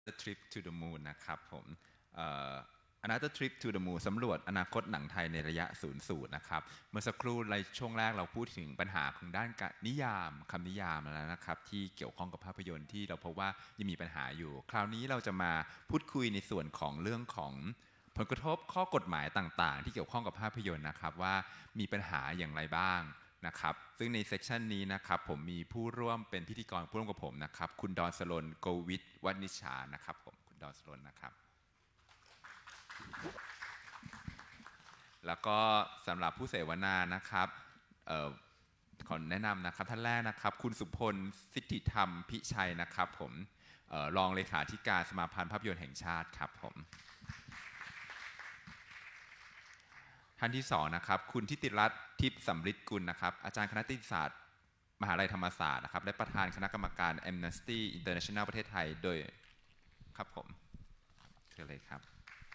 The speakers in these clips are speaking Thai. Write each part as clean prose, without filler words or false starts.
Trip to the Moon นะครับผมAnother Trip to the Moon สำรวจอนาคตหนังไทยในระยะ00นะครับเมื่อสักครู่ในช่วงแรกเราพูดถึงปัญหาของด้านนิยามคำนิยามแล้วนะครับที่เกี่ยวข้องกับภาพยนตร์ที่เราพบว่ายังมีปัญหาอยู่คราวนี้เราจะมาพูดคุยในส่วนของเรื่องของผลกระทบข้อกฎหมายต่างๆที่เกี่ยวข้องกับภาพยนตร์นะครับว่ามีปัญหาอย่างไรบ้างนะครับซึ่งในเซสชันนี้นะครับผมมีผู้ร่วมเป็นพิธีกรผู้ร่วมกับผมนะครับคุณดอนสรนโกวิทวณิชานะครับผมคุณดอนสรนนะครับแล้วก็สำหรับผู้เสวนานะครับขอแนะนำนะครับท่านแรกนะครับคุณสุพลสิทธิธรรมพิชัยนะครับผมรองเลขาธิการสมาพันธ์ภาพยนตร์แห่งชาติครับผมท่านที่สองนะครับคุณทิติรัตน์ทิพย์สำริดกุลนะครับอาจารย์คณะนิติศาสตร์มหาวิทยาลัยธรรมศาสตร์นะครับและประธานคณะกรรมการ Amnesty International ประเทศไทยโดยครับผมเชิญเลยครับ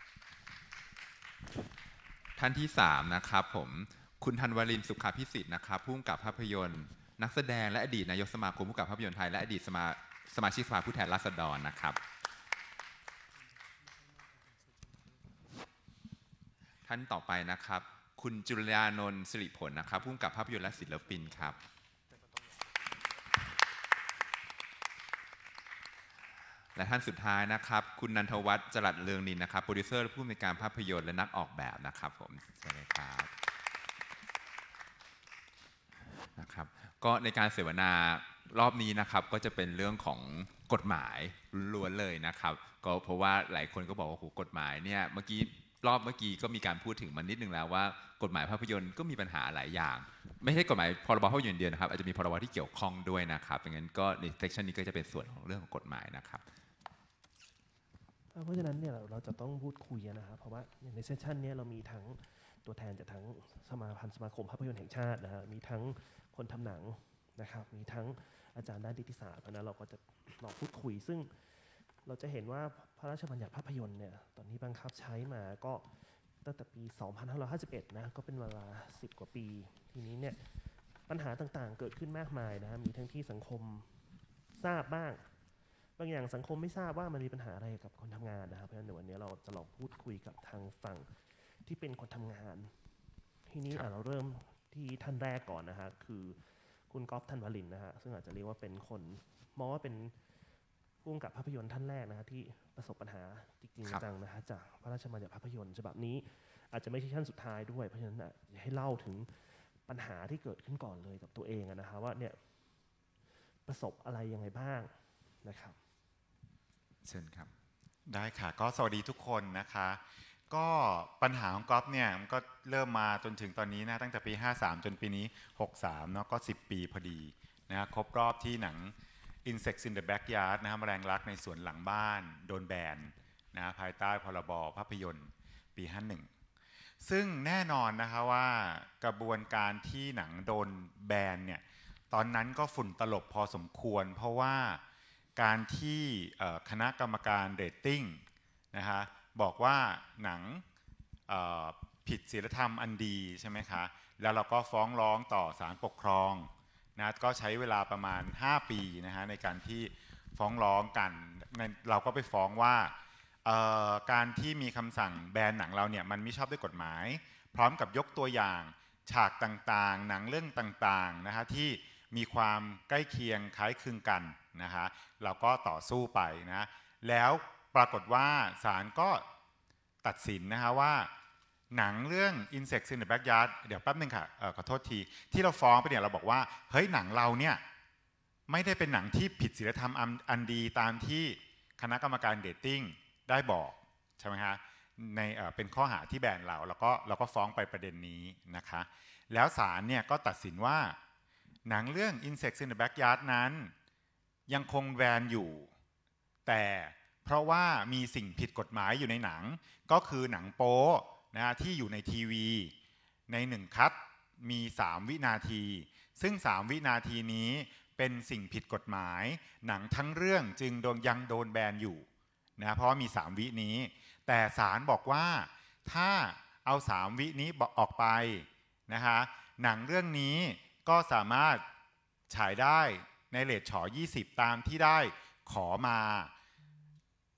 ท่านที่3นะครับผมคุณธันวรินทร์สุขาภิสิทธิ์นะครับผู้กำกับภาพยนตร์นักแสดงและอดีตนายกสมาคมผู้กำกับภาพยนตร์ไทยและอดีตสมาชิกสภาผู้แทนราษฎรนะครับท่านต่อไปนะครับคุณจุลยานนท์สิริผลนะครับผู้กำกับภาพยนตร์และศิลปินครับและท่านสุดท้ายนะครับคุณนันทวัฒน์จรัสเลืองนินนะครับโปรดิวเซอร์ผู้อำนวยการภาพยนตร์และนักออกแบบนะครับผมใช่ไหมครับนะครับก็ในการเสวนารอบนี้นะครับก็จะเป็นเรื่องของกฎหมายล้วนเลยนะครับก็เพราะว่าหลายคนก็บอกว่าโหกฎหมายเนี่ยเมื่อกี้ก็มีการพูดถึงมันนิดนึงแล้วว่ากฎหมายภาพยนตร์ก็มีปัญหาหลายอย่างไม่ใช่กฎหมายพรบภาพยนตร์เดียวนะครับอาจจะมีพรบที่เกี่ยวข้องด้วยนะครับดังนั้นก็ในเซกชันนี้ก็จะเป็นส่วนของเรื่องของกฎหมายนะครับเพราะฉะนั้นเนี่ยเราจะต้องพูดคุยนะครับเพราะว่าในเซสชันนี้เรามีทั้งตัวแทนจากทั้งสมาคมภาพยนตร์แห่งชาตินะฮะมีทั้งคนทำหนังนะครับมีทั้งอาจารย์ด้านนิติศาสตร์เพราะนั้นเราก็จะลองพูดคุยซึ่งเราจะเห็นว่าพระราชบัญญัติภาพยนตร์เนี่ยตอนนี้บังคับใช้มาก็ตั้งแต่ปี 2551 นะก็เป็นเวลา10 กว่าปีทีนี้เนี่ยปัญหาต่างๆเกิดขึ้นมากมายนะฮะมีทั้งที่สังคมทราบบ้างบางอย่างสังคมไม่ทราบว่ามันมีปัญหาอะไรกับคนทำงานนะครับเพราะฉะนั้นวันนี้เราจะลองพูดคุยกับทางฝั่งที่เป็นคนทำงานทีนี้เราเริ่มที่ท่านแรกก่อนนะฮะคือคุณก๊อฟธันวรินทร์นะฮะซึ่งอาจจะเรียกว่าเป็นคนมองว่าเป็นผู้กำกับภาพยนตร์ท่านแรกนะฮะที่ประสบปัญหาจริงๆจังนะฮะจากพระราชบัญญัติภาพยนตร์ฉบับนี้อาจจะไม่ใช่ท่านสุดท้ายด้วยเพราะฉะนั้นให้เล่าถึงปัญหาที่เกิดขึ้นก่อนเลยกับตัวเองนะฮะว่าเนี่ยประสบอะไรยังไงบ้างนะครับเชิญครับได้ค่ะก็สวัสดีทุกคนนะคะก็ปัญหาของก๊อฟเนี่ยมันก็เริ่มมาจนถึงตอนนี้นะตั้งแต่ปี53จนปีนี้63เนาะก็10 ปีพอดีนะครบรอบที่หนัง Insects in the Backyard นะแมลงรักในสวนหลังบ้านโดนแบนนะภายใต้พรบภาพยนตร์ปี51ซึ่งแน่นอนนะคะว่ากระบวนการที่หนังโดนแบนเนี่ยตอนนั้นก็ฝุ่นตลบพอสมควรเพราะว่าการที่คณะกรรมการเรตติ้งนะคะบอกว่าหนังผิดศีลธรรมอันดีใช่ไหมคะแล้วเราก็ฟ้องร้องต่อศาลปกครองนะก็ใช้เวลาประมาณ5 ปีนะฮะในการที่ฟ้องร้องกันเราก็ไปฟ้องว่าการที่มีคำสั่งแบนหนังเราเนี่ยมันไม่ชอบด้วยกฎหมายพร้อมกับยกตัวอย่างฉากต่างๆหนังเรื่องต่างๆนะคะที่มีความใกล้เคียงคล้ายคลึงกันนะคะเราก็ต่อสู้ไปนะแล้วปรากฏว่าศาลก็ตัดสินนะคะว่าหนังเรื่อง Insects in the Backyard เดี๋ยวแป๊บนึงค่ะขอโทษทีที่เราฟ้องไปเนี่ยเราบอกว่าเฮ้ยหนังเราเนี่ยไม่ได้เป็นหนังที่ผิดศีลธรรมอันดีตามที่คณะกรรมการเรตติ้งได้บอกใช่ไหมคะในเป็นข้อหาที่แบนเราก็ฟ้องไปประเด็นนี้นะคะแล้วศาลเนี่ยก็ตัดสินว่าหนังเรื่อง Insects in the Backyard นั้นยังคงแบนอยู่แต่เพราะว่ามีสิ่งผิดกฎหมายอยู่ในหนังก็คือหนังโป๊นะที่อยู่ในทีวีใน1 คัทมี3 วินาทีซึ่ง3 วินาทีนี้เป็นสิ่งผิดกฎหมายหนังทั้งเรื่องจึงยังโดนแบนอยู่นะเพราะมี3 วินี้แต่ศาลบอกว่าถ้าเอา3 วินี้ออกไปนะคะหนังเรื่องนี้ก็สามารถฉายได้ในเรทฉอ20ตามที่ได้ขอมา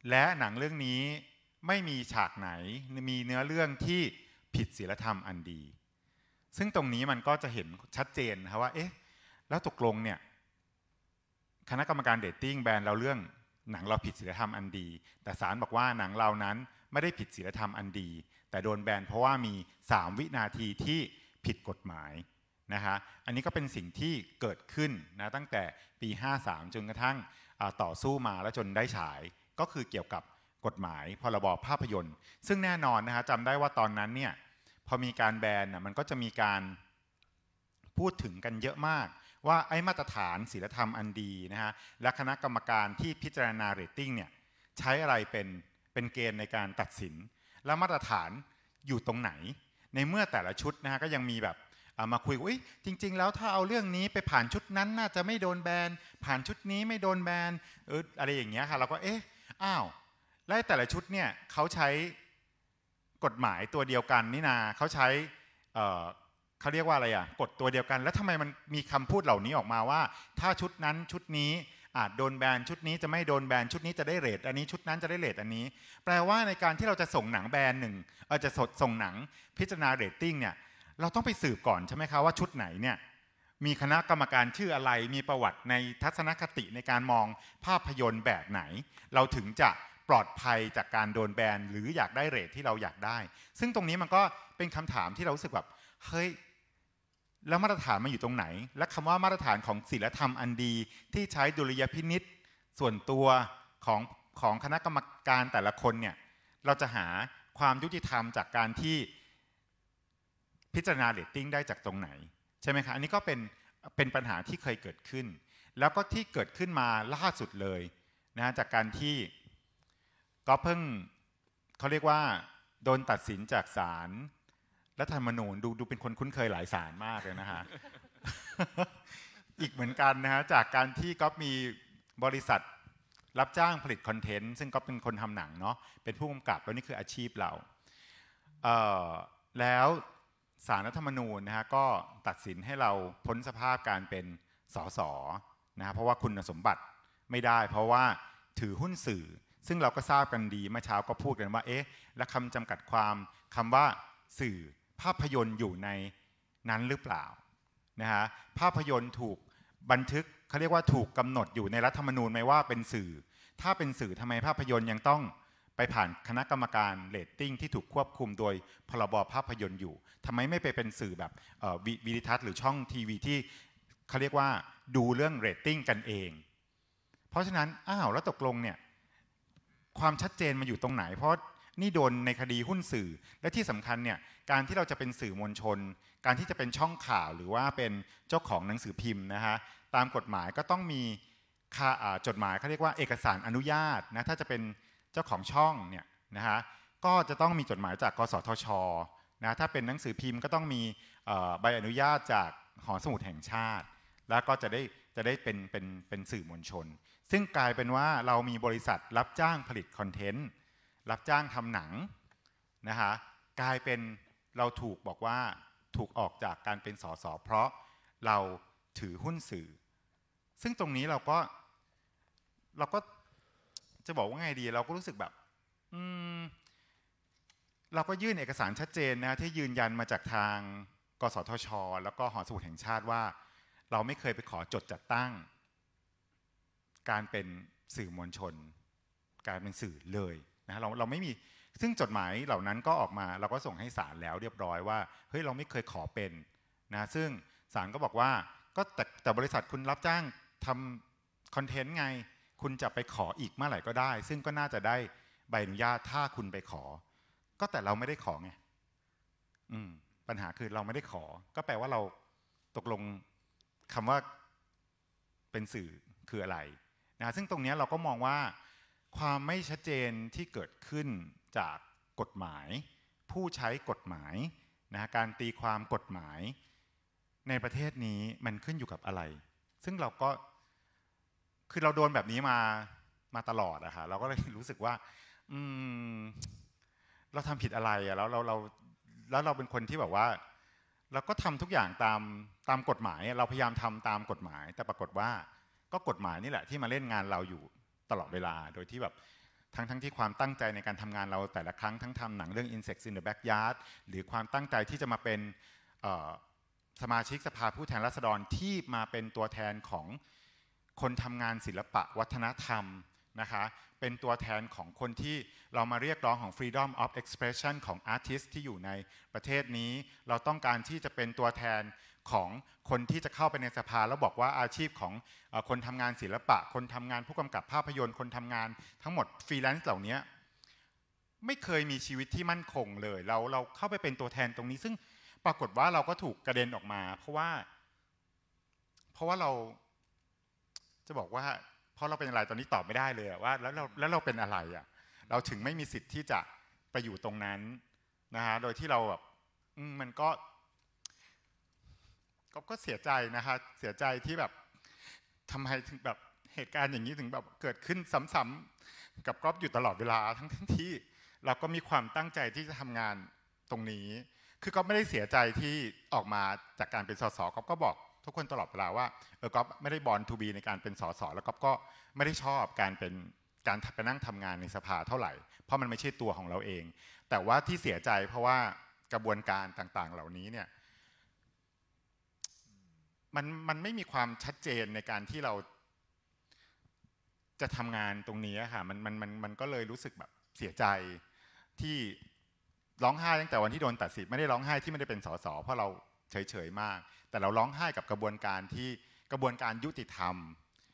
และหนังเรื่องนี้ไม่มีฉากไหนมีเนื้อเรื่องที่ผิดศีลธรรมอันดีซึ่งตรงนี้มันก็จะเห็นชัดเจนนะครับว่าเอ๊ะแล้วตกลงเนี่ยคณะกรรมการเรตติ้งแบนเราเรื่องหนังเราผิดศีลธรรมอันดีแต่ศาลบอกว่าหนังเรานั้นไม่ได้ผิดศีลธรรมอันดีแต่โดนแบนเพราะว่ามี3วินาทีที่ผิดกฎหมายนะฮะอันนี้ก็เป็นสิ่งที่เกิดขึ้นนะตั้งแต่ปี53จนกระทั่งต่อสู้มาแล้วจนได้ฉายก็คือเกี่ยวกับกฎหมายพรบภาพยนตร์ซึ่งแน่นอนนะฮะจำได้ว่าตอนนั้นเนี่ยพอมีการแบนมันก็จะมีการพูดถึงกันเยอะมากว่าไอ้มาตรฐานศีลธรรมอันดีนะฮะและคณะกรรมการที่พิจารณาเรตติ้งเนี่ยใช้อะไรเป็นเกณฑ์ในการตัดสินและมาตรฐานอยู่ตรงไหนในเมื่อแต่ละชุดนะฮะก็ยังมีแบบมาคุยว่าจริงๆแล้วถ้าเอาเรื่องนี้ไปผ่านชุดนั้นน่าจะไม่โดนแบนผ่านชุดนี้ไม่โดนแบนอะไรอย่างเงี้ยค่ะเราก็อ้าวและแต่ละชุดเนี่ยเขาใช้กฎหมายตัวเดียวกันนี่นาเขาใช้เขาเรียกว่าอะไรกฎตัวเดียวกันแล้วทำไมมันมีคำพูดเหล่านี้ออกมาว่าถ้าชุดนั้นชุดนี้อาจโดนแบนชุดนี้จะไม่โดนแบนชุดนี้จะได้เรทอันนี้ชุดนั้นจะได้เรทอันนี้แปลว่าในการที่เราจะส่งหนังแบนหนึ่งจะส่งหนังพิจารณาเรตติ้งเนี่ยเราต้องไปสืบก่อนใช่ไหมคะว่าชุดไหนเนี่ยมีคณะกรรมการชื่ออะไรมีประวัติในทัศนคติในการมองภาพยนตร์แบบไหนเราถึงจะปลอดภัยจากการโดนแบนหรืออยากได้เรทที่เราอยากได้ซึ่งตรงนี้มันก็เป็นคำถามที่เรารู้สึกแบบเฮ้ยแล้วมาตรฐานมันอยู่ตรงไหนและคำว่ามาตรฐานของศีลธรรมอันดีที่ใช้ดุลยพินิจส่วนตัวของคณะกรรมการแต่ละคนเนี่ยเราจะหาความยุติธรรมจากการที่พิจารณาเรตติ้งได้จากตรงไหนใช่ไหมคะอันนี้ก็เป็นปัญหาที่เคยเกิดขึ้นแล้วก็ที่เกิดขึ้นมาล่าสุดเลยนะจากการที่ก็เพิ่งเขาเรียกว่าโดนตัดสินจากศาลรัฐธรรมนูญดูเป็นคนคุ้นเคยหลายศาลมากเลยนะฮะ อีกเหมือนกันนะฮะจากการที่ก็มีบริษัทรับจ้างผลิตคอนเทนต์ซึ่งก็เป็นคนทำหนังเนาะเป็นผู้กำกับแล้วนี่คืออาชีพเราแล้วศาลรัฐธรรมนูญนะฮะก็ตัดสินให้เราพ้นสภาพการเป็นสสนะเพราะว่าคุณสมบัติไม่ได้เพราะว่าถือหุ้นสื่อซึ่งเราก็ทราบกันดีเมื่อเช้าก็พูดกันว่าและคำจำกัดความคำว่าสื่อภาพยนตร์อยู่ในนั้นหรือเปล่านะฮะภาพยนตร์ถูกบันทึกเขาเรียกว่าถูกกำหนดอยู่ในรัฐธรรมนูญไหมว่าเป็นสื่อถ้าเป็นสื่อทำไมภาพยนตร์ยังต้องไปผ่านคณะกรรมการเรตติ้งที่ถูกควบคุมโดยพรบภาพยนตร์อยู่ทำไมไม่ไปเป็นสื่อแบบวิดิทัศน์หรือช่องทีวีที่เขาเรียกว่าดูเรื่องเรตติ้งกันเองเพราะฉะนั้นแล้วตกลงเนี่ยความชัดเจนมันอยู่ตรงไหนเพราะนี่โดนในคดีหุ้นสื่อและที่สำคัญเนี่ยการที่เราจะเป็นสื่อมวลชนการที่จะเป็นช่องข่าวหรือว่าเป็นเจ้าของหนังสือพิมพ์นะฮะตามกฎหมายก็ต้องมีจดหมายเขาเรียกว่าเอกสารอนุญาตนะถ้าจะเป็นเจ้าของช่องเนี่ยนะฮะก็จะต้องมีจดหมายจากกสทชนะถ้าเป็นหนังสือพิมพ์ก็ต้องมีใบอนุญาตจากหอสมุดแห่งชาติแล้วก็จะได้เป็นสื่อมวลชนซึ่งกลายเป็นว่าเรามีบริษัทรับจ้างผลิตคอนเทนต์รับจ้างทำหนังนะฮะกลายเป็นเราถูกบอกว่าถูกออกจากการเป็นสสเพราะเราถือหุ้นสื่อซึ่งตรงนี้เราก็จะบอกว่าไงดีเราก็รู้สึกแบบเราก็ยื่นเอกสารชัดเจนนะที่ยืนยันมาจากทางกสทชแล้วก็หอสมุดแห่งชาติว่าเราไม่เคยไปขอจดจัดตั้งการเป็นสื่อมวลชนการเป็นสื่อเลยนะเราไม่มีซึ่งจดหมายเหล่านั้นก็ออกมาเราก็ส่งให้ศาลแล้วเรียบร้อยว่าเฮ้ยเราไม่เคยขอเป็นนะซึ่งศาลก็บอกว่าก็แต่บริษัทคุณรับจ้างทำคอนเทนต์ไงคุณจะไปขออีกเมื่อไหร่ก็ได้ซึ่งก็น่าจะได้ใบอนุญาตถ้าคุณไปขอก็แต่เราไม่ได้ขอไงปัญหาคือเราไม่ได้ขอก็แปลว่าเราตกลงคำว่าเป็นสื่อคืออะไรนะซึ่งตรงนี้เราก็มองว่าความไม่ชัดเจนที่เกิดขึ้นจากกฎหมายผู้ใช้กฎหมายนะการตีความกฎหมายในประเทศนี้มันขึ้นอยู่กับอะไรซึ่งเราก็คือเราโดนแบบนี้มาตลอดอะค่ะเราก็เลยรู้สึกว่าเราทำผิดอะไรอะแล้วเราเป็นคนที่แบบว่าเราก็ทำทุกอย่างตามกฎหมายเราพยายามทำตามกฎหมายแต่ปรากฏว่าก็กฎหมายนี่แหละที่มาเล่นงานเราอยู่ตลอดเวลาโดยที่แบบทั้งที่ความตั้งใจในการทำงานเราแต่ละครั้งทั้งทำหนังเรื่อง Insects in the Backyard หรือความตั้งใจที่จะมาเป็นสมาชิกสภาผู้แทนราษฎรที่มาเป็นตัวแทนของคนทำงานศิลปะวัฒนธรรมนะคะเป็นตัวแทนของคนที่เรามาเรียกร้องของ freedom of expression ของ artist ที่อยู่ในประเทศนี้เราต้องการที่จะเป็นตัวแทนของคนที่จะเข้าไปในสภาแล้วบอกว่าอาชีพของคนทำงานศิลปะคนทำงานผู้กำกับภาพยนตร์คนทำงานทั้งหมดฟรีแลนซ์เหล่านี้ไม่เคยมีชีวิตที่มั่นคงเลยเราเข้าไปเป็นตัวแทนตรงนี้ซึ่งปรากฏว่าเราก็ถูกกระเด็นออกมาเพราะว่าเราจะบอกว่าเพราะเราเป็นอะไรตอนนี้ตอบไม่ได้เลยว่าแล้วเราเป็นอะไรอ่ะเราถึงไม่มีสิทธิ์ที่จะไปอยู่ตรงนั้นนะฮะโดยที่เราแบบมันก็เสียใจนะคะเสียใจที่แบบทำไมถึงแบบเหตุการณ์อย่างนี้ถึงแบบเกิดขึ้นซ้ำๆกับก๊อฟอยู่ตลอดเวลาทั้งที่เราก็มีความตั้งใจที่จะทำงานตรงนี้คือก๊อฟไม่ได้เสียใจที่ออกมาจากการเป็นสสก๊อฟก็บอกทุกคนตลอดเวลาว่าก๊อฟไม่ได้บอร์นทูบีในการเป็นสสแล้วก๊อฟก็ไม่ได้ชอบการไปนั่งทำงานในสภาเท่าไหร่เพราะมันไม่ใช่ตัวของเราเองแต่ว่าที่เสียใจเพราะว่ากระบวนการต่างๆเหล่านี้เนี่ยมันไม่มีความชัดเจนในการที่เราจะทำงานตรงนี้ค่ะมันก็เลยรู้สึกแบบเสียใจที่ร้องไห้ตั้งแต่วันที่โดนตัดสิทธิ์ไม่ได้ร้องไห้ที่ไม่ได้เป็นสสเพราะเราเฉยๆมากแต่เราร้องไห้กับกระบวนการยุติธรรม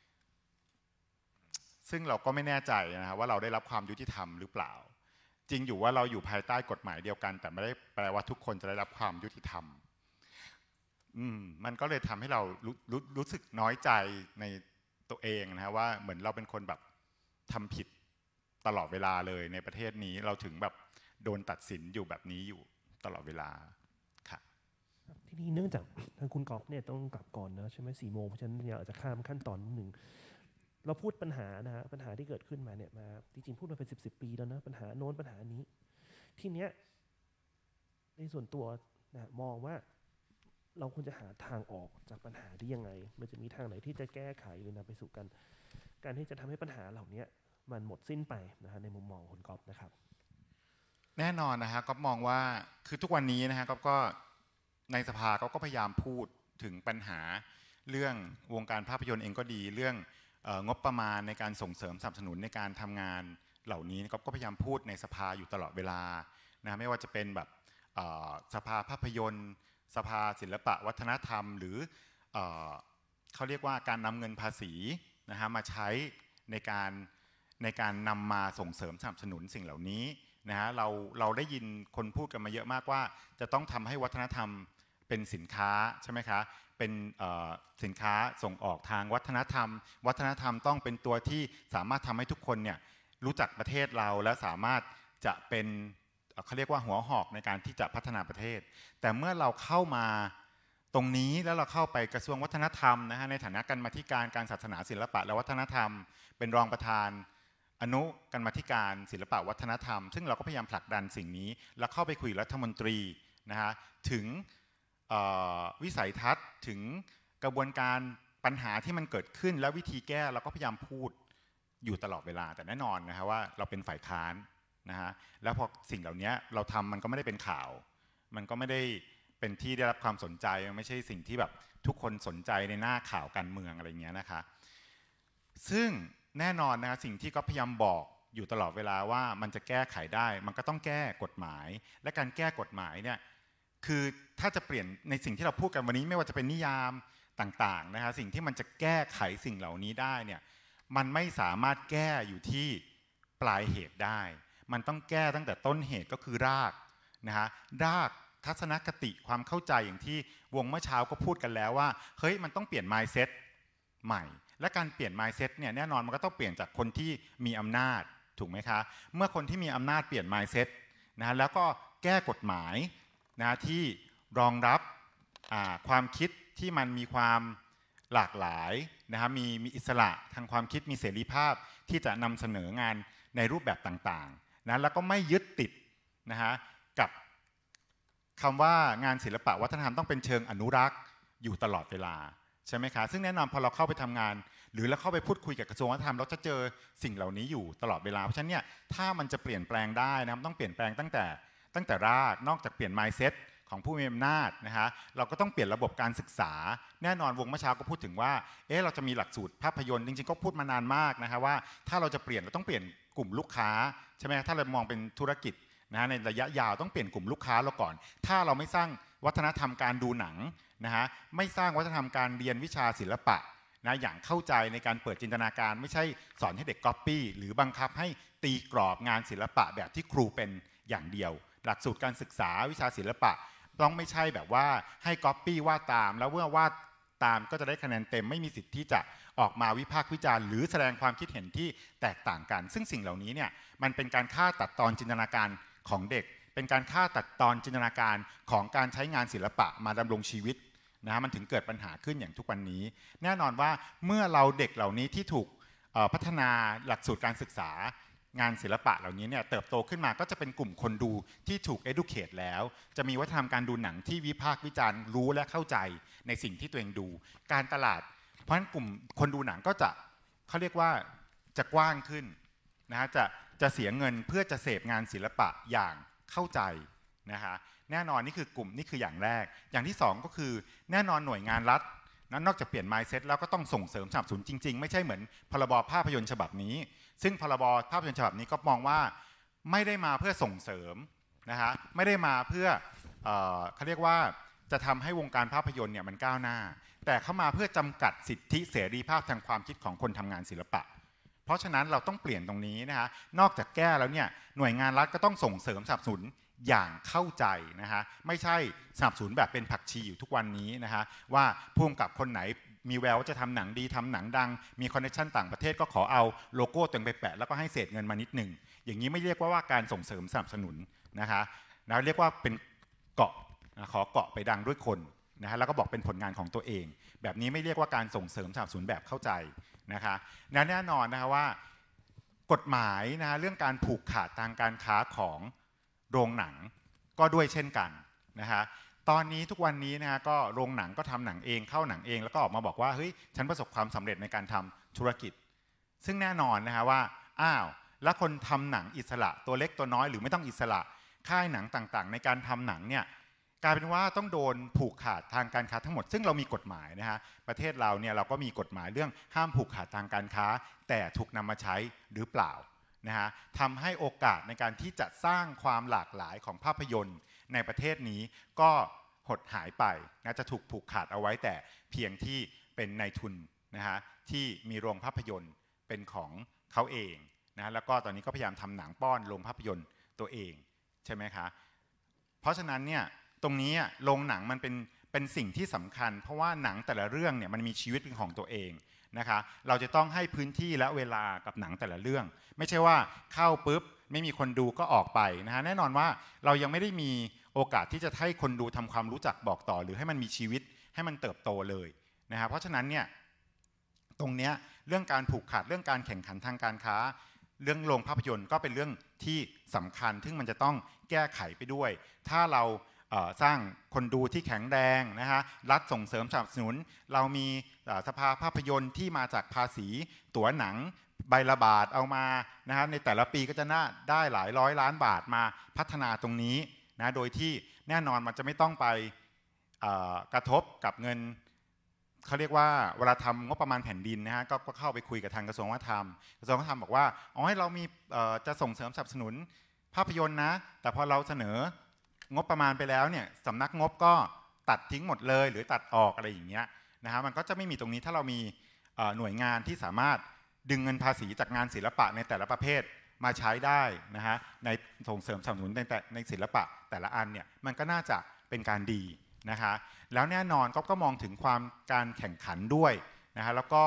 ซึ่งเราก็ไม่แน่ใจนะครับว่าเราได้รับความยุติธรรมหรือเปล่าจริงอยู่ว่าเราอยู่ภายใต้กฎหมายเดียวกันแต่ไม่ได้แปลว่าทุกคนจะได้รับความยุติธรรมมันก็เลยทำให้เรารู้สึกน้อยใจในตัวเองนะว่าเหมือนเราเป็นคนแบบทำผิดตลอดเวลาเลยในประเทศนี้เราถึงแบบโดนตัดสินอยู่แบบนี้อยู่ตลอดเวลาค่ะทีนี้เนื่องจากทางคุณกอล์ฟเนี่ยต้องกลับก่อนนะใช่ไหม4 โมงเพราะฉะนั้นเนี่ยอาจจะข้ามขั้นตอนนิดนึงเราพูดปัญหานะฮะปัญหาที่เกิดขึ้นมาเนี่ยมาจริงๆพูดมาเป็น10 ปีแล้วนะปัญหาโน้นปัญหานี้ทีเนี้ยในส่วนตัวนะมองว่าเราควรจะหาทางออกจากปัญหาได้ยังไงมันจะมีทางไหนที่จะแก้ไขหรือนำไปสู่การที่จะทำให้ปัญหาเหล่านี้มันหมดสิ้นไปนะฮะในมุมมองคุณกอล์ฟนะครับแน่นอนนะฮะก็มองว่าคือทุกวันนี้นะฮะก็ในสภาก็พยายามพูดถึงปัญหาเรื่องวงการภาพยนตร์เองก็ดีเรื่องงบประมาณในการส่งเสริมสนับสนุนในการทำงานเหล่านี้ก็พยายามพูดในสภาอยู่ตลอดเวลานะไม่ว่าจะเป็นแบบสภาภาพยนตร์สภาศิลปะวัฒนธรรมหรือเขาเรียกว่าการนำเงินภาษีนะฮะมาใช้ในการนำมาส่งเสริมสนับสนุนสิ่งเหล่านี้นะฮะเราได้ยินคนพูดกันมาเยอะมากว่าจะต้องทำให้วัฒนธรรมเป็นสินค้าใช่ไหมคะเป็นสินค้าส่งออกทางวัฒนธรรมต้องเป็นตัวที่สามารถทำให้ทุกคนเนี่ยรู้จักประเทศเราและสามารถจะเป็นเขาเรียกว่าหัวหอกในการที่จะพัฒนาประเทศแต่เมื่อเราเข้ามาตรงนี้แล้วเราเข้าไปกระทรวงวัฒนธรรมนะฮะในฐานะกรรมาธิการศาสนาศิลปะและวัฒนธรรมเป็นรองประธานอนุกรรมาธิการศิลปะวัฒนธรรมซึ่งเราก็พยายามผลักดันสิ่งนี้แล้วเข้าไปคุยรัฐมนตรีนะฮะถึงวิสัยทัศน์ถึงกระบวนการปัญหาที่มันเกิดขึ้นและวิธีแก้เราก็พยายามพูดอยู่ตลอดเวลาแต่แน่นอนนะฮะว่าเราเป็นฝ่ายค้านนะฮะแล้วพอสิ่งเหล่านี้เราทำมันก็ไม่ได้เป็นข่าวมันก็ไม่ได้เป็นที่ได้รับความสนใจมันไม่ใช่สิ่งที่แบบทุกคนสนใจในหน้าข่าวการเมืองอะไรเงี้ยนะคะซึ่งแน่นอนนะสิ่งที่ก็พยายามบอกอยู่ตลอดเวลาว่ามันจะแก้ไขได้มันก็ต้องแก้กฎหมายและการแก้กฎหมายเนี่ยคือถ้าจะเปลี่ยนในสิ่งที่เราพูดกันวันนี้ไม่ว่าจะเป็นนิยามต่างๆนะฮะสิ่งที่มันจะแก้ไขสิ่งเหล่านี้ได้เนี่ยมันไม่สามารถแก้อยู่ที่ปลายเหตุได้มันต้องแก้ตั้งแต่ต้นเหตุก็คือรากนะฮะรากทัศนคติความเข้าใจอย่างที่วงเมื่อเช้าก็พูดกันแล้วว่าเฮ้ยมันต้องเปลี่ยน mindset ใหม่และการเปลี่ยน mindset เนี่ยแน่นอนมันก็ต้องเปลี่ยนจากคนที่มีอำนาจถูกไหมคะเมื่อคนที่มีอำนาจเปลี่ยน mindset นะแล้วก็แก้กฎหมายนะที่รองรับความคิดที่มันมีความหลากหลายนะฮะมีอิสระทางความคิดมีเสรีภาพที่จะนำเสนองานในรูปแบบต่างๆนะแล้วก็ไม่ยึดติดนะฮะกับคำว่างานศิลปะวัฒนธรรมต้องเป็นเชิงอนุรักษ์อยู่ตลอดเวลาใช่ไหมคะซึ่งแน่นอนพอเราเข้าไปทำงานหรือแล้วเข้าไปพูดคุยกับกระทรวงวัฒนธรรมเราจะเจอสิ่งเหล่านี้อยู่ตลอดเวลาเพราะฉะนั้นเนี่ยถ้ามันจะเปลี่ยนแปลงได้นะต้องเปลี่ยนแปลงตั้งแต่รากนอกจากเปลี่ยน mindset ของผู้มีอำนาจนะฮะเราก็ต้องเปลี่ยนระบบการศึกษาแน่นอนวงเมื่อเช้าก็พูดถึงว่าเราจะมีหลักสูตรภาพยนตร์จริงๆก็พูดมานานมากนะฮะว่าถ้าเราจะเปลี่ยนเราต้องเปลี่ยนกลุ่มลูกค้าใช่ไหมถ้าเรามองเป็นธุรกิจนะในระยะยาวต้องเปลี่ยนกลุ่มลูกค้าเราก่อนถ้าเราไม่สร้างวัฒนธรรมการดูหนังนะฮะไม่สร้างวัฒนธรรมการเรียนวิชาศิลปะนะอย่างเข้าใจในการเปิดจินตนาการไม่ใช่สอนให้เด็กก๊อปปี้หรือบังคับให้ตีกรอบงานศิลปะแบบที่ครูเป็นอย่างเดียวหลักสูตรการศึกษาวิชาศิลปะต้องไม่ใช่แบบว่าให้ก๊อปปี้วาดตามแล้วเมื่อวาดตามก็จะได้คะแนนเต็มไม่มีสิทธิ์ที่จะออกมาวิพากษ์วิจารณ์หรือแสดงความคิดเห็นที่แตกต่างกันซึ่งสิ่งเหล่านี้เนี่ยมันเป็นการฆ่าตัดตอนจินตนาการของเด็กเป็นการฆ่าตัดตอนจินตนาการของการใช้งานศิลปะมาดำรงชีวิตนะมันถึงเกิดปัญหาขึ้นอย่างทุกวันนี้แน่นอนว่าเมื่อเราเด็กเหล่านี้ที่ถูกพัฒนาหลักสูตรการศึกษางานศิลปะเหล่านี้เนี่ยเติบโตขึ้นมาก็จะเป็นกลุ่มคนดูที่ถูก educate แล้วจะมีวัฒนธรรมการดูหนังที่วิพากษ์วิจารณ์รู้และเข้าใจในสิ่งที่ตัวเองดูการตลาดเพราะฉะนั้นกลุ่มคนดูหนังก็จะเขาเรียกว่าจะกว้างขึ้นนะจะเสียเงินเพื่อจะเสพงานศิลปะอย่างเข้าใจนะคะแน่นอนนี่คืออย่างแรกอย่างที่สองก็คือแน่นอนหน่วยงานรัฐนั้นนอกจากเปลี่ยน mindset แล้วก็ต้องส่งเสริมสนับสนุนจริงๆไม่ใช่เหมือนพรบภาพยนตร์ฉบับนี้ซึ่งพรบภาพยนตร์ฉบับนี้ก็มองว่าไม่ได้มาเพื่อส่งเสริมนะฮะไม่ได้มาเพื่อเขาเรียกว่าจะทำให้วงการภาพยนตร์เนี่ยมันก้าวหน้าแต่เข้ามาเพื่อจำกัดสิทธิเสรีภาพทางความคิดของคนทำงานศิลปะเพราะฉะนั้นเราต้องเปลี่ยนตรงนี้นะฮะนอกจากแก้แล้วเนี่ยหน่วยงานรัฐก็ต้องส่งเสริมสนับสนุนอย่างเข้าใจนะฮะไม่ใช่สนับสนุนแบบเป็นผักชีอยู่ทุกวันนี้นะฮะว่าผู้กำกับคนไหนมีแววว่าจะทำหนังดีทำหนังดังมีคอนเนคชั่นต่างประเทศก็ขอเอาโลโก้ตัวเองไปแปะแล้วก็ให้เศษเงินมานิดหนึ่งอย่างนี้ไม่เรียกว่าการส่งเสริมสนับสนุนนะคะนะเรียกว่าเป็นเกาะขอเกาะไปดังด้วยคนนะฮะแล้วก็บอกเป็นผลงานของตัวเองแบบนี้ไม่เรียกว่าการส่งเสริมสนับสนุนแบบเข้าใจนะคะแน่นอนนะคะว่ากฎหมายนะเรื่องการผูกขาดทางการค้าของโรงหนังก็ด้วยเช่นกันนะคะตอนนี้ทุกวันนี้นะฮะก็โรงหนังก็ทำหนังเองเข้าหนังเองแล้วก็ออกมาบอกว่าเฮ้ยฉันประสบความสำเร็จในการทำธุรกิจซึ่งแน่นอนนะฮะว่าแล้วคนทำหนังอิสระตัวเล็กตัวน้อยหรือไม่ต้องอิสระค่ายหนังต่างๆในการทำหนังเนี่ยกลายเป็นว่าต้องโดนผูกขาดทางการค้าทั้งหมดซึ่งเรามีกฎหมายนะฮะประเทศเราเนี่ยเราก็มีกฎหมายเรื่องห้ามผูกขาดทางการค้าแต่ถูกนำมาใช้หรือเปล่านะฮะทำให้โอกาสในการที่จะสร้างความหลากหลายของภาพยนตร์ในประเทศนี้ก็หดหายไปนะจะถูกผูกขาดเอาไว้แต่เพียงที่เป็นนายทุนนะฮะที่มีโรงภาพยนตร์เป็นของเขาเองนะแล้วก็ตอนนี้ก็พยายามทำหนังป้อนโรงภาพยนตร์ตัวเองใช่ไหมคะเพราะฉะนั้นเนี่ยตรงนี้โรงหนังมันเป็นสิ่งที่สำคัญเพราะว่าหนังแต่ละเรื่องเนี่ยมันมีชีวิตเป็นของตัวเองนะคะเราจะต้องให้พื้นที่และเวลากับหนังแต่ละเรื่องไม่ใช่ว่าเข้าปุ๊บไม่มีคนดูก็ออกไปนะฮะแน่นอนว่าเรายังไม่ได้มีโอกาสที่จะให้คนดูทำความรู้จักบอกต่อหรือให้มันมีชีวิตให้มันเติบโตเลยนะฮะเพราะฉะนั้นเนี่ยตรงเนี้ยเรื่องการผูกขาดเรื่องการแข่งขันทางการค้าเรื่องโรงภาพยนตร์ก็เป็นเรื่องที่สำคัญซึ่งมันจะต้องแก้ไขไปด้วยถ้าเราสร้างคนดูที่แข็งแรงนะฮะรัฐส่งเสริมสนับสนุนเรามีสภาภาพยนตร์ที่มาจากภาษีตั๋วหนังใบละบาทเอามานะฮะในแต่ละปีก็จะได้หลายร้อยล้านบาทมาพัฒนาตรงนี้นะโดยที่แน่นอนมันจะไม่ต้องไปกระทบกับเงินเขาเรียกว่าเวลาทำงบประมาณแผ่นดินนะฮะก็เข้าไปคุยกับทางกระทรวงวัฒนธรรมกระทรวงวัฒนธรรมบอกว่าให้เรามีจะส่งเสริมสนับสนุนภาพยนตร์นะแต่พอเราเสนองบประมาณไปแล้วเนี่ยสำนักงบก็ตัดทิ้งหมดเลยหรือตัดออกอะไรอย่างเงี้ยนะฮะมันก็จะไม่มีตรงนี้ถ้าเรามีหน่วยงานที่สามารถดึงเงินภาษีจากงานศิลปะในแต่ละประเภทมาใช้ได้นะฮะในส่งเสริมสนับสนุนในศิลปะแต่ละอันเนี่ยมันก็น่าจะเป็นการดีนะคะแล้วแน่นอนก็มองถึงการแข่งขันด้วยนะฮะแล้วก็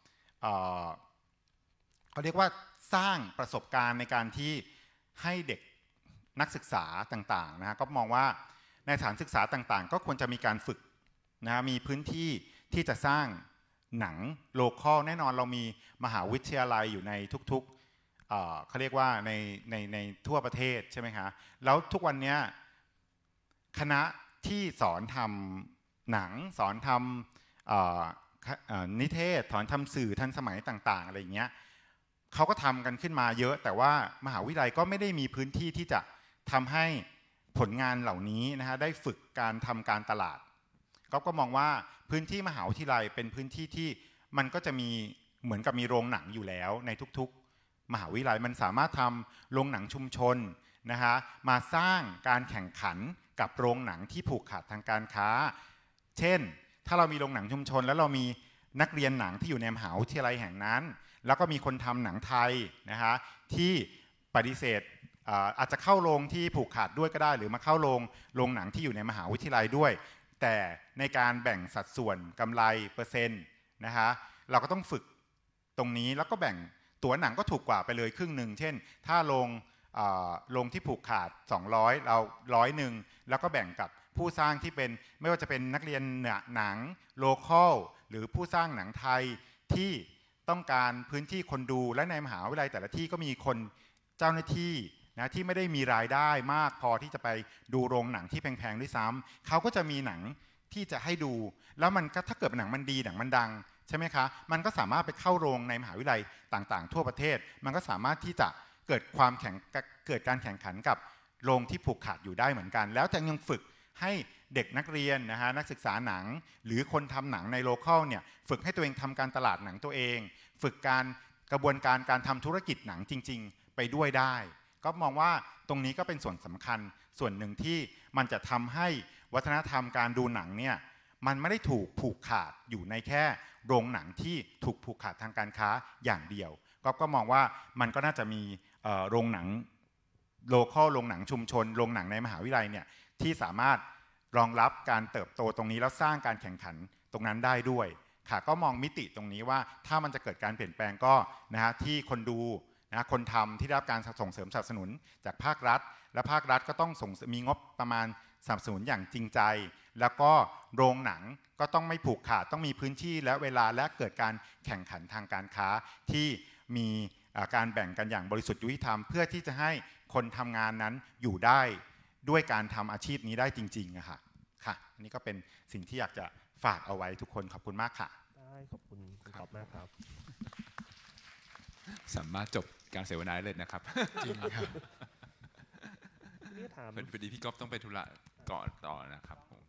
เขาเรียกว่าสร้างประสบการณ์ในการที่ให้เด็กนักศึกษาต่างๆนะฮะก็มองว่าในสถานศึกษาต่างๆก็ควรจะมีการฝึกนะมีพื้นที่ที่จะสร้างหนังโลคอลแน่นอนเรามีมหาวิทยาลัยอยู่ในทุกๆเขาเรียกว่าในทั่วประเทศใช่ไหมคะแล้วทุกวันนี้คณะที่สอนทำหนังสอนทำนิเทศสอนทำสื่อทันสมัยต่างๆอะไรอย่างเงี้ยเขาก็ทำกันขึ้นมาเยอะแต่ว่ามหาวิทยาลัยก็ไม่ได้มีพื้นที่ที่จะทำให้ผลงานเหล่านี้นะฮะได้ฝึกการทำการตลาดก็มองว่าพื้นที่มหาวิทยาลัยเป็นพื้นที่ที่มันก็จะมีเหมือนกับมีโรงหนังอยู่แล้วในทุกๆมหาวิทยาลัยมันสามารถทำโรงหนังชุมชนนะฮะมาสร้างการแข่งขันกับโรงหนังที่ผูกขาดทางการค้าเช่นถ้าเรามีโรงหนังชุมชนแล้วเรามีนักเรียนหนังที่อยู่ในมหาวิทยาลัยแห่งนั้นแล้วก็มีคนทำหนังไทยนะฮะที่ปฏิเสธอาจจะเข้าโรงที่ผูกขาดด้วยก็ได้หรือมาเข้าโรงหนังที่อยู่ในมหาวิทยาลัยด้วยแต่ในการแบ่งสัดส่วนกำไรเปอร์เซ็นต์นะฮะเราก็ต้องฝึกตรงนี้แล้วก็แบ่งตั๋วหนังก็ถูกกว่าไปเลยครึ่งหนึ่งเช่นถ้าโรงที่ผูกขาด200เรา100แล้วก็แบ่งกับผู้สร้างที่เป็นไม่ว่าจะเป็นนักเรียนหนังโลคอลหรือผู้สร้างหนังไทยที่ต้องการพื้นที่คนดูและในมหาวิทยาลัยแต่ละที่ก็มีคนเจ้าหน้าที่นะที่ไม่ได้มีรายได้มากพอที่จะไปดูโรงหนังที่แพงๆด้วยซ้ำเขาก็จะมีหนังที่จะให้ดูแล้วมันก็ถ้าเกิดหนังมันดีหนังมันดังใช่ไหมคะมันก็สามารถไปเข้าโรงในมหาวิทยาลัยต่างๆทั่วประเทศมันก็สามารถที่จะเกิดการแข่งขันกับโรงที่ผูกขาดอยู่ได้เหมือนกันแล้วแต่ยังฝึกให้เด็กนักเรียนนะฮะนักศึกษาหนังหรือคนทำหนังในโลคอลเนี่ยฝึกให้ตัวเองทำการตลาดหนังตัวเองฝึกกระบวนการทำธุรกิจหนังจริงๆไปด้วยได้ก็มองว่าตรงนี้ก็เป็นส่วนสำคัญส่วนหนึ่งที่มันจะทำให้วัฒนธรรมการดูหนังเนี่ยมันไม่ได้ถูกผูกขาดอยู่ในแค่โรงหนังที่ถูกผูกขาดทางการค้าอย่างเดียวก็มองว่ามันก็น่าจะมีโรงหนังโลคอลโรงหนังชุมชนโรงหนังในมหาวิทยาลัยเนี่ยที่สามารถรองรับการเติบโตตรงนี้แล้วสร้างการแข่งขันตรงนั้นได้ด้วยค่ะก็มองมิติตรงนี้ว่าถ้ามันจะเกิดการเปลี่ยนแปลงก็นะฮะที่คนดูนะคนทำที่ได้รับการส่งเสริมสนับสนุนจากภาครัฐและภาครัฐก็ต้องมีงบประมาณสนับสนุนอย่างจริงใจแล้วก็โรงหนังก็ต้องไม่ผูกขาดต้องมีพื้นที่และเวลาและเกิดการแข่งขันทางการค้าที่มีการแบ่งกันอย่างบริสุทธิ์ยุติธรรมเพื่อที่จะให้คนทำงานนั้นอยู่ได้ด้วยการทำอาชีพนี้ได้จริงๆค่ะอันนี้ก็เป็นสิ่งที่อยากจะฝากเอาไว้ทุกคนขอบคุณมากค่ะได้ขอบคุณคุณก๊อฟมากครับสามารถจบการเสวนาเลยนะครับจริงครับนี่ถามพอดีพี่ก๊อฟต้องไปธุระก่อนต่อนะครับผม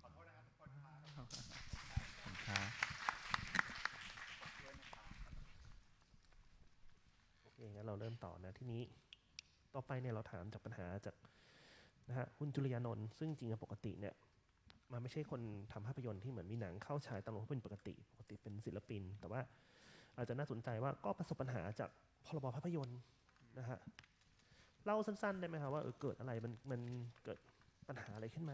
โอเคงั้นเราเริ่มต่อนะที่นี้ต่อไปเนี่ยเราถามจากปัญหาจากนะฮะคุณจุลยานนท์ซึ่งจริงๆปกติเนี่ยมันไม่ใช่คนทำภาพยนตร์ที่เหมือนมีหนังเข้าฉายตามโรงภาพยนตร์ปกติเป็นศิลปินแต่ว่าอาจจะน่าสนใจว่าก็ประสบปัญหาจากพรบภาพยนตร์นะฮะเล่าสั้นๆได้ไหมครับว่าเกิดอะไรมันเกิดปัญหาอะไรขึ้นมา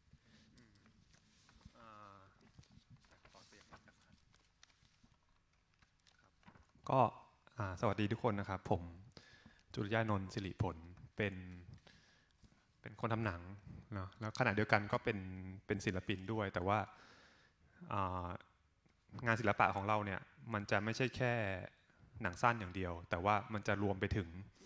ก็สวัสดีทุกคนนะครับผมจุลยานนท์สิริผลเป็นคนทำหนังเนาะแล้วขณะเดียวกันก็เป็นศิลปินด้วยแต่ว่างานศิลปะของเราเนี่ยมันจะไม่ใช่แค่หนังสั้นอย่างเดียวแต่ว่ามันจะรวมไปถึง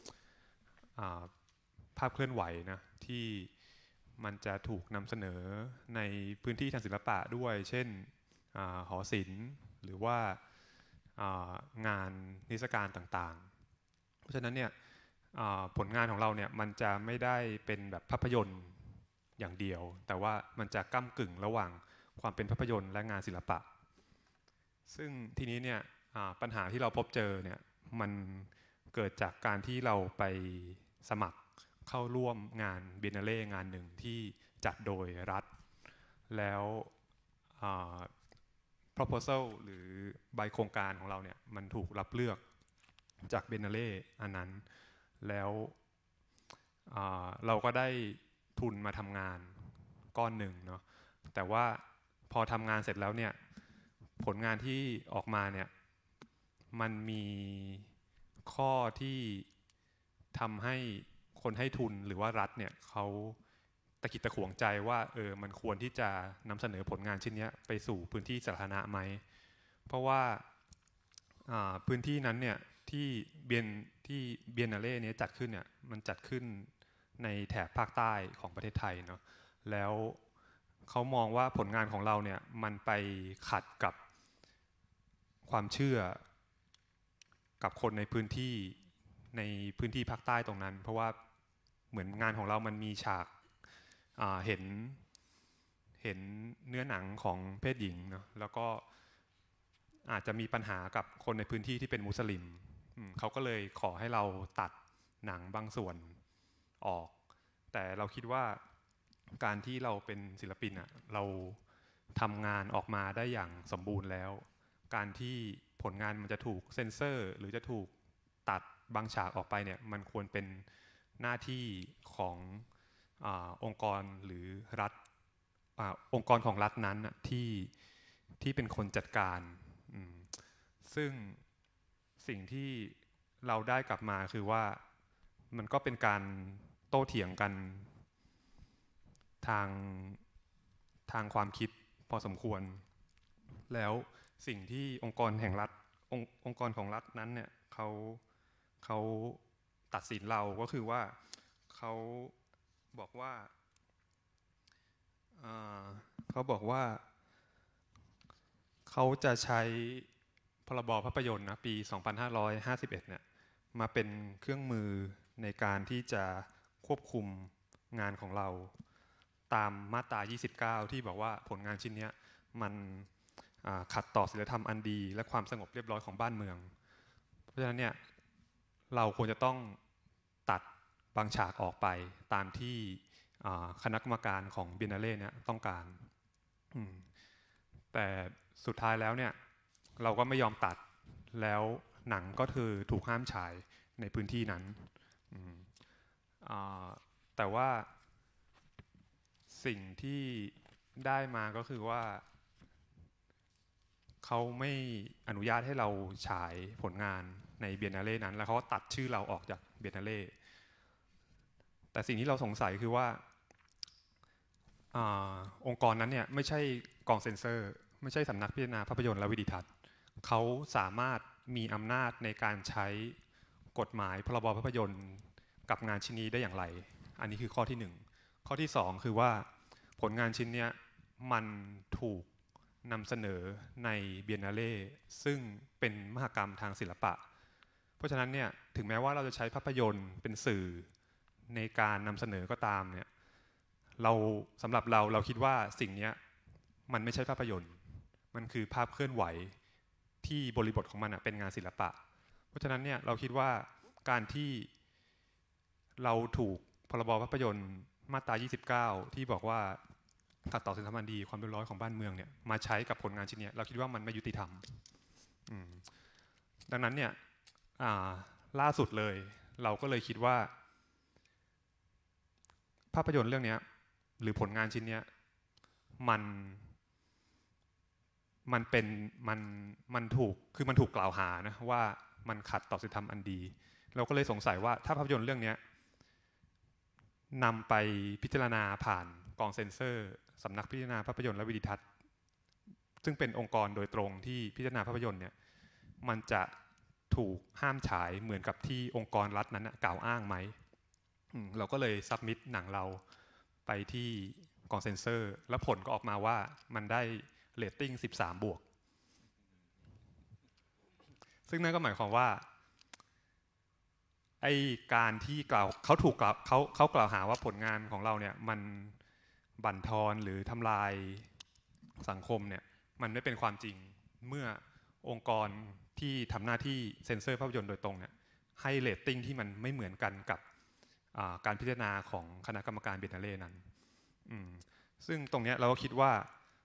ภาพเคลื่อนไหวนะที่มันจะถูกนำเสนอในพื้นที่ทางศิลปะด้วยเช่นหอศิลป์หรือว่างานนิทรรศการต่างๆเพราะฉะนั้นเนี่ยผลงานของเราเนี่ยมันจะไม่ได้เป็นแบบภาพยนตร์อย่างเดียวแต่ว่ามันจะก้ำกึ่งระหว่างความเป็นภาพยนตร์และงานศิลปะซึ่งทีนี้เนี่ยปัญหาที่เราพบเจอเนี่ยมันเกิดจากการที่เราไปสมัครเข้าร่วมงานบิเนเล่งานหนึ่งที่จัดโดยรัฐแล้วproposal หรือใบโครงการของเราเนี่ยมันถูกรับเลือกจากบิเนเล่อันนั้นแล้วเราก็ได้ทุนมาทำงานก้อนหนึ่งเนาะแต่ว่าพอทำงานเสร็จแล้วเนี่ยผลงานที่ออกมาเนี่ยมันมีข้อที่ทำให้คนให้ทุนหรือว่ารัฐเนี่ยเขาตะกิดตะขวงใจว่ามันควรที่จะนำเสนอผลงานชิ้นนี้ไปสู่พื้นที่สาธารณะไหมเพราะว่าพื้นที่นั้นเนี่ยที่เบียนนาเล่นี้จัดขึ้นเนี่ยมันจัดขึ้นในแถบภาคใต้ของประเทศไทยเนาะแล้วเขามองว่าผลงานของเราเนี่ยมันไปขัดกับความเชื่อกับคนในพื้นที่ภาคใต้ตรงนั้น เพราะว่าเหมือนงานของเรามันมีฉากเห็นเนื้อหนังของเพศหญิงเนาะแล้วก็อาจจะมีปัญหากับคนในพื้นที่ที่เป็นมุสลิมเขาก็เลยขอให้เราตัดหนังบางส่วนออกแต่เราคิดว่าการที่เราเป็นศิลปินเราทำงานออกมาได้อย่างสมบูรณ์แล้วการที่ผลงานมันจะถูกเซ็นเซอร์หรือจะถูกตัดบางฉากออกไปเนี่ยมันควรเป็นหน้าที่ขององค์กรหรือรัฐองค์กรของรัฐนั้นที่เป็นคนจัดการซึ่งสิ่งที่เราได้กลับมาคือว่ามันก็เป็นการโต้เถียงกันทางความคิดพอสมควรแล้วสิ่งที่องค์กรแห่งรัฐองค์กรของรัฐนั้นเนี่ยเขาตัดสินเราก็คือว่าเขาบอกว่าเขาจะใช้พรบภาพยนตร์นะปี 2551 เนี่ยมาเป็นเครื่องมือในการที่จะควบคุมงานของเราตามมาตรา 29 ที่บอกว่าผลงานชิ้นนี้มันขัดต่อศีลธรรมอันดีและความสงบเรียบร้อยของบ้านเมืองเพราะฉะนั้นเนี่ยเราควรจะต้องตัดบางฉากออกไปตามที่คณะกรรมการของบิเนเล่เนี่ยต้องการแต่สุดท้ายแล้วเนี่ยเราก็ไม่ยอมตัดแล้วหนังก็คือถูกห้ามฉายในพื้นที่นั้นแต่ว่าสิ่งที่ได้มาก็คือว่าเขาไม่อนุญาตให้เราฉายผลงานในบิเนเล่นั้นแล้วเขาก็ตัดชื่อเราออกจากบิเนเล่แต่สิ่งที่เราสงสัยคือว่าองค์กรนั้นเนี่ยไม่ใช่กองเซ็นเซอร์ไม่ใช่สำนักพิจารณาภาพยนตร์และวิดีทัศน์เขาสามารถมีอำนาจในการใช้กฎหมายพรบภาพยนตร์กับงานชิ้นนี้ได้อย่างไรอันนี้คือข้อที่1ข้อที่2คือว่าผลงานชิ้นนี้มันถูกนำเสนอในเบียนนาเล่ซึ่งเป็นมหกรรมทางศิลปะเพราะฉะนั้นเนี่ยถึงแม้ว่าเราจะใช้ภาพยนตร์เป็นสื่อในการนำเสนอก็ตามเนี่ยสำหรับเราคิดว่าสิ่งนี้มันไม่ใช่ภาพยนตร์มันคือภาพเคลื่อนไหวที่บริบทของมันเป็นงานศิลปะเพราะฉะนั้นเนี่ยเราคิดว่าการที่เราถูกพรบภาพยนตร์มาตรา 29ที่บอกว่าขัดต่อศีลธรรมอันดีความเรียบร้อยของบ้านเมืองเนี่ยมาใช้กับผลงานชิ้นนี้เราคิดว่ามันไม่ยุติธรรมดังนั้นเนี่ยล่าสุดเลยเราก็เลยคิดว่าภาพยนตร์เรื่องนี้หรือผลงานชิ้นนี้มันถูกกล่าวหานะว่ามันขัดต่อศีลธรรมอันดีเราก็เลยสงสัยว่าถ้าภาพยนตร์เรื่องนี้นำไปพิจารณาผ่านกองเซ็นเซอร์สำนักพิจารณาภาพยนตร์และวิดีทัศน์ซึ่งเป็นองค์กรโดยตรงที่พิจารณาภาพยนตร์เนี่ยมันจะถูกห้ามฉายเหมือนกับที่องค์กรรัฐนั้นกล่าวอ้างไหมเราก็เลยซับมิตหนังเราไปที่กองเซ็นเซอร์แล้วผลก็ออกมาว่ามันได้เรตติ้ง13 บวกซึ่งนั่นก็หมายความว่าไอการที่เขากล่าวหาว่าผลงานของเราเนี่ยมันบั่นทอนหรือทำลายสังคมเนี่ยมันไม่เป็นความจริงเมื่อองค์กรที่ทำหน้าที่เซ็นเซอร์ภาพยนตร์โดยตรงเนี่ยให้เรตติ้งที่มันไม่เหมือนกันกับการพิจารณาของคณะกรรมการบิเนเล่นั้นซึ่งตรงนี้เราก็คิดว่า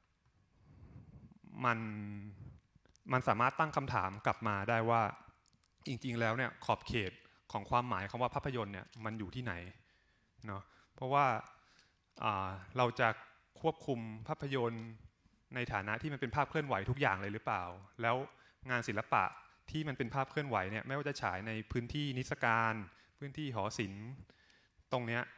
มันสามารถตั้งคำถามกลับมาได้ว่าจริงๆแล้วเนี่ยขอบเขตของความหมายคำว่าภาพยนตร์เนี่ยมันอยู่ที่ไหนเนาะเพราะว่าเราจะควบคุมภาพยนตร์ในฐานะที่มันเป็นภาพเคลื่อนไหวทุกอย่างเลยหรือเปล่าแล้วงานศิลปะที่มันเป็นภาพเคลื่อนไหวเนี่ยไม่ว่าจะฉายในพื้นที่นิทรรศการพื้นที่หอศิลป์ตรงเนี้ย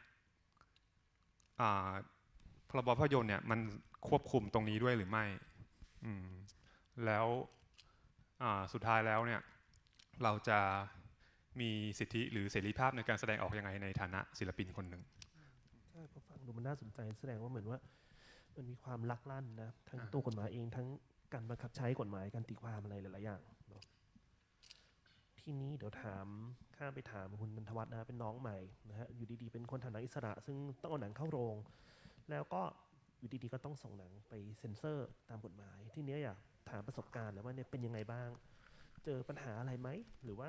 พรบภาพยนตร์เนี่ยมันควบคุมตรงนี้ด้วยหรือไม่แล้วสุดท้ายแล้วเนี่ยเราจะมีสิทธิหรือเสรีภาพในการแสดงออกยังไงในฐานะศิลปินคนหนึ่งใช่พอฟังดูมันน่าสนใจแสดงว่าเหมือนว่ามันมีความลักลั่นนะทั้งตัวกฎหมายเองทั้งการบังคับใช้กฎหมายการตีความอะไรหลายๆอย่างเนาะทีนี้เดี๋ยวข้ามไปถามคุณนันทวัฒน์นะเป็นน้องใหม่นะฮะอยู่ดีๆเป็นคนทำหนังอิสระซึ่งต้องเอาหนังเข้าโรงแล้วก็อยู่ดีๆก็ต้องส่งหนังไปเซ็นเซอร์ตามกฎหมายทีนี้อยากถามประสบการณ์แล้วว่าเนี่ยเป็นยังไงบ้างเจอปัญหาอะไรไหมหรือว่า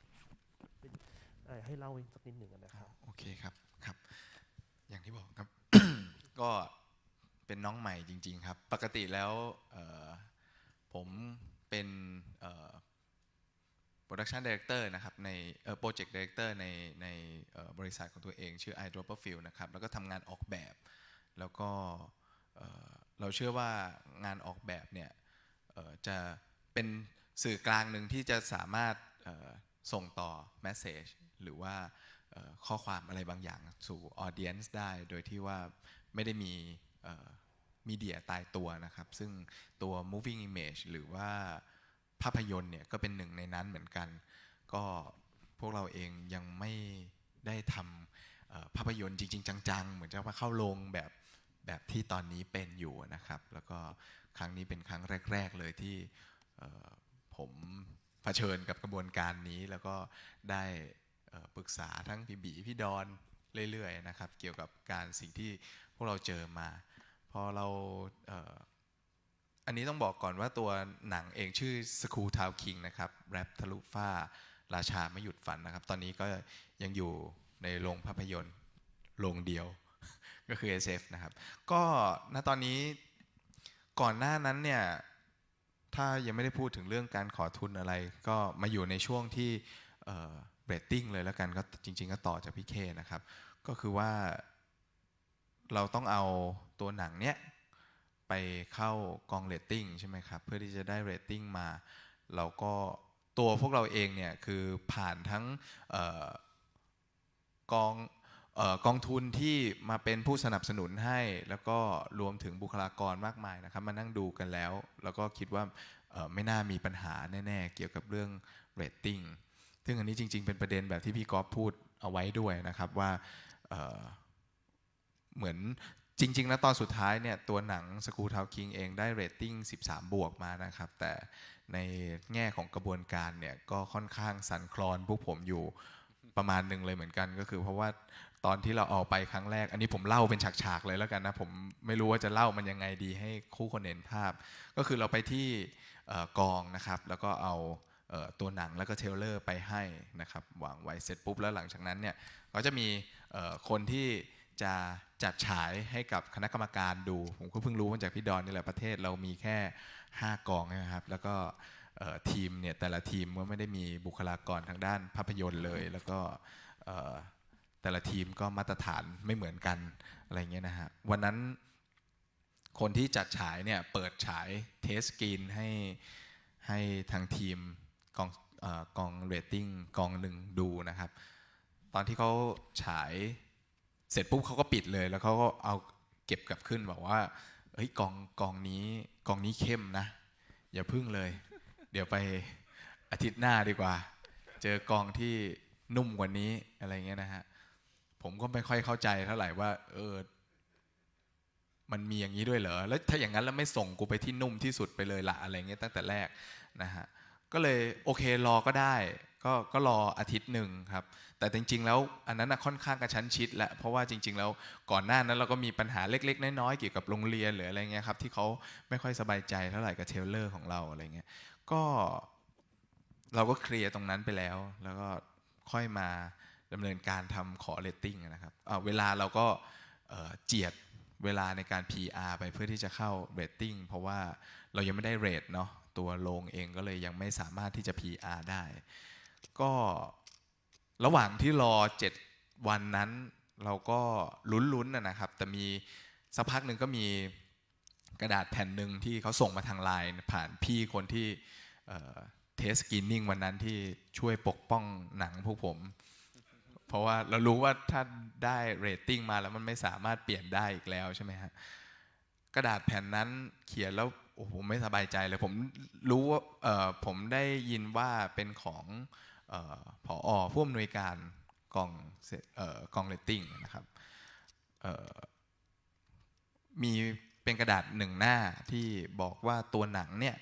ให้เล่าสักนิดหนึ่งนะครับโอเคครับครับอย่างที่บอกครับ ก็เป็นน้องใหม่จริงๆครับปกติแล้วผมเป็นProduction Director นะครับในProject Director ในบริษัทของตัวเองชื่อ iDropperfield นะครับแล้วก็ทำงานออกแบบแล้วก็เราเชื่อว่างานออกแบบเนี่ยจะเป็นสื่อกลางหนึ่งที่จะสามารถส่งต่อ message หรือว่าข้อความอะไรบางอย่างสู่ audience ได้โดยที่ว่าไม่ได้มีมีเดียตายตัวนะครับซึ่งตัว moving image หรือว่าภาพยนตร์เนี่ยก็เป็นหนึ่งในนั้นเหมือนกันก็พวกเราเองยังไม่ได้ทำภาพยนตร์จริงๆจังๆเหมือนจะมาเข้าโรงแบบที่ตอนนี้เป็นอยู่นะครับแล้วก็ครั้งนี้เป็นครั้งแรกๆเลยที่ผมเผชิญกับกระบวนการนี้แล้วก็ได้ปรึกษาทั้งพี่บีพี่ดอนเรื่อยๆนะครับเกี่ยวกับสิ่งที่พวกเราเจอมาพอเราอันนี้ต้องบอกก่อนว่าตัวหนังเองชื่อ School Town King นะครับแรปทะลุฟ้าราชาไม่หยุดฝันนะครับตอนนี้ก็ยังอยู่ในโรงภาพยนตร์โรงเดียวก็คือ SF นะครับก็ณตอนนี้ก่อนหน้านั้นเนี่ยถ้ายังไม่ได้พูดถึงเรื่องการขอทุนอะไรก็มาอยู่ในช่วงที่เรตติ้งเลยแล้วกันก็จริงๆก็ต่อจากพี่เคนะครับก็คือว่าเราต้องเอาตัวหนังเนี้ยไปเข้ากองเรตติ้งใช่ไหมครับเพื่อที่จะได้เรตติ้งมาเราก็ตัวพวกเราเองเนี่ยคือผ่านทั้งกองทุนที่มาเป็นผู้สนับสนุนให้แล้วก็รวมถึงบุคลากรมากมายนะครับมานั่งดูกันแล้วแล้วก็คิดว่าไม่น่ามีปัญหาแน่ๆเกี่ยวกับเรื่องเรตติ้งซึ่งอันนี้จริงๆเป็นประเด็นแบบที่พี่ก๊อฟพูดเอาไว้ด้วยนะครับว่าเหมือนจริงๆแล้วตอนสุดท้ายเนี่ยตัวหนัง School Town King เองได้เรตติ้ง13 บวกมานะครับแต่ในแง่ของกระบวนการเนี่ยก็ค่อนข้างสั่นคลอนพวกผมอยู่ประมาณหนึ่งเลยเหมือนกันก็คือเพราะว่าตอนที่เราเอาไปครั้งแรกอันนี้ผมเล่าเป็นฉากๆเลยแล้วกันนะผมไม่รู้ว่าจะเล่ามันยังไงดีให้คู่คนเห็นภาพก็คือเราไปที่กองนะครับแล้วก็เอาตัวหนังแล้วก็เทรลเลอร์ไปให้นะครับวางไว้เสร็จปุ๊บแล้วหลังจากนั้นเนี่ยก็จะมีคนที่จะจัดฉายให้กับคณะกรรมการดูผมก็เพิ่งรู้มาจากพี่ดอนนี่แหละประเทศเรามีแค่5 กองนะครับแล้วก็ทีมเนี่ยแต่ละทีมก็ไม่ได้มีบุคลากรทางด้านภาพยนตร์เลยแล้วก็แต่ละทีมก็มาตรฐานไม่เหมือนกันอะไรเงี้ยนะฮะวันนั้นคนที่จัดฉายเนี่ยเปิดฉายเทสสกรีนให้ทางทีมกองเรตติ้งกองหนึ่งดูนะครับตอนที่เขาฉายเสร็จปุ๊บเขาก็ปิดเลยแล้วเขาก็เอาเก็บกลับขึ้นบอกว่าเฮ้ยกองนี้เข้มนะอย่าพึ่งเลยเดี๋ยวไปอาทิตย์หน้าดีกว่าเจอกองที่นุ่มกว่านี้อะไรเงี้ยนะฮะผมก็ไม่ค่อยเข้าใจเท่าไหร่ว่ามันมีอย่างนี้ด้วยเหรอแล้วถ้าอย่างนั้นแล้วไม่ส่งกูไปที่นุ่มที่สุดไปเลยละอะไรเงี้ยตั้งแต่แรกนะฮะก็เลยโอเครอก็ได้ก็รออาทิตย์หนึ่งครับแต่จริงๆแล้วอันนั้นค่อนข้างกระชั้นชิดแหละเพราะว่าจริงๆแล้วก่อนหน้านั้นเราก็มีปัญหาเล็กๆน้อยๆเกี่ยวกับโรงเรียนหรืออะไรเงี้ยครับที่เขาไม่ค่อยสบายใจเท่าไหร่กับเทรลเลอร์ของเราอะไรเงี้ยก็เราก็เคลียร์ตรงนั้นไปแล้วแล้วก็ค่อยมาดำเนินการทำขอเรตติ้งนะครับเวลาเราก็เจียดเวลาในการ PR ไปเพื่อที่จะเข้าเรตติ้งเพราะว่าเรายังไม่ได้เรทเนาะตัวโรงเองก็เลยยังไม่สามารถที่จะ PR ได้ก็ระหว่างที่รอ7 วันนั้นเราก็ลุ้นๆนะครับแต่มีสักพักหนึ่งก็มีกระดาษแผ่นหนึ่งที่เขาส่งมาทางไลน์ผ่านพี่คนที่เทสสกรีนนิ่งวันนั้นที่ช่วยปกป้องหนังพวกผมเพราะว่าเรารู้ว่าถ้าได้เรตติ้งมาแล้วมันไม่สามารถเปลี่ยนได้อีกแล้วใช่ไหมฮะกระดาษแผ่นนั้นเขียนแล้วโอ้โหไม่สบายใจเลยผมรู้ว่าผมได้ยินว่าเป็นของผอ.ผู้อำนวยการกองเรตติ้งนะครับมีเป็นกระดาษหนึ่งหน้าที่บอกว่าตัวหนังเนี่ย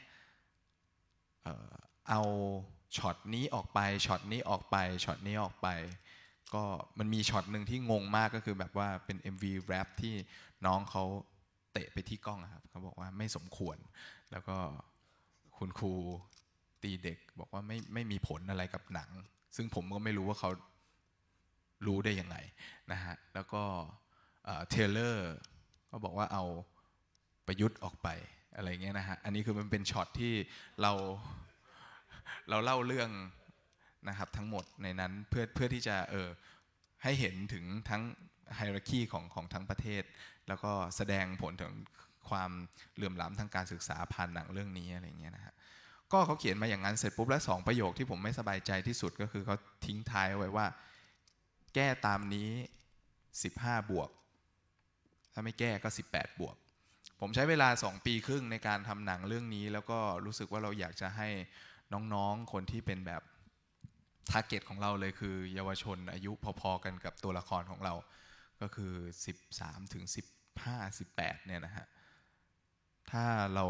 เอาช็อตนี้ออกไปช็อตนี้ออกไปช็อตนี้ออกไปก็มันมีช็อตหนึ่งที่งงมากก็คือแบบว่าเป็น MV rap ที่น้องเขาเตะไปที่กล้องครับเขาบอกว่าไม่สมควรแล้วก็คุณครูตีเด็กบอกว่าไม่มีผลอะไรกับหนังซึ่งผมก็ไม่รู้ว่าเขารู้ได้ยังไงนะฮะแล้วก็เทเลอร์ก็บอกว่าเอาประยุทธ์ออกไปอะไรเงี้ยนะฮะอันนี้คือมันเป็นช็อตที่เราเล่าเรื่องนะครับทั้งหมดในนั้นเพื่อที่จะให้เห็นถึงทั้งไฮรักีของทั้งประเทศแล้วก็แสดงผลถึงความเหลื่อมล้ำทางการศึกษาผ่านหนังเรื่องนี้อะไรเงี้ยนะฮะก็เขาเขียนมาอย่างนั้นเสร็จปุ๊บแล้ว2ประโยคที่ผมไม่สบายใจที่สุดก็คือเขาทิ้งท้ายไว้ว่าแก้ตามนี้15 บวกถ้าไม่แก้ก็18 บวกผมใช้เวลา2 ปีครึ่งในการทำหนังเรื่องนี้แล้วก็รู้สึกว่าเราอยากจะให้น้องๆคนที่เป็นแบบทาร์เก็ตของเราเลยคือเยาวชนอายุพอๆกันกับตัวละครของเราก็คือ13 ถึง 15 18เนี่ยนะฮะถ้าเรา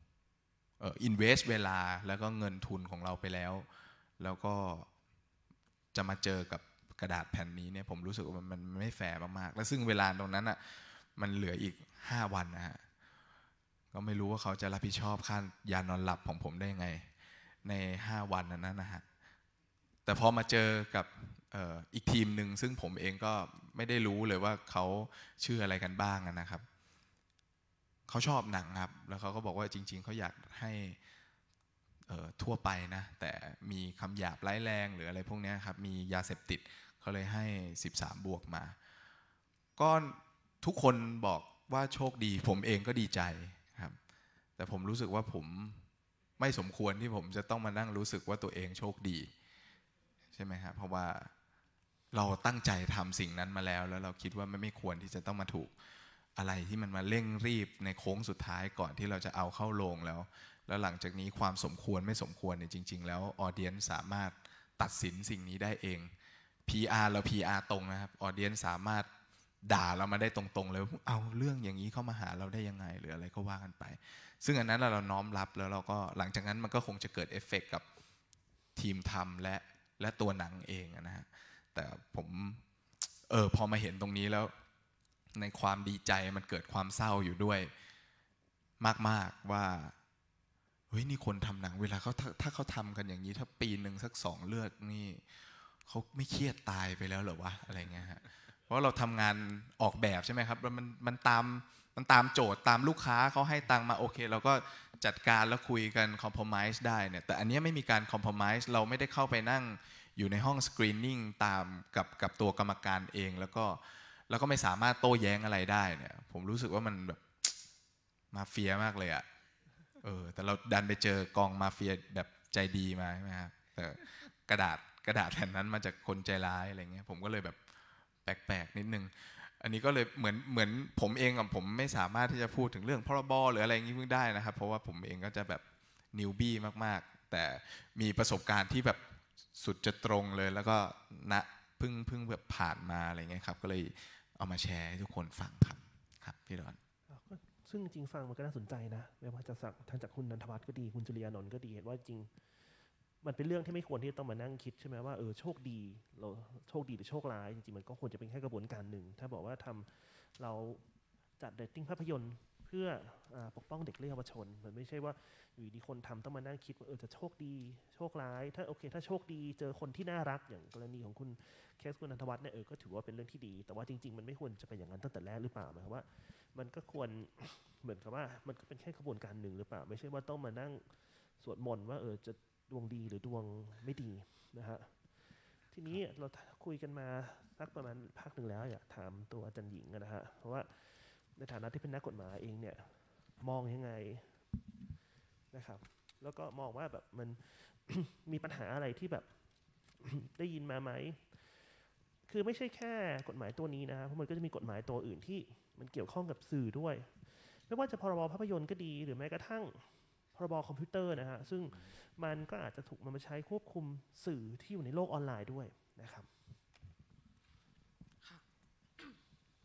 invest เวลาแล้วก็เงินทุนของเราไปแล้วก็จะมาเจอกับกระดาษแผ่นนี้เนี่ยผมรู้สึกว่ามันไม่แฟร์มากๆและซึ่งเวลาตรงนั้นอ่ะมันเหลืออีก5 วันนะฮะก็ไม่รู้ว่าเขาจะรับผิดชอบค่ายานอนหลับของผมได้ยังไงใน5 วันนั้นนะฮะแต่พอมาเจอกับอีกทีมหนึ่งซึ่งผมเองก็ไม่ได้รู้เลยว่าเขาชื่ออะไรกันบ้างนะครับเขาชอบหนังครับแล้วเขาก็บอกว่าจริงๆเขาอยากให้ทั่วไปนะแต่มีคำหยาบร้ายแรงหรืออะไรพวกนี้ครับมียาเสพติดเขาเลยให้13 บวกมาก็ทุกคนบอกว่าโชคดีผมเองก็ดีใจครับแต่ผมรู้สึกว่าผมไม่สมควรที่ผมจะต้องมานั่งรู้สึกว่าตัวเองโชคดีใช่ไหมครับเพราะว่าเราตั้งใจทำสิ่งนั้นมาแล้วเราคิดว่าไม่ควรที่จะต้องมาถูกอะไรที่มันมาเร่งรีบในโค้งสุดท้ายก่อนที่เราจะเอาเข้าโรงแล้วหลังจากนี้ความสมควรไม่สมควรเนี่ยจริงๆแล้วออเดียนสามารถตัดสินสิ่งนี้ได้เอง PR เรา PR ตรงนะครับออเดียนสามารถด่าเรามาได้ตรงๆเลยเอาเรื่องอย่างนี้เข้ามาหาเราได้ยังไงหรืออะไรก็ว่ากันไปซึ่งอันนั้นเราน้อมรับแล้วเราก็หลังจากนั้นมันก็คงจะเกิดเอฟเฟกต์กับทีมทำและตัวหนังเองนะฮะแต่ผมพอมาเห็นตรงนี้แล้วในความดีใจมันเกิดความเศร้าอยู่ด้วยมากๆว่าเฮ้ยนี่คนทำหนังเวลาถ้าเขาทำกันอย่างนี้ถ้าปีหนึ่งสัก2 เรื่องนี่เขาไม่เครียดตายไปแล้วเหรอวะอะไรเงี้ยฮะเพราะเราทำงานออกแบบใช่ไหมครับแล้วมันตามโจทย์ตามลูกค้าเขาให้ตังมาโอเคเราก็จัดการแล้วคุยกันคอมโพไมซ์ได้เนี่ยแต่อันนี้ไม่มีการคอมโพไมซ์เราไม่ได้เข้าไปนั่งอยู่ในห้องสกรีนนิ่งตามกับตัวกรรมการเองแล้วก็ไม่สามารถโต้แย้งอะไรได้เนี่ยผมรู้สึกว่ามันแบบมาเฟียมากเลยอะแต่เราดันไปเจอกองมาเฟียแบบใจดีมาใช่ไหมครับแต่กระดาษแผ่นนั้นมาจากคนใจร้ายอะไรเงี้ยผมก็เลยแบบแปลกๆนิดนึงอันนี้ก็เลยเหมือนผมเองกับผมไม่สามารถที่จะพูดถึงเรื่องพรบหรืออะไรอย่างนี้ได้นะครับเพราะว่าผมเองก็จะแบบนิวบี้มากๆแต่มีประสบการณ์ที่แบบสุดจะตรงเลยแล้วก็เพิ่งแบบผ่านมาอะไรเงี้ยครับก็เลยเอามาแชร์ให้ทุกคนฟังครับพี่ดอนซึ่งจริงฟังมันก็น่าสนใจนะไม่ว่าจะทั้งจากคุณนันทวัฒน์ก็ดีคุณจุลียานนท์ก็ดีเห็นว่าจริงมันเป็นเรื่องที่ไม่ควรที่ต้องมานั่งคิดใช่ไหมว่าโชคดีเราโชคดีหรือโชคร้ายจริงๆมันก็ควรจะเป็นแค่กระบวนการหนึ่งถ้าบอกว่าเราจัดเรตติ้งภาพยนตร์เพื่อปกป้องเด็กและเยาวชนมันไม่ใช่ว่าอยู่ดีคนทำต้องมานั่งคิดว่าจะโชคดีโชคร้ายถ้าถ้าโชคดีเจอคนที่น่ารักอย่างกรณีของคุณเคสคุณนันทวัฒน์เนี่ยก็ถือว่าเป็นเรื่องที่ดีแต่ว่าจริงๆมันไม่ควรจะเป็นอย่างนั้นตั้งแต่แรกหรือเปล่าหมายความว่ามันก็ควรเหมือนกับว่ามันก็เป็นแค่กระบวนการหนึ่งหรือเปล่าไม่ใช่ว่าต้องมานั่งสวดมนต์ว่าจะดวงดีหรือดวงไม่ดีนะฮะทีนี้เราคุยกันมาสักประมาณพักหนึ่งแล้วอยากถามตัวอาจารย์หญิงนะฮะเพราะว่าในฐานะที่เป็นนักกฎหมายเองเนี่ยมองยังไงนะครับแล้วก็มองว่าแบบมัน มีปัญหาอะไรที่แบบ ได้ยินมาไหมคือไม่ใช่แค่กฎหมายตัวนี้นะเพราะมันก็จะมีกฎหมายตัวอื่นที่มันเกี่ยวข้องกับสื่อด้วยไม่ว่าจะพรบภาพยนตร์ก็ดีหรือแม้กระทั่งพรบคอมพิวเตอร์นะฮะซึ่งมันก็อาจจะถูกนำมาใช้ควบคุมสื่อที่อยู่ในโลกออนไลน์ด้วยนะครับค่ะ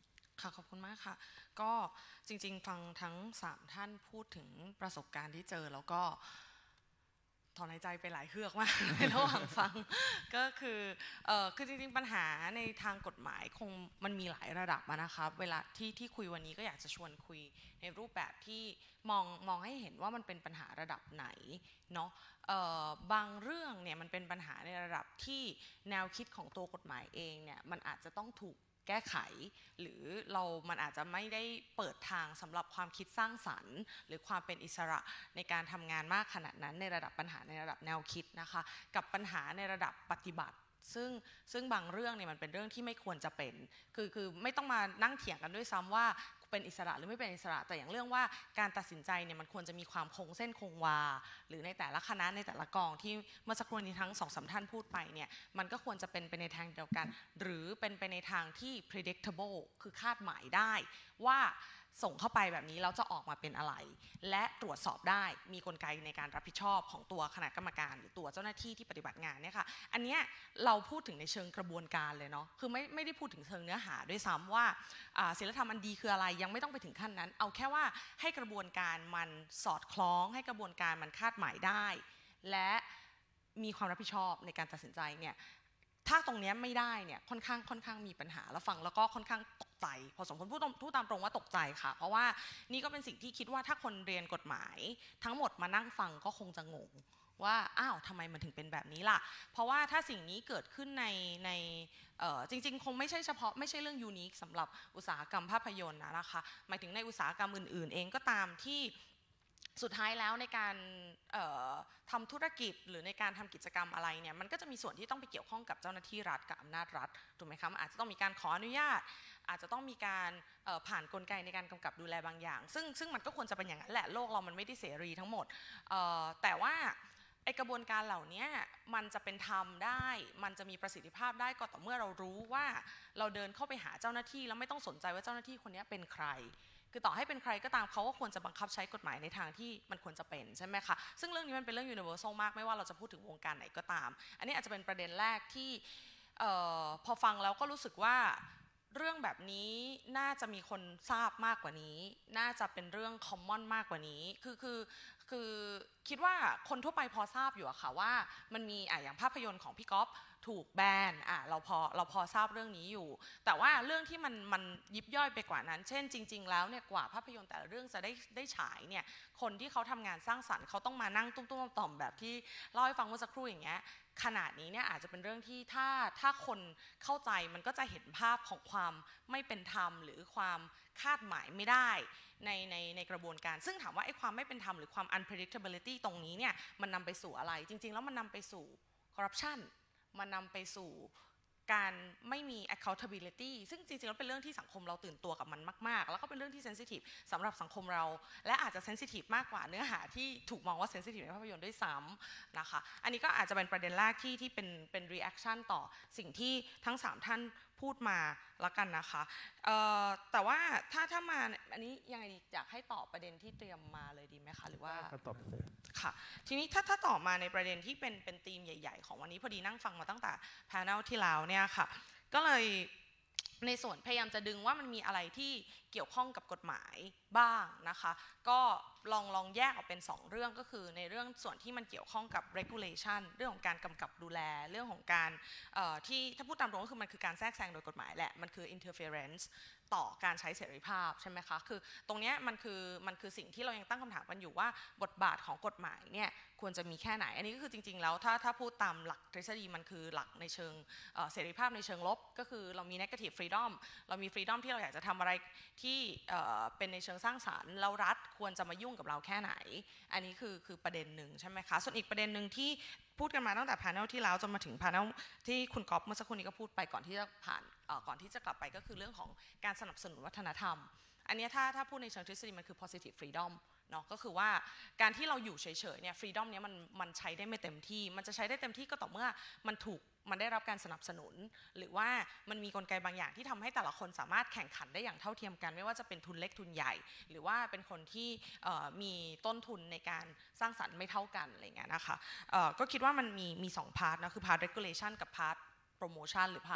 ค่ะขอบคุณมากค่ะก็จริงๆฟังทั้ง3ท่านพูดถึงประสบการณ์ที่เจอแล้วก็ถอนหายใจไปหลายเฮือกมากในระหว่างฟังก็คือจริงๆปัญหาในทางกฎหมายคงมันมีหลายระดับนะคะเวลาที่คุยวันนี้ก็อยากจะชวนคุยในรูปแบบที่มองให้เห็นว่ามันเป็นปัญหาระดับไหนเนาะบางเรื่องเนี่ยมันเป็นปัญหาในระดับที่แนวคิดของตัวกฎหมายเองเนี่ยมันอาจจะต้องถูกแก้ไขหรือมันอาจจะไม่ได้เปิดทางสำหรับความคิดสร้างสรรค์หรือความเป็นอิสระในการทำงานมากขนาดนั้นในระดับปัญหาในระดับแนวคิดนะคะกับปัญหาในระดับปฏิบัติซึ่งบางเรื่องเนี่ยมันเป็นเรื่องที่ไม่ควรจะเป็นคือไม่ต้องมานั่งเถียงกันด้วยซ้ำว่าเป็นอิสระหรือไม่เป็นอิสระแต่อย่างเรื่องว่าการตัดสินใจเนี่ยมันควรจะมีความคงเส้นคงวาหรือในแต่ละคณะในแต่ละกองที่เมื่อสักครู่นี้ทั้ง2-3ท่านพูดไปเนี่ยมันก็ควรจะเป็นไปในทางเดียวกันหรือเป็นไปในทางที่ predictable คือคาดหมายได้ว่าส่งเข้าไปแบบนี้แล้วจะออกมาเป็นอะไรและตรวจสอบได้มีกลไกในการรับผิดชอบของตัวคณะกรรมการหรือตัวเจ้าหน้าที่ที่ปฏิบัติงานเนี่ยค่ะอันเนี้ยเราพูดถึงในเชิงกระบวนการเลยเนาะคือไม่ได้พูดถึงเชิงเนื้อหาด้วยซ้ำว่าศีลธรรมอันดีคืออะไรยังไม่ต้องไปถึงขั้นนั้นเอาแค่ว่าให้กระบวนการมันสอดคล้องให้กระบวนการมันคาดหมายได้และมีความรับผิดชอบในการตัดสินใจเนี่ยถ้าตรงนี้ไม่ได้เนี่ยค่อนข้างมีปัญหาแล้วฟังแล้วก็ค่อนข้างตกใจพอสมควรพูดตามตรงว่าตกใจค่ะเพราะว่านี่ก็เป็นสิ่งที่คิดว่าถ้าคนเรียนกฎหมายทั้งหมดมานั่งฟังก็คงจะงงว่าอ้าวทำไมมันถึงเป็นแบบนี้ล่ะเพราะว่าถ้าสิ่งนี้เกิดขึ้นในจริงๆคงไม่ใช่เฉพาะไม่ใช่เรื่องยูนิคสำหรับอุตสาหกรรมภาพยนตร์นะคะหมายถึงในอุตสาหกรรมอื่นๆเองก็ตามที่สุดท้ายแล้วในการทำธุรกิจหรือในการทำกิจกรรมอะไรเนี่ยมันก็จะมีส่วนที่ต้องไปเกี่ยวข้องกับเจ้าหน้าที่รัฐกับอำนาจรัฐถูกไหมคะอาจจะต้องมีการขออนุญาตอาจจะต้องมีการผ่านกลไกในการกำกับดูแลบางอย่างซึ่งมันก็ควรจะเป็นอย่างนั้นแหละโลกเรามันไม่ได้เสรีทั้งหมดแต่ว่าไอกระบวนการเหล่านี้มันจะเป็นธรรมได้มันจะมีประสิทธิภาพได้ก็ต่อเมื่อเรารู้ว่าเราเดินเข้าไปหาเจ้าหน้าที่แล้วไม่ต้องสนใจว่าเจ้าหน้าที่คนนี้เป็นใครคือต่อให้เป็นใครก็ตามเขาก็ควรจะบังคับใช้กฎหมายในทางที่มันควรจะเป็นใช่ไหมคะซึ่งเรื่องนี้มันเป็นเรื่อง universal มากไม่ว่าเราจะพูดถึงวงการไหนก็ตามอันนี้อาจจะเป็นประเด็นแรกที่พอฟังแล้วก็รู้สึกว่าเรื่องแบบนี้น่าจะมีคนทราบมากกว่านี้น่าจะเป็นเรื่อง common มากกว่านี้คือคิดว่าคนทั่วไปพอทราบอยู่อะค่ะว่ามันมีอย่างภาพยนตร์ของพี่ก๊อฟถูกแบนเราพอทราบเรื่องนี้อยู่แต่ว่าเรื่องที่มันยิบย่อยไปกว่านั้นเช่นจริงๆแล้วเนี่ยกว่าภาพยนตร์แต่ละเรื่องจะได้ฉายเนี่ยคนที่เขาทำงานสร้างสรรค์เขาต้องมานั่งตุ้มๆต่อมแบบที่เล่าให้ฟังเมื่อสักครู่อย่างเงี้ยขนาดนี้เนี่ยอาจจะเป็นเรื่องที่ถ้าคนเข้าใจมันก็จะเห็นภาพของความไม่เป็นธรรมหรือความคาดหมายไม่ได้ในกระบวนการซึ่งถามว่าไอ้ความไม่เป็นธรรมหรือความ unpredictability ตรงนี้เนี่ยมันนำไปสู่อะไรจริงๆแล้วมันนำไปสู่ corruption มันนำไปสู่การไม่มี accountability ซึ่งจริงๆแล้วเป็นเรื่องที่สังคมเราตื่นตัวกับมันมากๆแล้วก็เป็นเรื่องที่ sensitive สำหรับสังคมเราและอาจจะ sensitive มากกว่าเนื้อหาที่ถูกมองว่า sensitive ในภาพยนตร์ด้วยซ้ำนะคะอันนี้ก็อาจจะเป็นประเด็นแรกที่เป็น reaction ต่อสิ่งที่ทั้ง3ท่านพูดมาแล้วกันนะคะแต่ว่าถ้ามาอันนี้ยังไงอยากให้ตอบประเด็นที่เตรียมมาเลยดีไหมคะหรือว่าตอบเลยค่ะทีนี้ถ้าตอบมาในประเด็นที่เป็นธีมใหญ่ๆของวันนี้พอดีนั่งฟังมาตั้งแต่ panel ที่แล้วเนี่ยค่ะก็เลยในส่วนพยายามจะดึงว่ามันมีอะไรที่เกี่ยวข้องกับกฎหมายบ้างนะคะก็ลองแยกออกเป็น2เรื่องก็คือในเรื่องส่วนที่มันเกี่ยวข้องกับ regulation เรื่องของการกำกับดูแลเรื่องของการที่ถ้าพูดตามตรงก็คือมันคือการแทรกแซงโดยกฎหมายแหละมันคือ interference ต่อการใช้เสรีภาพใช่ไหมคะคือตรงนี้มันคือสิ่งที่เรายังตั้งคำถามกันอยู่ว่าบทบาทของกฎหมายเนี่ยควรจะมีแค่ไหนอันนี้ก็คือจริงๆแล้วถ้าพูดตามหลักทฤษฎีมันคือหลักในเชิงเสรีภาพในเชิงลบก็คือเรามี negative freedom เรามี freedom ที่เราอยากจะทำอะไรที่เป็นในเชิงสร้างสรรค์แล้วรัฐควรจะมายุ่งกับเราแค่ไหนอันนี้คือประเด็นหนึ่งใช่ไหมคะส่วนอีกประเด็นหนึ่งที่พูดกันมาตั้งแต่ panel ที่แล้วจนมาถึง panel ที่คุณก๊อฟเมื่อสักครู่นี้ก็พูดไปก่อนที่จะก่อนที่จะกลับไปก็คือเรื่องของการสนับสนุนวัฒนธรรมอันนี้ถ้าพูดในเชิงทฤษฎีมันคือ positive freedom เนาะก็คือว่าการที่เราอยู่เฉยๆเนี่ย freedom เนี้ยมันใช้ได้ไม่เต็มที่มันจะใช้ได้เต็มที่ก็ต่อเมื่อมันได้รับการสนับสนุนหรือว่ามันมีกลไกบางอย่างที่ทำให้แต่ละคนสามารถแข่งขันได้อย่างเท่าเทียมกันไม่ว่าจะเป็นทุนเล็กทุนใหญ่หรือว่าเป็นคนที่มีต้นทุนในการสร้างสรรค์ไม่เท่ากันอะไรเงี้ยนะคะก็คิดว่ามันมี2พาร์ทนะคือพาร์ท regulation กับพาร์ท promotion หรือพาร์ท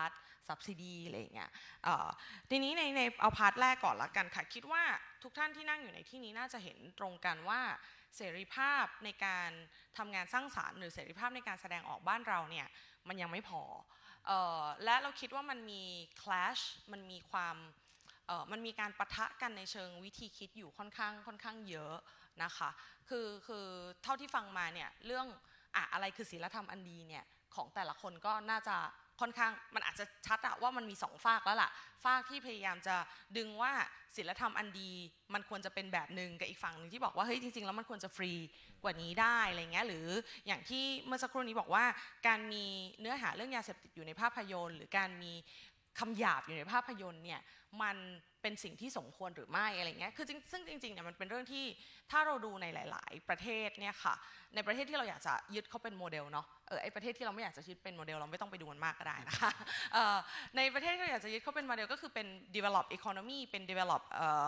subsidy อะไรอย่างเงี้ยทีนี้ในเอาพาร์ทแรกก่อนละกันค่ะคิดว่าทุกท่านที่นั่งอยู่ในที่นี้น่าจะเห็นตรงกันว่าเสรีภาพในการทำงานสร้างสรรค์หรือเสรีภาพในการแสดงออกบ้านเราเนี่ยมันยังไม่พอและเราคิดว่ามันมี clash มันมีความมันมีการปะทะกันในเชิงวิธีคิดอยู่ค่อนข้างเยอะนะคะคือเท่าที่ฟังมาเนี่ยเรื่องอะไรคือศีลธรรมอันดีเนี่ยของแต่ละคนก็น่าจะค่อนข้างมันอาจจะชัดว่ามันมี2ฝากแล้วล่ะฝากที่พยายามจะดึงว่าศีลธรรมอันดีมันควรจะเป็นแบบนึงกับอีกฝั่งนึงที่บอกว่าเฮ้ยจริงๆแล้วมันควรจะฟรีกว่านี้ได้อะไรเงี้ยหรืออย่างที่เมื่อสักครู่นี้บอกว่าการมีเนื้อหาเรื่องยาเสพติดอยู่ในภาพยนตร์หรือการมีคำหยาบอยู่ในภาพยนตร์เนี่ยมันเป็นสิ่งที่สมควรหรือไม่อะไรเงี้ยคือซึ่งจริงๆเนี่ยมันเป็นเรื่องที่ถ้าเราดูในหลายๆประเทศเนี่ยค่ะในประเทศที่เราอยากจะยึดเขาเป็นโมเดลเนาะไอประเทศที่เราไม่อยากจะยึดเป็นโมเดลเราไม่ต้องไปดูมันมากก็ได้นะคะในประเทศที่เราอยากจะยึดเขาเป็นโมเดลก็คือเป็น develop economy เป็น develop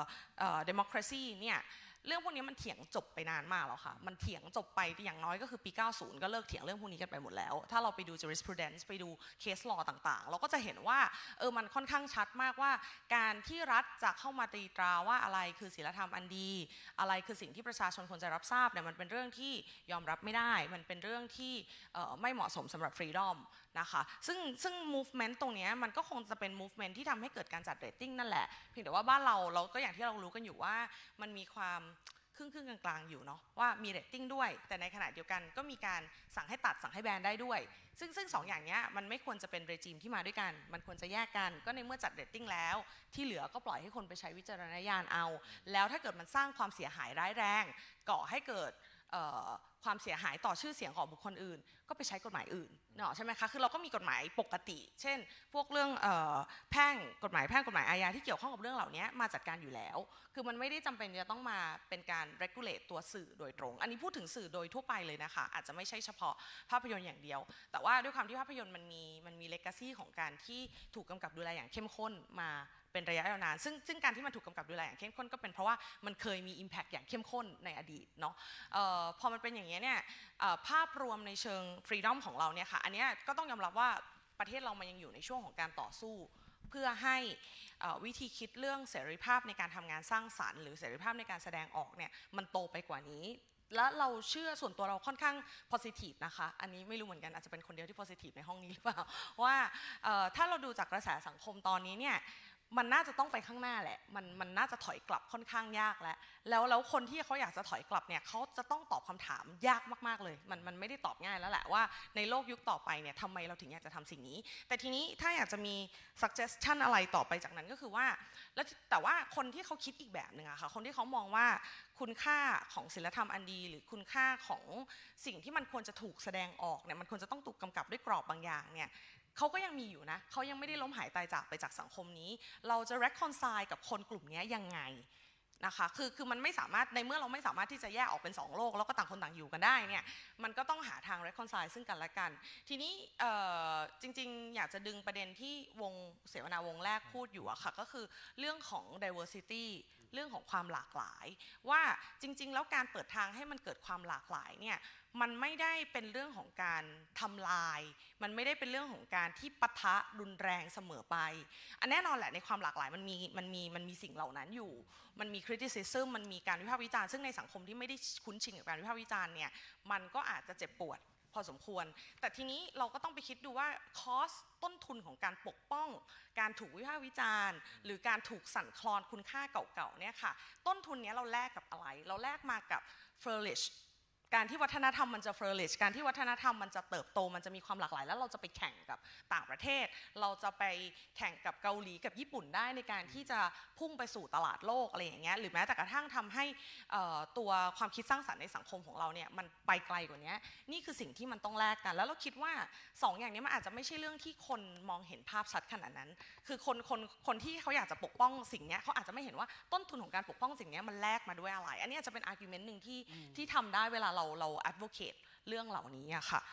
democracy เนี่ยเรื่องพวกนี้มันเถียงจบไปนานมากแล้วค่ะมันเถียงจบไปอย่างน้อยก็คือปี 90 ก็เลิกเถียงเรื่องพวกนี้กันไปหมดแล้วถ้าเราไปดู jurisprudence ไปดู case law ต่างๆเราก็จะเห็นว่ามันค่อนข้างชัดมากว่าการที่รัฐจะเข้ามาตีตราว่าอะไรคือศีลธรรมอันดีอะไรคือสิ่งที่ประชาชนควรจะรับทราบเนี่ยมันเป็นเรื่องที่ยอมรับไม่ได้มันเป็นเรื่องที่ไม่เหมาะสมสำหรับ freedom นะคะซึ่ง movement ตรงนี้มันก็คงจะเป็น movement ที่ทำให้เกิดการจัด rating นั่นแหละเพียงแต่ว่าบ้านเราก็อย่างที่เรารู้กันอยู่ว่ามันมีความครึ่งกลางๆอยู่เนาะว่ามีเรตติ้งด้วยแต่ในขณะเดียวกันก็มีการสั่งให้ตัดสั่งให้แบนได้ด้วยซึ่ง2 อย่างนี้มันไม่ควรจะเป็นเรจิมที่มาด้วยกันมันควรจะแยกกันก็ในเมื่อจัดเรตติ้งแล้วที่เหลือก็ปล่อยให้คนไปใช้วิจารณญาณเอาแล้วถ้าเกิดมันสร้างความเสียหายร้ายแรงก่อให้เกิดความเสียหายต่อชื่อเสียงของบุคคลอื่นก็ไปใช้กฎหมายอื่นเนาะใช่ไหมคะคือเราก็มีกฎหมายปกติเช่นพวกเรื่องแพ่งกฎหมายอาญาที่เกี่ยวข้องกับเรื่องเหล่านี้มาจัดการอยู่แล้วคือมันไม่ได้จำเป็นจะต้องมาเป็นการ regulate ตัวสื่อโดยตรงอันนี้พูดถึงสื่อโดยทั่วไปเลยนะคะอาจจะไม่ใช่เฉพาะภาพยนตร์อย่างเดียวแต่ว่าด้วยความที่ภาพยนตร์มันมี legacy ของการที่ถูกกำกับดูแลอย่างเข้มข้นมาเป็นระยะยาวนานซึ่งการที่มันถูกกำกับดูแลอย่างเข้มข้นก็เป็นเพราะว่ามันเคยมี impact อย่างเข้มข้นในอดีตเนาะพอมันเป็นอย่างนี้เนี่ยภาพรวมในเชิง freedom ของเราเนี่ยค่ะอันนี้ก็ต้องยอมรับว่าประเทศเรามันยังอยู่ในช่วงของการต่อสู้เพื่อให้วิธีคิดเรื่องเสรีภาพในการทำงานสร้างสรรค์หรือเสรีภาพในการแสดงออกเนี่ยมันโตไปกว่านี้และเราเชื่อส่วนตัวเราค่อนข้าง positive นะคะอันนี้ไม่รู้เหมือนกันอาจจะเป็นคนเดียวที่ positive ในห้องนี้หรือเปล่าว่าถ้าเราดูจากกระแสสังคมตอนนี้เนี่ยมันน่าจะต้องไปข้างหน้าแหละมันน่าจะถอยกลับค่อนข้างยากแล้วคนที่เขาอยากจะถอยกลับเนี่ยเขาจะต้องตอบคำถามยากมากๆเลยมันไม่ได้ตอบง่ายแล้วแหละว่าในโลกยุคต่อไปเนี่ยทำไมเราถึงอยากจะทำสิ่งนี้แต่ทีนี้ถ้าอยากจะมี suggestion อะไรต่อไปจากนั้นก็คือว่าแต่ว่าคนที่เขาคิดอีกแบบนึงอะค่ะคนที่เขามองว่าคุณค่าของศีลธรรมอันดีหรือคุณค่าของสิ่งที่มันควรจะถูกแสดงออกเนี่ยมันควรจะต้องถูกกำกับด้วยกรอบบางอย่างเนี่ยเขาก็ยังมีอยู่นะเขายังไม่ได้ล้มหายตายจากไปจากสังคมนี้เราจะ reconcile กับคนกลุ่มนี้ยังไงนะคะคือมันไม่สามารถในเมื่อเราไม่สามารถที่จะแยกออกเป็น2โลกแล้วก็ต่างคนต่างอยู่กันได้เนี่ยมันก็ต้องหาทาง reconcile ซึ่งกันและกันทีนี้จริงๆอยากจะดึงประเด็นที่วงเสวนาวงแรกพูดอยู่อะค่ะก็คือเรื่องของ diversity เรื่องของความหลากหลายว่าจริงๆแล้วการเปิดทางให้มันเกิดความหลากหลายเนี่ยมันไม่ได้เป็นเรื่องของการทำลายมันไม่ได้เป็นเรื่องของการที่ปะทะรุนแรงเสมอไปอันแน่นอนแหละในความหลากหลายมันมีสิ่งเหล่านั้นอยู่มันมี criticism มันมีการวิพากษ์วิจารณ์ซึ่งในสังคมที่ไม่ได้คุ้นชินกับการวิพากษ์วิจารณ์เนี่ยมันก็อาจจะเจ็บปวดพอสมควรแต่ทีนี้เราก็ต้องไปคิดดูว่าคอสต้นทุนของการปกป้องการถูกวิพากษ์วิจารณ์หรือการถูกสั่นคลอนคุณค่าเก่าๆเนี่ยค่ะต้นทุนนี้เราแลกกับอะไรเราแลกมากับ flourishการที่วัฒนธรรมมันจะ flourish การที่วัฒนธรรมมันจะเติบโตมันจะมีความหลากหลายแล้วเราจะไปแข่งกับต่างประเทศเราจะไปแข่งกับเกาหลีกับญี่ปุ่นได้ในการที่จะพุ่งไปสู่ตลาดโลกอะไรอย่างเงี้ยหรือแม้แต่กระทั่งทำให้ตัวความคิดสร้างสรรค์ในสังคมของเราเนี่ยมันไปไกลกว่านี้นี่คือสิ่งที่มันต้องแลกกันแล้วเราคิดว่า2 อย่างนี้มันอาจจะไม่ใช่เรื่องที่คนมองเห็นภาพชัดขนาดนั้นคือคนที่เขาอยากจะปกป้องสิ่งนี้เขาอาจจะไม่เห็นว่าต้นทุนของการปกป้องสิ่งนี้มันแลกมาด้วยอะไรอันนี้อาจจะเป็น argument นึงที่ทำได้เวลาเรา advocate เรื่องเหล่านี้อะค่ะ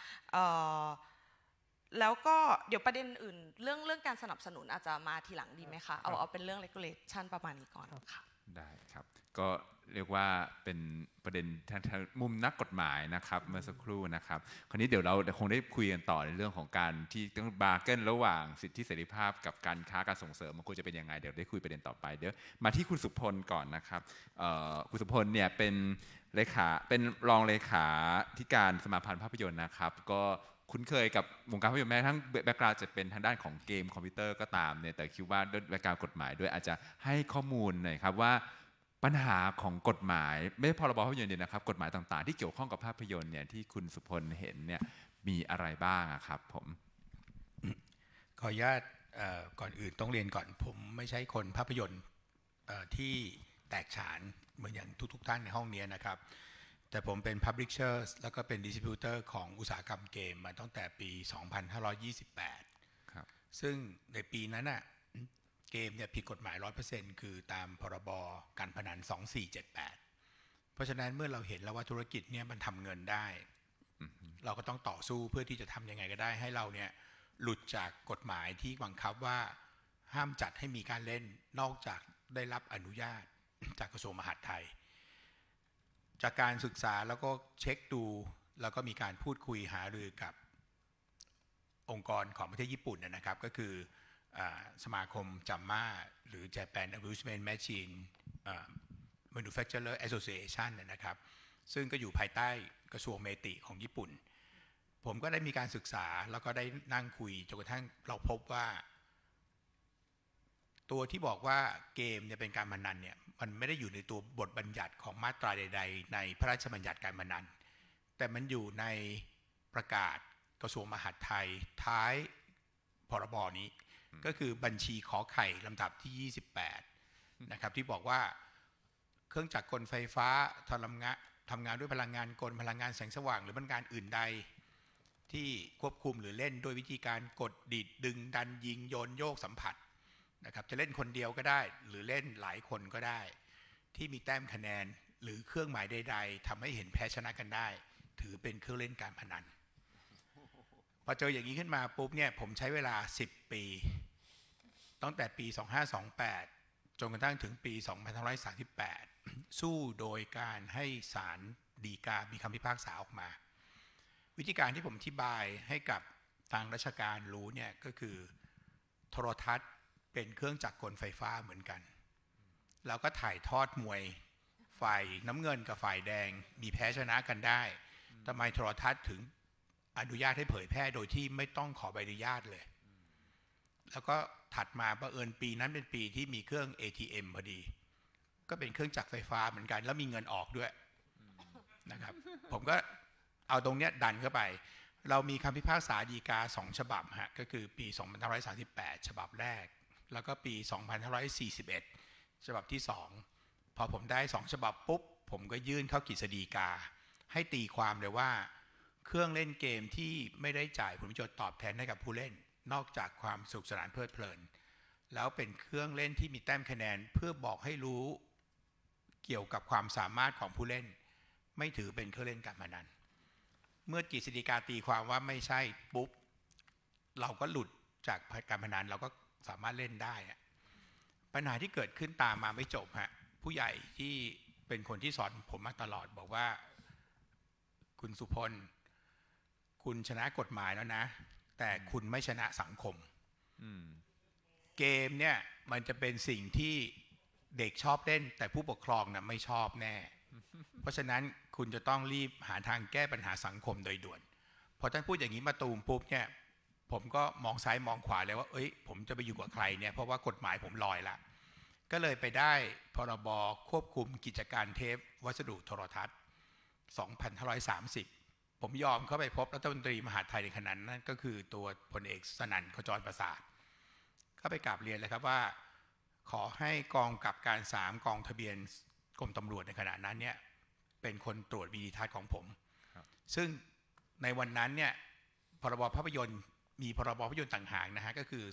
แล้วก็เดี๋ยวประเด็นอื่นเรื่องการสนับสนุนอาจจะมาทีหลังดีไหมคะเอาเป็นเรื่อง regulation ประมาณนี้ก่อนค่ะได้ครับก็เรียกว่าเป็นประเด็นทางมุมนักกฎหมายนะครับเมื่อสักครู่นะครับคราวนี้เดี๋ยวเราคงได้คุยกันต่อในเรื่องของการที่ต้องบาร์เกิลระหว่างสิทธิเสรีภาพกับการค้าการส่งเสริมมันควรจะเป็นยังไงเดี๋ยวได้คุยประเด็นต่อไปเดี๋ยวมาที่คุณสุพลก่อนนะครับคุณสุพลเนี่ยเป็นรองเลขาธิการสมาพันธ์ภาพยนตร์นะครับก็คุ้นเคยกับวงการภาพยนตร์แม้ทั้งแบ็กกราวด์จะเป็นทางด้านของเกมคอมพิวเตอร์ก็ตามเนี่ยแต่คิดว่าด้วยแบ็กกราวด์กฎหมายด้วยอาจจะให้ข้อมูลหน่อยครับว่าปัญหาของกฎหมายไม่พรบภาพยนตร์เดียวนะครับกฎหมายต่างๆที่เกี่ยวข้องกับภาพยนตร์เนี่ยที่คุณสุพลเห็นเนี่ยมีอะไรบ้างครับผมขออนุญาตก่อนอื่นต้องเรียนก่อนผมไม่ใช่คนภาพยนตร์ที่แตกฉานเหมือนอย่างทุกท่านในห้องนี้นะครับแต่ผมเป็น Publisher แล้วก็เป็น Distributor ของอุตสาหกรรมเกมมาตั้งแต่ปี 2528 ครับซึ่งในปีนั้นน่ะเกมเนี่ยผิดกฎหมาย 100% คือตามพรบการพนัน 2478 เพราะฉะนั้นเมื่อเราเห็นแล้วว่าธุรกิจเนี่ยมันทำเงินได้เราก็ต้องต่อสู้เพื่อที่จะทำยังไงก็ได้ให้เราเนี่ยหลุดจากกฎหมายที่บังคับว่าห้ามจัดให้มีการเล่นนอกจากได้รับอนุญาตจากกระทรวงมหาดไทยจากการศึกษาแล้วก็เช็คดูแล้วก็มีการพูดคุยหารือกับองค์กรของประเทศญี่ปุ่นนะครับก็คือสมาคมจัมม่าหรือ Japan Amusement Machine Manufacturer Association นะครับซึ่งก็อยู่ภายใต้กระทรวงเมติของญี่ปุ่นผมก็ได้มีการศึกษาแล้วก็ได้นั่งคุยจนกระทั่งเราพบว่าตัวที่บอกว่าเกมเนี่ยเป็นการพนันเนี่ยมันไม่ได้อยู่ในตัวบทบัญญัติของมาตราใดๆในพระราชบัญญัติการพนันแต่มันอยู่ในประกาศกระทรวงมหาดไทยท้ายพรบนี้ก็คือบัญชีขอไข่ลำดับที่28นะครับที่บอกว่าเครื่องจักรกลไฟฟ้าทำงานด้วยพลังงานกลพลังงานแสงสว่างหรือพลังงานอื่นใดที่ควบคุมหรือเล่นด้วยวิธีการกดดีดดึงดันยิงโยนโยกสัมผัสนะครับจะเล่นคนเดียวก็ได้หรือเล่นหลายคนก็ได้ที่มีแต้มคะแนนหรือเครื่องหมายใดๆทำให้เห็นแพ้ชนะกันได้ถือเป็นเครื่องเล่นการพนันพอเจออย่างนี้ขึ้นมาปุ๊บเนี่ยผมใช้เวลา10 ปีตั้งแต่ปี 2528 จนกระทั่งถึงปี 2538 สู้โดยการให้ศาลฎีกามีคำพิพากษาออกมาวิธีการที่ผมอธิบายให้กับทางราชการรู้เนี่ยก็คือโทรทัศน์เป็นเครื่องจักรกลไฟฟ้าเหมือนกันแล้วก็ถ่ายทอดมวยฝ่ายน้ำเงินกับฝ่ายแดงมีแพ้ชนะกันได้ทำไมโทรทัศน์ถึงอนุญาตให้เผยแพร่โดยที่ไม่ต้องขอใบอนุญาตเลยแล้วก็ถัดมาบังเอิญปีนั้นเป็นปีที่มีเครื่อง ATM พอดีก็เป็นเครื่องจักรไฟฟ้าเหมือนกันแล้วมีเงินออกด้วยนะครับผมก็เอาตรงเนี้ยดันเข้าไปเรามีคำพิพากษาฎีกา2 ฉบับฮะก็คือปี 2538 ฉบับแรกแล้วก็ปี 2541 ฉบับที่2พอผมได้2 ฉบับปุ๊บผมก็ยื่นเข้ากฤษฎีกาให้ตีความเลยว่าเครื่องเล่นเกมที่ไม่ได้จ่ายผลประโยชน์ตอบแทนให้กับผู้เล่นนอกจากความสนุกสนานเพลิดเพลินแล้วเป็นเครื่องเล่นที่มีแต้มคะแนนเพื่อบอกให้รู้เกี่ยวกับความสามารถของผู้เล่นไม่ถือเป็นเครื่องเล่นการพนันเมื่อกฤษฎีกาตีความว่าไม่ใช่ปุ๊บเราก็หลุดจากการพนันเราก็สามารถเล่นได้ปัญหาที่เกิดขึ้นตามมาไม่จบฮะผู้ใหญ่ที่เป็นคนที่สอนผมมาตลอดบอกว่าคุณสุพลคุณชนะกฎหมายแล้วนะแต่คุณไม่ชนะสังคมเกมเนี่ยมันจะเป็นสิ่งที่เด็กชอบเล่นแต่ผู้ปกครองน่ะไม่ชอบแน่เพราะฉะนั้นคุณจะต้องรีบหาทางแก้ปัญหาสังคมโดยด่วนพอท่านพูดอย่างนี้มาตูมปุ๊บเนี่ยผมก็มองซ้ายมองขวาเลยว่าเอ้ยผมจะไปอยู่กับใครเนี่ยเพราะว่ากฎหมายผมลอยละก็เลยไปได้พรบควบคุมกิจการเทปวัสดุโทรทัศน์ 2530 ผมยอมเข้าไปพบรัฐมนตรีมหาดไทยในขณะนั้นก็คือตัวพลเอกสนั่นขจรประสาทเข้าไปกราบเรียนเลยครับว่าขอให้กองกับการ3กองทะเบียนกรมตำรวจในขณะนั้นเนี่ยเป็นคนตรวจวิดีทัศน์ของผมซึ่งในวันนั้นเนี่ยพรบภาพยนตร์มีพรบภาพยนตร์ต่างหากนะฮะก็คือ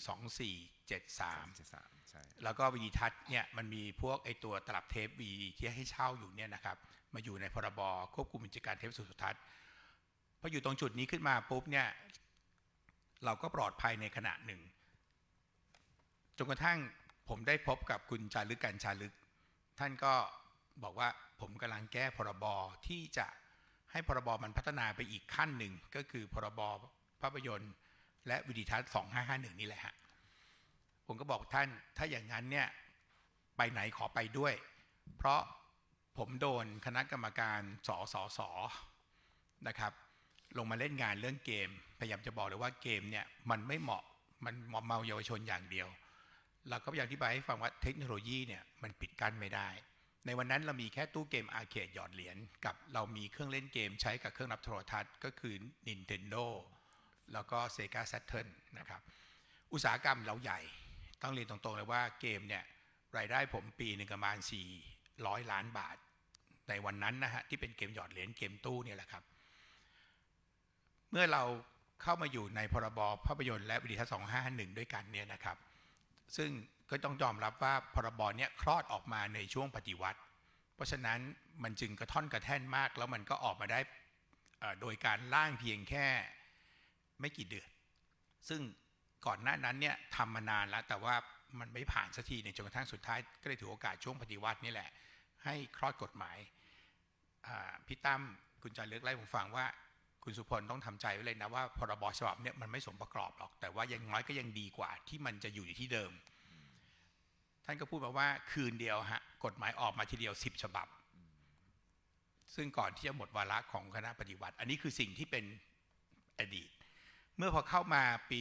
2473ใช่แล้วก็วิดีทัศน์เนี่ยมันมีพวกไอตัวตลับเทปวีที่ให้เช่าอยู่เนี่ยนะครับมาอยู่ในพรบควบคุมกิจการเทปสุดทัศน์พออยู่ตรงจุดนี้ขึ้นมาปุ๊บเนี่ยเราก็ปลอดภัยในขณะหนึ่งจนกระทั่งผมได้พบกับคุณจารึกกันชาลึกท่านก็บอกว่าผมกำลังแก้พรบที่จะให้พรบมันพัฒนาไปอีกขั้นหนึ่งก็คือพรบภาพยนตร์และวิดีทัศน์2551นี่แหละฮะผมก็บอกท่านถ้าอย่างนั้นเนี่ยไปไหนขอไปด้วยเพราะผมโดนคณะกรรมการสสนะครับลงมาเล่นงานเรื่องเกมพยายามจะบอกเลยว่าเกมเนี่ยมันไม่เหมาะมันเมาเยาวชนอย่างเดียวเราก็พยายามอธิบายให้ฟังว่าเทคโนโลยีเนี่ยมันปิดกั้นไม่ได้ในวันนั้นเรามีแค่ตู้เกมอาร์เคดหยอดเหรียญกับเรามีเครื่องเล่นเกมใช้กับเครื่องรับโทรทัศน์ก็คือ Nintendo แล้วก็ Sega Saturn นะครับอุตสาหกรรมเราใหญ่ต้องเรียนตรงๆเลยว่าเกมเนี่ยรายได้ผมปีหนึ่งประมาณ400 ล้านบาทในวันนั้นนะฮะที่เป็นเกมหยอดเหรียญเกมตู้เนี่ยแหละครับเมื่อเราเข้ามาอยู่ในพรบภาพยนตร์และวิดีทัศน์2551ด้วยกันเนี่ยนะครับซึ่งก็ต้องยอมรับว่าพรบเนี่ยคลอดออกมาในช่วงปฏิวัติเพราะฉะนั้นมันจึงกระท่อนกระแท่นมากแล้วมันก็ออกมาได้โดยการร่างเพียงแค่ไม่กี่เดือนซึ่งก่อนหน้านั้นเนี่ยทำมานานแล้วแต่ว่ามันไม่ผ่านสักทีในจนกระทั่งสุดท้ายก็เลยถือโอกาสช่วงปฏิวัตินี่แหละให้คลอดกฎหมายพี่ตั้มคุณจารึกไล่ผมฟังว่าคุณสุพลต้องทำใจไว้เลยนะว่าพรบฉบับเนี่ยมันไม่สมประกอบหรอกแต่ว่ายังน้อยก็ยังดีกว่าที่มันจะอยู่ที่เดิมท่านก็พูดมาว่าคืนเดียวฮะกฎหมายออกมาทีเดียว10 ฉบับซึ่งก่อนที่จะหมดวาระของคณะปฏิวัติอันนี้คือสิ่งที่เป็นอดีตเมื่อพอเข้ามาปี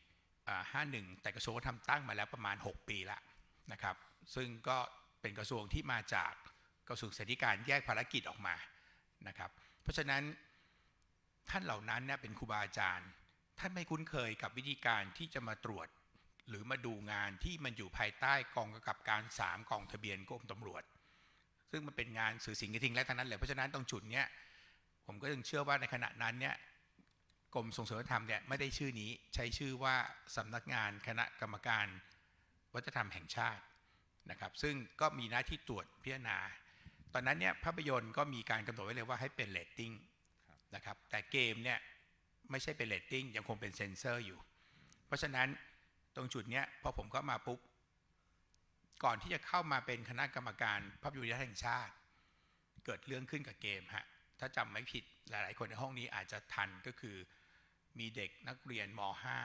51แต่กระทรวงวัฒนธรรมตั้งมาแล้วประมาณ6 ปีแล้วนะครับซึ่งก็เป็นกระทรวงที่มาจากกระทรวงศึกษาธิการแยกภารกิจออกมานะครับเพราะฉะนั้นท่านเหล่านั้นเนี่ยเป็นครูบาอาจารย์ท่านไม่คุ้นเคยกับวิธีการที่จะมาตรวจหรือมาดูงานที่มันอยู่ภายใต้กองกำกับการ3กองทะเบียนกรมตำรวจซึ่งมันเป็นงานสื่อสิ่งกระทิงและทั้งนั้นเลยเพราะฉะนั้นตรงจุดเนี้ยผมก็ยังเชื่อว่าในขณะนั้นเนี่ยกรมส่งเสริมวัฒนธรรมเนี่ยไม่ได้ชื่อนี้ใช้ชื่อว่าสำนักงานคณะกรรมการวัฒนธรรมแห่งชาตินะครับซึ่งก็มีหน้าที่ตรวจพิจารณาตอนนั้นเนี่ยภาพยนตร์ก็มีการกำหนดไว้เลยว่าให้เป็นเรตติ้งนะครับแต่เกมเนี่ยไม่ใช่เป็นเรตติ้งยังคงเป็นเซ็นเซอร์อยู่เพราะฉะนั้นตรงจุดเนี้ยพอผมเข้ามาปุ๊บก่อนที่จะเข้ามาเป็นคณะกรรมการภาพยนตร์แห่งชาติเกิดเรื่องขึ้นกับเกมฮะถ้าจำไม่ผิดหลายๆคนในห้องนี้อาจจะทันก็คือมีเด็กนักเรียนม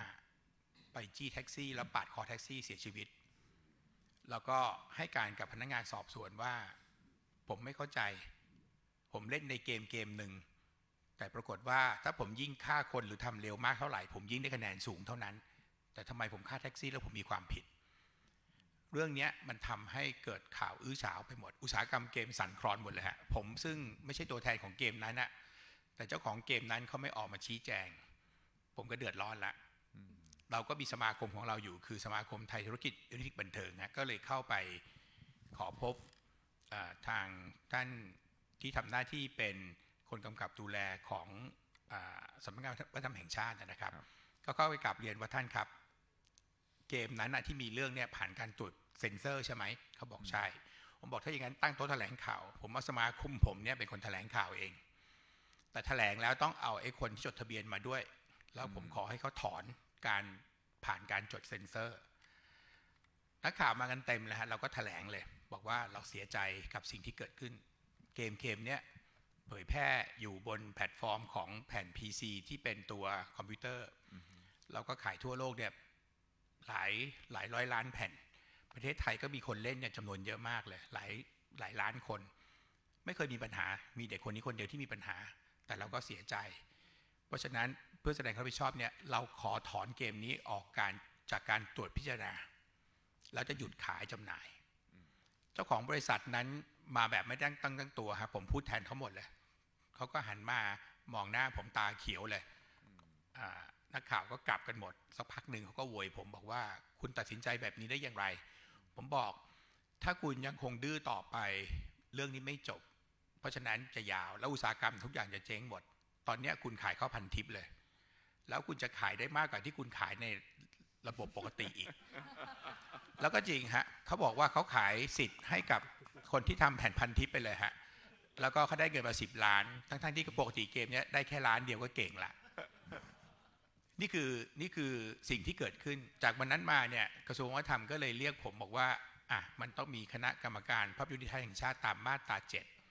.5 ไปจี้แท็กซี่แล้วปาดคอแท็กซี่เสียชีวิตแล้วก็ให้การกับพนักงานสอบสวนว่าผมไม่เข้าใจผมเล่นในเกมหนึ่งแต่ปรากฏว่าถ้าผมยิ่งฆ่าคนหรือทำเร็วมากเท่าไหร่ผมยิ่งได้คะแนนสูงเท่านั้นแต่ทำไมผมฆ่าแท็กซี่แล้วผมมีความผิดเรื่องนี้มันทำให้เกิดข่าวอื้อฉาวไปหมดอุตสาหกรรมเกมสั่นคลอนหมดเลยฮะผมซึ่งไม่ใช่ตัวแทนของเกมนั้นนะแต่เจ้าของเกมนั้นเขาไม่ออกมาชี้แจงผมก็เดือดร้อนละเราก็มีสมาคมของเราอยู่คือสมาคมไทยธุรกิจอิเล็กทรอนิกส์บันเทิงนะก็เลยเข้าไปขอพบทางท่านที่ทำหน้าที่เป็นคนกำกับดูแลของสำนักงานวัฒนธรรมแห่งชาตินะครับก็เข้าไปกราบเรียนว่าท่านครับเกมนั้นที่มีเรื่องเนี่ยผ่านการตรวจเซ็นเซอร์ใช่ไหมเขาบอกใช่ผมบอกถ้าอย่างนั้นตั้งโต๊ะแถลงข่าวผมว่าสมาคมผมเนี่ยเป็นคนแถลงข่าวเองแต่แถลงแล้วต้องเอาไอ้คนที่จดทะเบียนมาด้วยแล้วผมขอให้เขาถอนการผ่านการจดเซ็นเซอร์นักข่าวมากันเต็มเลยฮะเราก็แถลงเลยบอกว่าเราเสียใจกับสิ่งที่เกิดขึ้นเกมเนี้ยเผยแพร่อยู่บนแพลตฟอร์มของแผ่น PC ที่เป็นตัวคอมพิวเตอร์แล้วก็ขายทั่วโลกเนี่ยหลายร้อยล้านแผ่นประเทศไทยก็มีคนเล่นเนี่ยจำนวนเยอะมากเลยหลายล้านคนไม่เคยมีปัญหามีเด็กคนนี้คนเดียวที่มีปัญหาแต่เราก็เสียใจเพราะฉะนั้นเพื่อแสดงความรับผิดชอบเนี่ยเราขอถอนเกมนี้ออกจากการตรวจพิจารณาแล้วจะหยุดขายจำหน่ายเจ้าของบริษัทนั้นมาแบบไม่ตั้งตัวครับผมพูดแทนเขาหมดเลยเขาก็หันมามองหน้าผมตาเขียวเลยนักข่าวก็กลับกันหมดสักพักหนึ่งเขาก็โวยผมบอกว่าคุณตัดสินใจแบบนี้ได้อย่างไรผมบอกถ้าคุณยังคงดื้อต่อไปเรื่องนี้ไม่จบเพราะฉะนั้นจะยาวแล้วอุตสาหกรรมทุกอย่างจะเจ๊งหมดตอนนี้คุณขายข้าวพันทิปเลยแล้วคุณจะขายได้มากกว่าที่คุณขายในระบบปกติอีกแล้วก็จริงฮะเขาบอกว่าเขาขายสิทธิ์ให้กับคนที่ทำแผ่นพันทิปไปเลยฮะแล้วก็เขาได้เงินมา10 ล้านทั้งที่ปกติเกมนี้ได้แค่1 ล้านก็เก่งละนี่คือสิ่งที่เกิดขึ้นจากวันนั้นมาเนี่ยกระทรวงวัฒนธรรมก็เลยเรียกผมบอกว่ามันต้องมีคณะกรรมการภาพยนตร์แห่งชาติตามมาตรา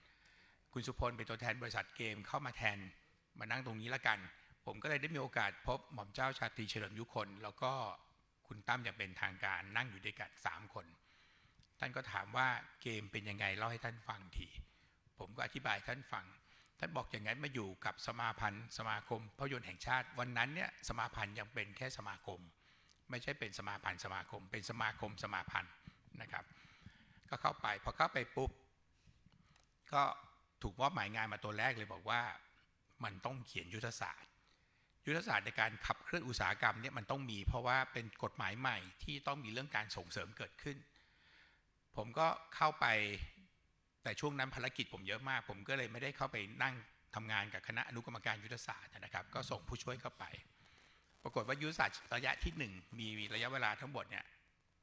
7คุณสุพลเป็นตัวแทนบริษัทเกมเข้ามาแทนมานั่งตรงนี้ละกันผมก็เลยได้มีโอกาสพบหม่อมเจ้าชาตรีเฉลิมยุคน แล้วก็คุณตั้มอย่างเป็นทางการนั่งอยู่ด้วยกัน3 คนท่านก็ถามว่าเกมเป็นยังไงเล่าให้ท่านฟังทีผมก็อธิบายท่านฟังท่านบอกอย่างนั้นมาอยู่กับสมาคมภาพยนตร์แห่งชาติวันนั้นเนี่ยสมาพันธ์ยังเป็นแค่สมาคมไม่ใช่เป็นสมาพันธ์สมาคมเป็นสมาคมสมาพันธ์นะครับก็เข้าไปพอเข้าไปปุ๊บก็ถูกมอบหมายงานมาตัวแรกเลยบอกว่ามันต้องเขียนยุทธศาสตร์ในการขับเคลื่อนอุตสาหกรรมเนี่ยมันต้องมีเพราะว่าเป็นกฎหมายใหม่ที่ต้องมีเรื่องการส่งเสริมเกิดขึ้นผมก็เข้าไปแต่ช่วงนั้นภารกิจผมเยอะมากผมก็เลยไม่ได้เข้าไปนั่งทำงานกับคณะอนุกรรมการยุทธศาสตร์นะครับก็ส่งผู้ช่วยเข้าไปปรากฏว่ายุทธศาสตร์ระยะที่1มีระยะเวลาทั้งหมดเนี่ย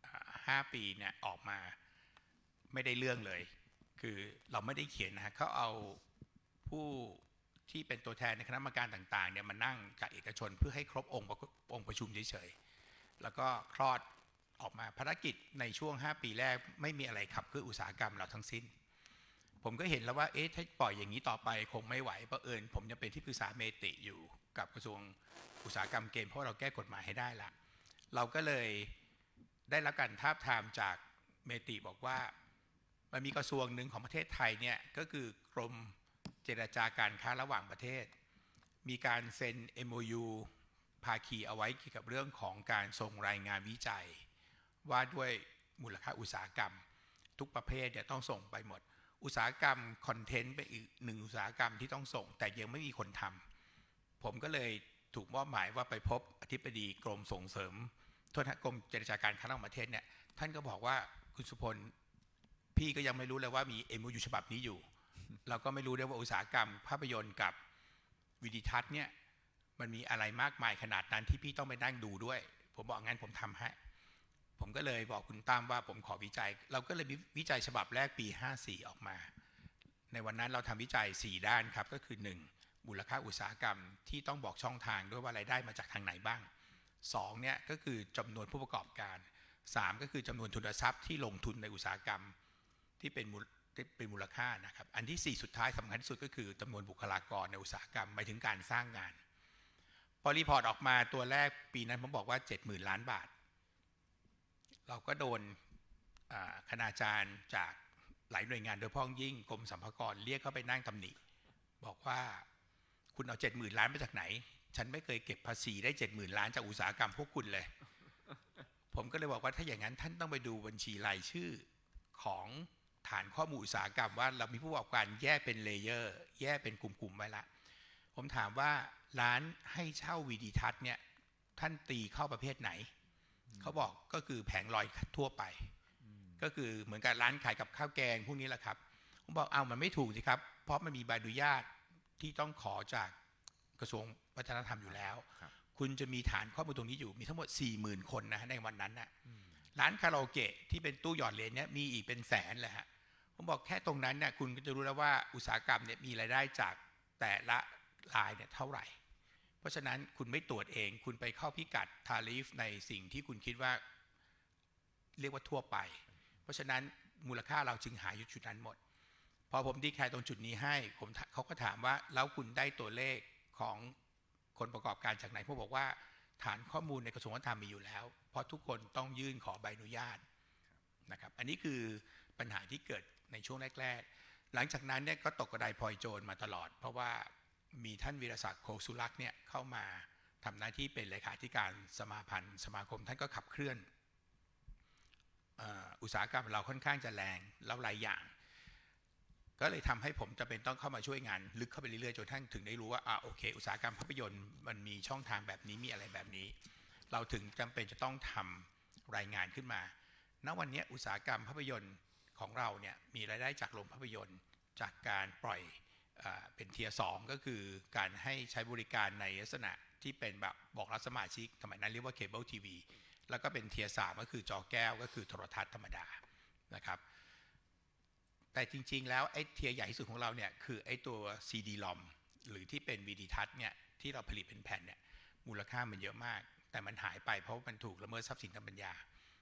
5 ปีเนี่ยออกมาไม่ได้เรื่องเลยคือเราไม่ได้เขียนนะเขาเอาผู้ที่เป็นตัวแทนในคณะกรรมการต่างๆเนี่ยมานั่งจากเอกชนเพื่อให้ครบองค์ประชุมเฉยๆแล้วก็คลอดออกมาภารกิจในช่วง5 ปีแรกไม่มีอะไรขับเคลื่อนอุตสาหกรรมเราทั้งสิ้นผมก็เห็นแล้วว่าถ้าปล่อยอย่างนี้ต่อไปคงไม่ไหวเพราะผมจะเป็นที่ปรึกษาเมติอยู่กับกระทรวงอุตสาหกรรมเกมเพราะเราแก้กฎหมายให้ได้ละเราก็เลยได้รับการทาบทามจากเมติบอกว่ามันมีกระทรวงหนึ่งของประเทศไทยเนี่ยก็คือกรมเจรจาการค้าระหว่างประเทศมีการเซ็น MOU ภาคีเอาไว้เกี่ยวกับเรื่องของการส่งรายงานวิจัยว่าด้วยมูลค่าอุตสาหกรรมทุกประเภทเนี่ยต้องส่งไปหมดอุตสาหกรรมคอนเทนต์เป็นอีก1อุตสาหกรรมที่ต้องส่งแต่ยังไม่มีคนทำผมก็เลยถูกมอบหมายว่าไปพบอธิบดีกรมส่งเสริมกรมเจรจาการค้าระหว่างประเทศเนี่ยท่านก็บอกว่าคุณสุพลพี่ก็ยังไม่รู้เลยว่ามี MOU ฉบับนี้อยู่เราก็ไม่รู้ด้วยว่าอุตสาหกรรมภาพยนตร์กับวิดีทัศน์เนี่ยมันมีอะไรมากมายขนาดนั้นที่พี่ต้องไปนั่งดูด้วยผมบอกงั้นผมทำให้ผมก็เลยบอกคุณตั้มว่าผมขอวิจัยเราก็เลยวิจัยฉบับแรกปี54ออกมาในวันนั้นเราทำวิจัย4ด้านครับก็คือ1มูลค่าอุตสาหกรรมที่ต้องบอกช่องทางด้วยว่ารายได้มาจากทางไหนบ้าง2เนี่ยก็คือจำนวนผู้ประกอบการ3ก็คือจำนวนทุนทรัพย์ที่ลงทุนในอุตสาหกรรมที่เป็นมูลค่านะครับอันที่4สุดท้ายสำคัญที่สุดก็คือจำนวนบุคลากรในอุตสาหกรรมหมายถึงการสร้างงานพอรีพอร์ตออกมาตัวแรกปีนั้นผมบอกว่า 70,000 ล้านบาทเราก็โดนคณาจารย์จากหลายหน่วยงานโดยเฉพาะยิ่งกรมสรรพากรเรียกเข้าไปนั่งตำหนิบอกว่าคุณเอา 70,000 ล้านมาจากไหนฉันไม่เคยเก็บภาษีได้ 70,000 ล้านจากอุตสาหกรรมพวกคุณเลยผมก็เลยบอกว่าถ้าอย่างนั้นท่านต้องไปดูบัญชีรายชื่อของฐานข้อมูลอุตสาหกรรมว่าเรามีผู้ประกอบการแยกเป็นเลเยอร์แยกเป็นกลุ่มๆไว้ละผมถามว่าร้านให้เช่าวีดีทัศน์เนี่ยท่านตีเข้าประเภทไหนเขาบอกก็คือแผงลอยทั่วไปก็คือเหมือนกับร้านขายกับข้าวแกงพวกนี้แหละครับผมบอกมันไม่ถูกสิครับเพราะมันมีใบอนุญาตที่ต้องขอจากกระทรวงวัฒนธรรมอยู่แล้วคุณจะมีฐานข้อมูลตรงนี้อยู่มีทั้งหมด 40,000 คนนะในวันนั้นนะร้านคาราโอเกะที่เป็นตู้หยอดเหรียญเนี่ยมีอีกเป็นแสนเลยฮะผมบอกแค่ตรงนั้นเนี่ยคุณก็จะรู้แล้วว่าอุตสาหกรรมเนี่ยมีรายได้จากแต่ละรายเนี่ยเท่าไหร่เพราะฉะนั้นคุณไม่ตรวจเองคุณไปเข้าพิกัดทาริฟในสิ่งที่คุณคิดว่าเรียกว่าทั่วไปเพราะฉะนั้นมูลค่าเราจึงหาอยู่จุดนั้นหมดพอผมดีแคร์ตรงจุดนี้ให้เขาก็ถามว่าแล้วคุณได้ตัวเลขของคนประกอบการจากไหนผมบอกว่าฐานข้อมูลในกระทรวงวัฒนธรรมมีอยู่แล้วเพราะทุกคนต้องยื่นขอใบอนุญาตนะครับอันนี้คือปัญหาที่เกิดในช่วงแรกๆหลังจากนั้นเนี่ยก็ตกกระไดพลอยโจรมาตลอดเพราะว่ามีท่านวีรศักดิ์โคสุลักษณ์เนี่ยเข้ามาทำหน้าที่เป็นเลขาธิการสมาคมท่านก็ขับเคลื่อนอุตสาหกรรมเราค่อนข้างจะแรงแล้วหลายอย่างก็เลยทำให้ผมจำเป็นต้องเข้ามาช่วยงานลึกเข้าไปเรื่อยๆจนท่านถึงได้รู้ว่าโอเคอุตสาหกรรมภาพยนตร์มันมีช่องทางแบบนี้มีอะไรแบบนี้เราถึงจำเป็นจะต้องทำรายงานขึ้นมาณวันนี้อุตสาหกรรมภาพยนตร์ของเราเนี่ยมีรายได้จากโรงภาพยนตร์จากการปล่อยเป็นเทียร์2ก็คือการให้ใช้บริการในลักษณะที่เป็นแบบบอกรับสมาชิกสมัยนั้นเรียกว่าเคเบิลทีวีแล้วก็เป็นเทียร์3ก็คือจอแก้วก็คือโทรทัศน์ธรรมดานะครับแต่จริงๆแล้วไอ้เทียร์ใหญ่ที่สุดของเราเนี่ยคือไอ้ตัว CD ROM หรือที่เป็นวีดีทัศน์เนี่ยที่เราผลิตเป็นแผ่นเนี่ยมูลค่ามันเยอะมากแต่มันหายไปเพราะมันถูกละเมิดทรัพย์สินทางปัญญา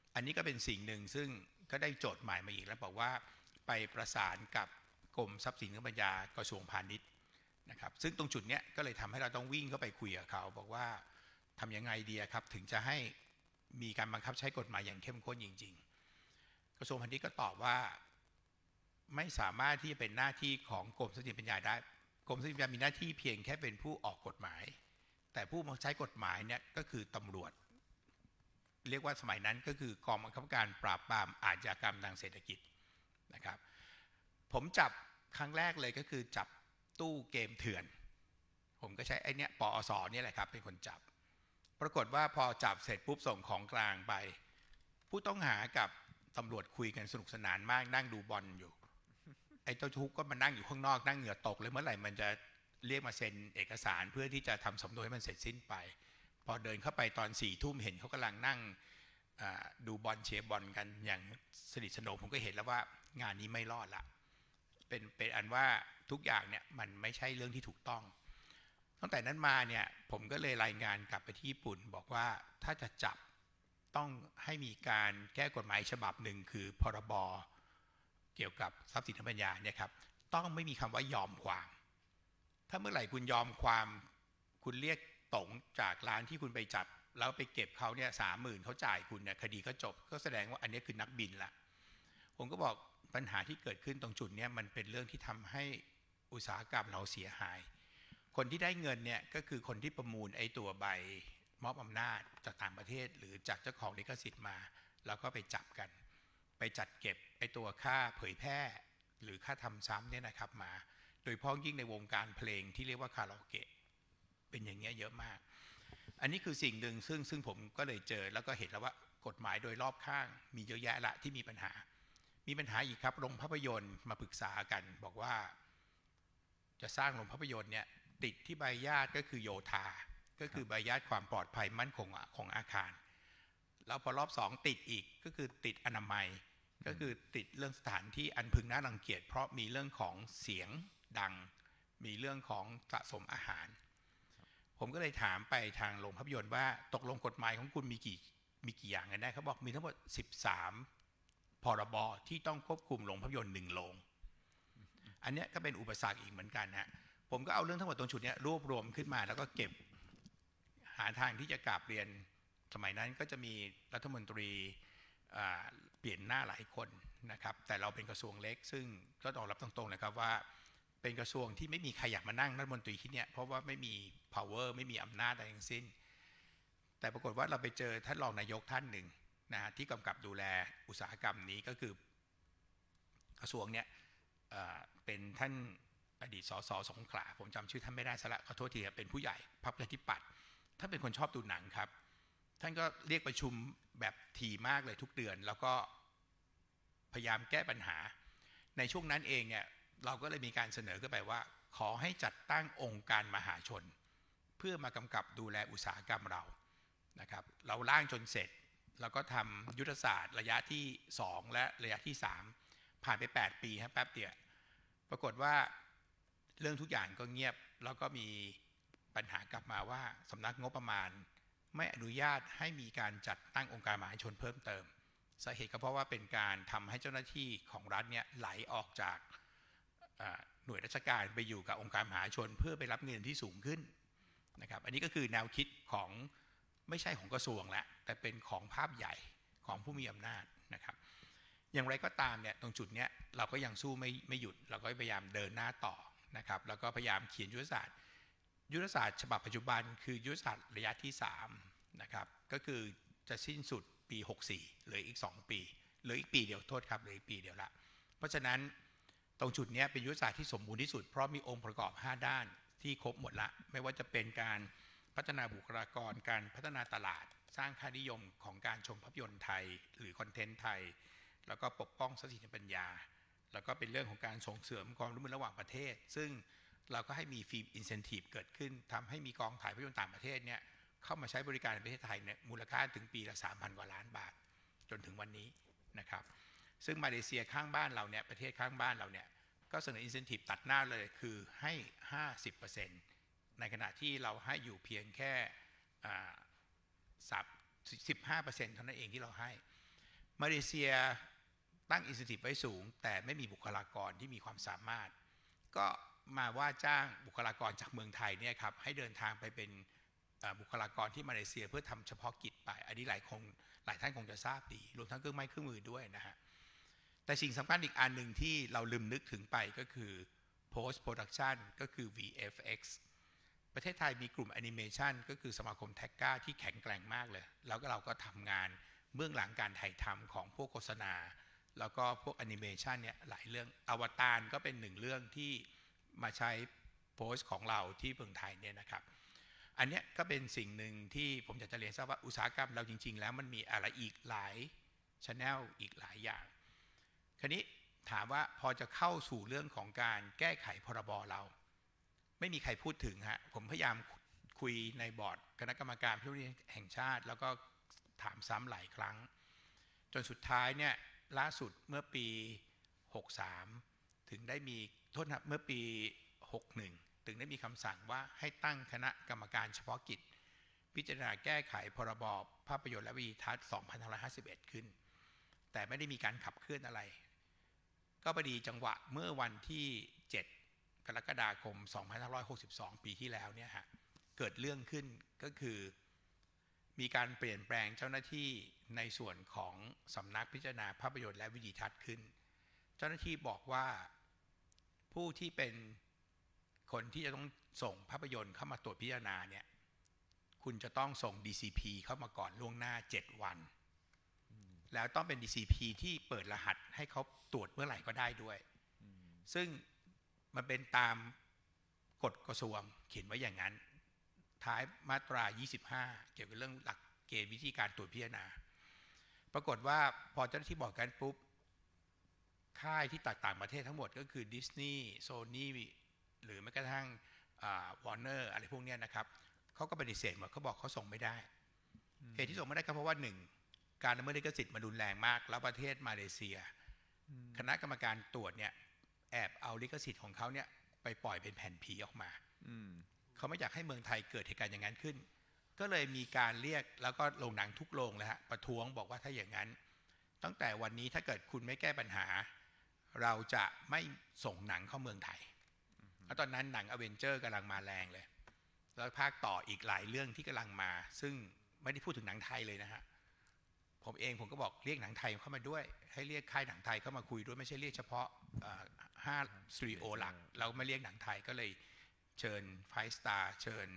อันนี้ก็เป็นสิ่งหนึ่งซึ่งก็ได้โจทย์ใหม่มาอีกแล้วบอกว่าไปประสานกับกรมทรัพย์สินและปัญญากระทรวงพาณิชย์นะครับซึ่งตรงจุดเนี้ยก็เลยทำให้เราต้องวิ่งเข้าไปคุยกับเขาบอกว่าทำยังไงดีครับถึงจะให้มีการบังคับใช้กฎหมายอย่างเข้มข้นจริงๆกระทรวงพาณิชย์ก็ตอบว่าไม่สามารถที่จะเป็นหน้าที่ของกรมทรัพย์สินปัญญาได้กรมทรัพย์สินปัญญามีหน้าที่เพียงแค่เป็นผู้ออกกฎหมายแต่ผู้บังคับใช้กฎหมายเนี่ยก็คือตำรวจเรียกว่าสมัยนั้นก็คือกองบังคับการปราบปรามอาชญากรรมทางเศรษฐกิจนะครับผมจับครั้งแรกเลยก็คือจับตู้เกมเถื่อนผมก็ใช้ไอ้นี่ปอสนี่แหละครับเป็นคนจับปรากฏว่าพอจับเสร็จปุ๊บส่งของกลางไปผู้ต้องหากับตำรวจคุยกันสนุกสนานมากนั่งดูบอลอยู่ไอ้เจ้าทุกข์ก็มานั่งอยู่ข้างนอกนั่งเหงื่อตกเลยเมื่อไหร่มันจะเรียกมาเซ็นเอกสารเพื่อที่จะทำสำนวนให้มันเสร็จสิ้นไปพอเดินเข้าไปตอน4 ทุ่มเห็นเขากำลังนั่งดูบอลเชียร์บอลกันอย่างสนิทสนมผมก็เห็นแล้วว่างานนี้ไม่รอดละเป็นอันว่าทุกอย่างเนี่ยมันไม่ใช่เรื่องที่ถูกต้องตั้งแต่นั้นมาเนี่ยผมก็เลยรายงานกลับไปที่ญี่ปุ่นบอกว่าถ้าจะจับต้องให้มีการแก้กฎหมายฉบับหนึ่งคือพรบเกี่ยวกับทรัพย์สินทางปัญญาเนี่ยครับต้องไม่มีคำว่ายอมความถ้าเมื่อไหร่คุณยอมความคุณเรียกตงจากร้านที่คุณไปจับแล้วไปเก็บเขาเนี่ย30,000เขาจ่ายคุณเนี่ยคดีก็จบก็แสดงว่าอันนี้คือนักบินละผมก็บอกปัญหาที่เกิดขึ้นตรงจุดนี้มันเป็นเรื่องที่ทำให้อุตสาหกรรมเราเสียหายคนที่ได้เงินเนี่ยก็คือคนที่ประมูลไอ้ตัวใบมอบอำนาจจากต่างประเทศหรือจากเจ้าของลิขสิทธิ์มาแล้วก็ไปจับกันไปจัดเก็บไอ้ตัวค่าเผยแพร่หรือค่าทำซ้ำเนี่ยนะครับมาโดยเฉพาะยิ่งในวงการเพลงที่เรียกว่าคาราโอเกะเป็นอย่างเงี้ยเยอะมากอันนี้คือสิ่งหนึ่งซึ่งผมก็เลยเจอแล้วก็เห็นแล้วว่ากฎหมายโดยรอบข้างมีเยอะแยะละที่มีปัญหาอีกครับโรงภาพยนตร์มาปรึกษากันบอกว่าจะสร้างโรงภาพยนตร์เนี่ยติดที่ใบญาติก็คือโยธาก็คือใบญาติความปลอดภัยมั่นคงของอาคารแล้วพอรอบ2ติดอีกก็คือติดอนามัยก็คือติดเรื่องสถานที่อันพึงน่ารังเกียจเพราะมีเรื่องของเสียงดังมีเรื่องของสะสมอาหารผมก็เลยถามไปทางโรงภาพยนตร์ว่าตกลงกฎหมายของคุณมีกี่อย่างกันได้เขาบอกมีทั้งหมด13พรบที่ต้องควบคุมโรงภาพยนตร์1โรงอันนี้ก็เป็นอุปสรรคอีกเหมือนกันนะผมก็เอาเรื่องทั้งหมดตรงจุดนี้รวบรวมขึ้นมาแล้วก็เก็บหาทางที่จะกราบเรียนสมัยนั้นก็จะมีรัฐมนตรีเปลี่ยนหน้าหลายคนนะครับแต่เราเป็นกระทรวงเล็กซึ่งก็ต้องรับตรงๆนะครับว่าเป็นกระทรวงที่ไม่มีใครอยากมานั่งรัฐมนตรีที่เนี่ยเพราะว่าไม่มี power ไม่มีอำนาจอะไรทั้งสิ้นแต่ปรากฏว่าเราไปเจอท่านรองนายกท่านหนึ่งนะที่กำกับดูแลอุตสาหกรรมนี้ก็คือกระทรวงเนี่ยเป็นท่านอดีตสสสงขลาผมจำชื่อท่านไม่ได้ซะละขอโทษทีเป็นผู้ใหญ่พรรคประชาธิปัตย์ท่านเป็นคนชอบดูหนังครับท่านก็เรียกประชุมแบบถี่มากเลยทุกเดือนแล้วก็พยายามแก้ปัญหาในช่วงนั้นเองเนี่ยเราก็เลยมีการเสนอขึ้นไปว่าขอให้จัดตั้งองค์การมหาชนเพื่อมากำกับดูแลอุตสาหกรรมเรานะครับเราร่างจนเสร็จแล้วก็ทำยุทธศาสตร์ระยะที่2และระยะที่3ผ่านไป8 ปีครับแป๊บเดียวปรากฏว่าเรื่องทุกอย่างก็เงียบแล้วก็มีปัญหากลับมาว่าสำนักงบประมาณไม่อนุญาตให้มีการจัดตั้งองค์การมหาชนเพิ่มเติมสาเหตุก็เพราะว่าเป็นการทำให้เจ้าหน้าที่ของรัฐเนี่ยไหลออกจากหน่วยราชการไปอยู่กับองค์การมหาชนเพื่อไปรับเงินที่สูงขึ้นนะครับอันนี้ก็คือแนวคิดของไม่ใช่ของกระทรวงละแต่เป็นของภาพใหญ่ของผู้มีอำนาจนะครับอย่างไรก็ตามเนี่ยตรงจุดเนี้ยเราก็ยังสู้ไม่หยุดเราก็พยายามเดินหน้าต่อนะครับแล้วก็พยายามเขียนยุทธศาสตร์ฉบับปัจจุบันคือยุทธศาสตร์ระยะที่3นะครับก็คือจะสิ้นสุดปี64เหลืออีก2 ปีเหลืออีกปีเดียวโทษครับเหลืออีกปีเดียวละเพราะฉะนั้นตรงจุดนี้เป็นยุทธศาสตร์ที่สมบูรณ์ที่สุดเพราะมีองค์ประกอบ5ด้านที่ครบหมดละไม่ว่าจะเป็นการพัฒนาบุคลากรการพัฒนาตลาดสร้างค่านิยมของการชมภาพยนตร์ไทยหรือคอนเทนต์ไทยแล้วก็ปกป้องทรัพย์สินทางปัญญาแล้วก็เป็นเรื่องของการส่งเสริมความร่วมมือระหว่างประเทศซึ่งเราก็ให้มีฟิล์มอินเซนทีฟเกิดขึ้นทำให้มีกองถ่ายภาพยนตร์ต่างประเทศเนี่ยเข้ามาใช้บริการในประเทศไทยเนี่ยมูลค่าถึงปีละ 3,000 กว่าล้านบาทจนถึงวันนี้นะครับซึ่งมาเลเซียข้างบ้านเราเนี่ยประเทศข้างบ้านเราเนี่ยก็เสนออินเซนทีฟตัดหน้าเลยคือให้ 50% ในขณะที่เราให้อยู่เพียงแค่15% เท่านั้นเองที่เราให้มาเลเซียตั้ง incentive ไว้สูงแต่ไม่มีบุคลากรที่มีความสามารถก็มาว่าจ้างบุคลากรจากเมืองไทยเนี่ยครับให้เดินทางไปเป็นบุคลากรที่มาเลเซียเพื่อทำเฉพาะกิจไปอันนี้หลายท่านคงจะทราบดีรวมทั้งเครื่องไม้เครื่องมือด้วยนะฮะแต่สิ่งสำคัญอีกอันหนึ่งที่เราลืมนึกถึงไปก็คือ post production ก็คือ VFX ประเทศไทยมีกลุ่มแอนิเมชันก็คือสมาคมแท็กก้าที่แข็งแกร่งมากเลยแล้วก็เราก็ทำงานเบื้องหลังการถ่ายทำของพวกโฆษณาแล้วก็พวกแอนิเมชันเนี่ยหลายเรื่องอวตารก็เป็นหนึ่งเรื่องที่มาใช้โพสต์ของเราที่เมืองไทยเนี่ยนะครับอันนี้ก็เป็นสิ่งหนึ่งที่ผมอยากจะเรียนทราบว่าอุตสาหกรรมเราจริงๆแล้วมันมีอะไรอีกหลาย channel อีกหลายอย่างคราวนี้ถามว่าพอจะเข้าสู่เรื่องของการแก้ไขพรบเราไม่มีใครพูดถึงฮะผมพยายามคุยในบอร์ดคณะกรรมการผู้บริหารแห่งชาติแล้วก็ถามซ้ำหลายครั้งจนสุดท้ายเนี่ยล่าสุดเมื่อปี63ถึงได้มีโทษนะเมื่อปี61ถึงได้มีคำสั่งว่าให้ตั้งคณะกรรมการเฉพาะกิจพิจารณาแก้ไขพรบภาพยนตร์และวิดีทัศน์2551ขึ้นแต่ไม่ได้มีการขับเคลื่อนอะไรก็พอดีจังหวะเมื่อวันที่7กรกฎาคม2562ปีที่แล้วเนี่ยฮะเกิดเรื่องขึ้นก็คือมีการเปลี่ยนแปลงเจ้าหน้าที่ในส่วนของสำนักพิจารณาภาพยนตร์และวิดีทัศน์ขึ้นเจ้าหน้าที่บอกว่าผู้ที่เป็นคนที่จะต้องส่งภาพยนตร์เข้ามาตรวจพิจารณาเนี่ยคุณจะต้องส่ง DCP เข้ามาก่อนล่วงหน้า7วันแล้วต้องเป็น DCP ที่เปิดรหัสให้เขาตรวจเมื่อไหร่ก็ได้ด้วยซึ่งมันเป็นตามกฎกระทรวงเขียนไว้อย่างนั้นท้ายมาตรา25เกี่ยวกับเรื่องหลักเกณฑ์วิธีการตรวจพิจารณาปรากฏว่าพอเจ้าหน้าที่บอกกันปุ๊บค่ายที่ต่างประเทศทั้งหมดก็คือดิสนีย์โซนี่หรือแม้กระทั่งวอร์เนอร์อะไรพวกนี้นะครับเขาก็ปฏิเสธหมดเขาบอกเขาส่งไม่ได้เหตุที่ส่งไม่ได้ก็เพราะว่า1การละเมิดลิขสิทธิ์มันรุนแรงมากแล้วประเทศมาเลเซียคณะกรรมการตรวจเนี่ยแอบเอาลิขสิทธิ์ของเขาเนี่ยไปปล่อยเป็นแผ่นผีออกมาเขาไม่อยากให้เมืองไทยเกิดเหตุการณ์อย่างนั้นขึ้นก็เลยมีการเรียกแล้วก็โรงหนังทุกโรงเลยฮะประท้วงบอกว่าถ้าอย่างนั้นตั้งแต่วันนี้ถ้าเกิดคุณไม่แก้ปัญหาเราจะไม่ส่งหนังเข้าเมืองไทยแล้วตอนนั้นหนังอเวนเจอร์กำลังมาแรงเลยแล้วภาคต่ออีกหลายเรื่องที่กำลังมาซึ่งไม่ได้พูดถึงหนังไทยเลยนะฮะผมก็บอกเรียกหนังไทยเข้ามาด้วยให้เรียกค่ายหนังไทยเข้ามาคุยด้วยไม่ใช่เรียกเฉพาะ5สตูดิโอหลักเราไม่เรียกหนังไทยก็เลยเชิญไฟสตาร์เชิญ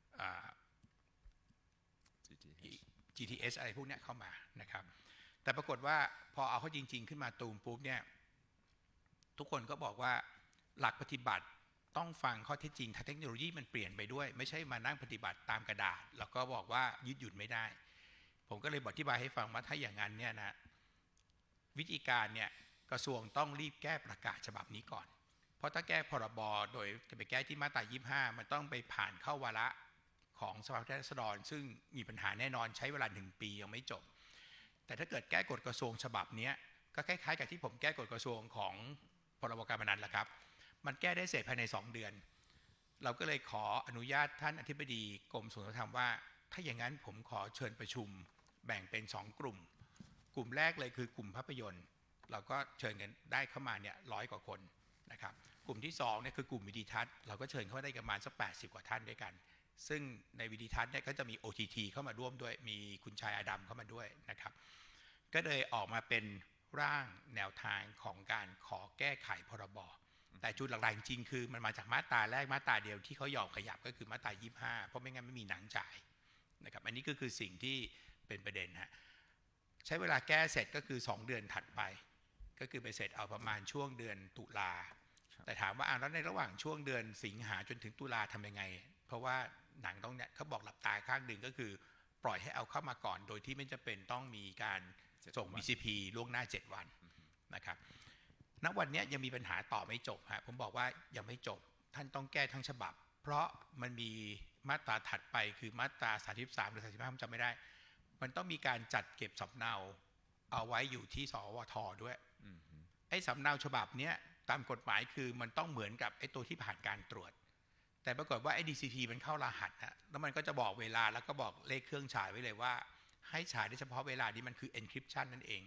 GTS อะไรพวกนี้เข้ามานะครับแต่ปรากฏว่าพอเอาเข้าจริงๆขึ้นมาตูมปุ๊บเนี่ยทุกคนก็บอกว่าหลักปฏิบัติต้องฟังข้อเท็จจริงเทคโนโลยีมันเปลี่ยนไปด้วยไม่ใช่มานั่งปฏิบัติตามกระดาษแล้วก็บอกว่ายืดหยุ่นไม่ได้ผมก็เลยอธิบายให้ฟังว่าถ้าอย่างนั้นเนี่ยนะวิธีการเนี่ยกระทรวงต้องรีบแก้ประกาศฉบับนี้ก่อนเพราะถ้าแก้พรบโดยจะไปแก้ที่มาตรา25มันต้องไปผ่านเข้าวาระของสภาผู้แทนราษฎรซึ่งมีปัญหาแน่นอนใช้เวลา1ปียังไม่จบแต่ถ้าเกิดแก้กฎกระทรวงฉบับนี้ก็คล้ายๆกับที่ผมแก้กฎกระทรวงของพรบการพนันแหละครับมันแก้ได้เสร็จภายใน2 เดือนเราก็เลยขออนุญาตท่านอธิบดีกรมศุลกากรว่าถ้าอย่างนั้นผมขอเชิญประชุมแบ่งเป็น2 กลุ่มแรกเลยคือกลุ่มภาพยนตร์เราก็เชิญกันได้เข้ามาเนี่ย100 กว่าคนนะครับกลุ่มที่2เนี่ยคือกลุ่มวิดีทัศน์เราก็เชิญเข้ามาได้ประมาณสัก80 กว่าท่านด้วยกันซึ่งในวิดีทัศน์เนี่ยก็จะมี OTT เข้ามาร่วมด้วยมีคุณชายอาดัมเข้ามาด้วยนะครับก็เลยออกมาเป็นร่างแนวทางของการขอแก้ไขพรบแต่จุดหลักๆจริงๆคือมันมาจากมาตราแรกมาตราเดียวที่เขายอมขยับก็คือมาตรา25เพราะไม่งั้นไม่มีหนังจ่ายนะครับอันนี้ก็คือสิ่งที่เป็นประเด็นฮะใช้เวลาแก้เสร็จก็คือ2 เดือนถัดไปก็คือไปเสร็จเอาประมาณช่วงเดือนตุลาแต่ถามว่าแล้วในระหว่างช่วงเดือนสิงหาจนถึงตุลาทำยังไงเพราะว่าหนังต้องเนี่ยเขาบอกหลับตาข้างหนึ่งก็คือปล่อยให้เอาเข้ามาก่อนโดยที่ไม่จำเป็นต้องมีการส่ง BCP ล่วงหน้า7 วันนะครับณวันนี้ยังมีปัญหาต่อไม่จบฮะผมบอกว่ายังไม่จบท่านต้องแก้ทั้งฉบับเพราะมันมีมาตราถัดไปคือมาตรา33หรือ35ผมจำไม่ได้มันต้องมีการจัดเก็บสำเนาเอาไว้อยู่ที่สวทด้วยไอ้สำเนาฉบับเนี้ยตามกฎหมายคือมันต้องเหมือนกับไอ้ตัวที่ผ่านการตรวจแต่ปรากฏว่าไอ้ DCP มันเข้ารหัสฮะแล้วมันก็จะบอกเวลาแล้วก็บอกเลขเครื่องฉายไว้เลยว่าให้ฉายได้เฉพาะเวลานี้มันคือ encryption นั่นเอง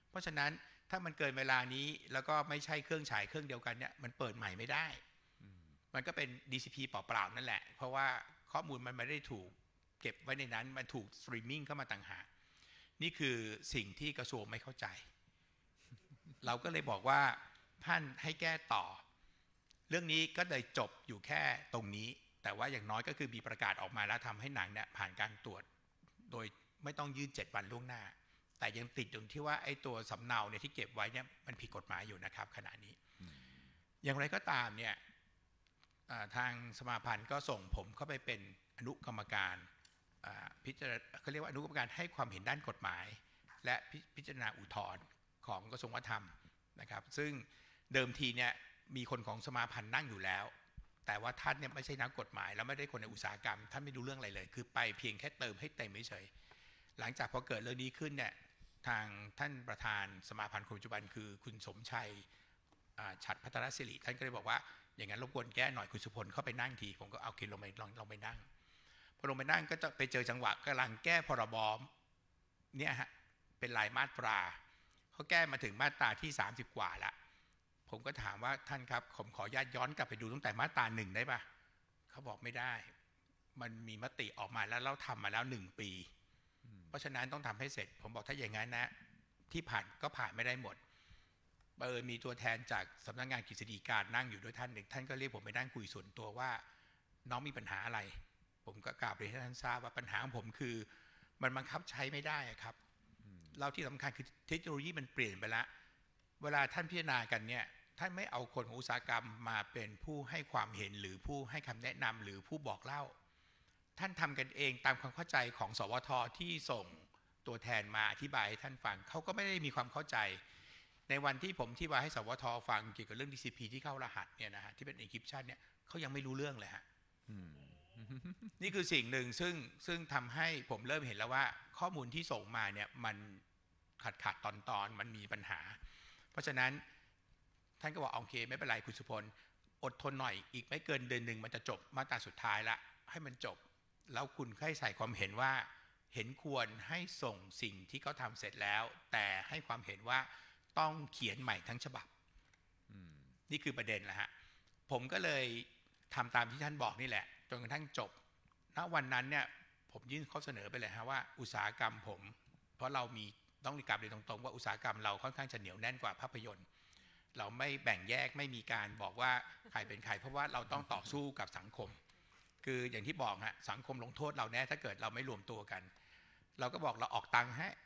เพราะฉะนั้นถ้ามันเกินเวลานี้แล้วก็ไม่ใช่เครื่องฉายเครื่องเดียวกันเนี่ยมันเปิดใหม่ไม่ได้มันก็เป็น DCP เปล่าๆนั่นแหละเพราะว่าข้อมูลมันไม่ได้ถูกเก็บไว้ในนั้นมันถูกสตรีมมิ่งเข้ามาต่างหากนี่คือสิ่งที่กระทรวงไม่เข้าใจ เราก็เลยบอกว่าท่านให้แก้ต่อเรื่องนี้ก็เลยจบอยู่แค่ตรงนี้แต่ว่าอย่างน้อยก็คือมีประกาศออกมาแล้วทำให้หนังเนี่ยผ่านการตรวจโดยไม่ต้องยื่น7 วันล่วงหน้าแต่ยังติดอยู่ที่ว่าไอ้ตัวสำเนาเนี่ยที่เก็บไว้เนี่ยมันผิดกฎหมายอยู่นะครับขณะนี้อย่างไรก็ตามเนี่ยทางสมาพันธ์ก็ส่งผมเข้าไปเป็นอนุกรรมการพิจารณาเขาเรียกว่าอนุกรรมการให้ความเห็นด้านกฎหมายและพิจารณาอุทธรณ์ของกระทรวงวัฒนธรรมนะครับซึ่งเดิมทีเนี่ยมีคนของสมาพันธ์นั่งอยู่แล้วแต่ว่าท่านเนี่ยไม่ใช่นักกฎหมายแล้วไม่ได้คนในอุตสาหกรรมท่านไม่รู้เรื่องอะไรเลยคือไปเพียงแค่เติมให้เต็มเฉยหลังจากพอเกิดเรื่องนี้ขึ้นเนี่ยทางท่านประธานสมาพันธ์คนปัจจุบันคือคุณสมชัยฉัตรพัฒนศิริท่านก็เลยบอกว่าอย่างนั้นรบกวนแก้หน่อยคุณสุพลเข้าไปนั่งทีผมก็เอาคิดลงไปลองไปนั่งพอลงไปนั่งก็จะไปเจอจังหวะกำลังแก้พรบเนี่ยฮะเป็นรายมาตราเขาแก้มาถึงมาตราที่30กว่าละผมก็ถามว่าท่านครับผมขออนุญาตย้อนกลับไปดูตั้งแต่มาตรา1ได้ปะเขาบอกไม่ได้มันมีมติออกมาแล้วเราทำมาแล้ว1 ปีเพราะฉะนั้นต้องทำให้เสร็จผมบอกถ้าอย่างนั้นนะที่ผ่านก็ผ่านไม่ได้หมดมีตัวแทนจากสำนักงานกฤษฎีกานั่งอยู่ด้วยท่านหนึ่งท่านก็เรียกผมไปนั่งคุยส่วนตัวว่าน้องมีปัญหาอะไรผมก็กราบเรียนให้ท่านทราบว่าปัญหาของผมคือมันบังคับใช้ไม่ได้ครับเราที่สำคัญคือเทคโนโลยีมันเปลี่ยนไปแล้วเวลาท่านพิจารณากันเนี่ยท่านไม่เอาคนของอุตสาหกรรมมาเป็นผู้ให้ความเห็นหรือผู้ให้คำแนะนำหรือผู้บอกเล่าท่านทำกันเองตามความเข้าใจของสวทที่ส่งตัวแทนมาอธิบายให้ท่านฟังเขาก็ไม่ได้มีความเข้าใจในวันที่ผมที่ว่าให้สวทฟังเกี่ยวกับเรื่อง DCP ที่เข้ารหัสเนี่ยนะฮะที่เป็น encryption เนี่ยเขายังไม่รู้เรื่องเลยฮะนี่คือสิ่งหนึ่งซึ่งทำให้ผมเริ่มเห็นแล้วว่าข้อมูลที่ส่งมาเนี่ยมันขาดตอนมันมีปัญหาเพราะฉะนั้นท่านก็บอกโอเคไม่เป็นไรคุณสุพลอดทนหน่อยอีกไม่เกินเดือนหนึ่งมันจะจบมาตราสุดท้ายละให้มันจบแล้วคุณค่อยใส่ความเห็นว่าเห็นควรให้ส่งสิ่งที่เขาทำเสร็จแล้วแต่ให้ความเห็นว่าต้องเขียนใหม่ทั้งฉบับนี่คือประเด็นแหละฮะผมก็เลยทำตามที่ท่านบอกนี่แหละจนกระทั่งจบณวันนั้นเนี่ยผมยื่นข้อเสนอไปเลยฮะว่าอุตสาหกรรมผมเพราะเรามีต้องกลับเรียนตรงๆว่าอุตสาหกรรมเราค่อนข้างจะเหนียวแน่นกว่าภาพยนตร์เราไม่แบ่งแยกไม่มีการบอกว่าใครเป็นใครเพราะว่าเราต้องต่อสู้กับสังคมคืออย่างที่บอกฮะสังคมลงโทษเราแน่ถ้าเกิดเราไม่รวมตัวกันเราก็บอกเราออกตังค์ให้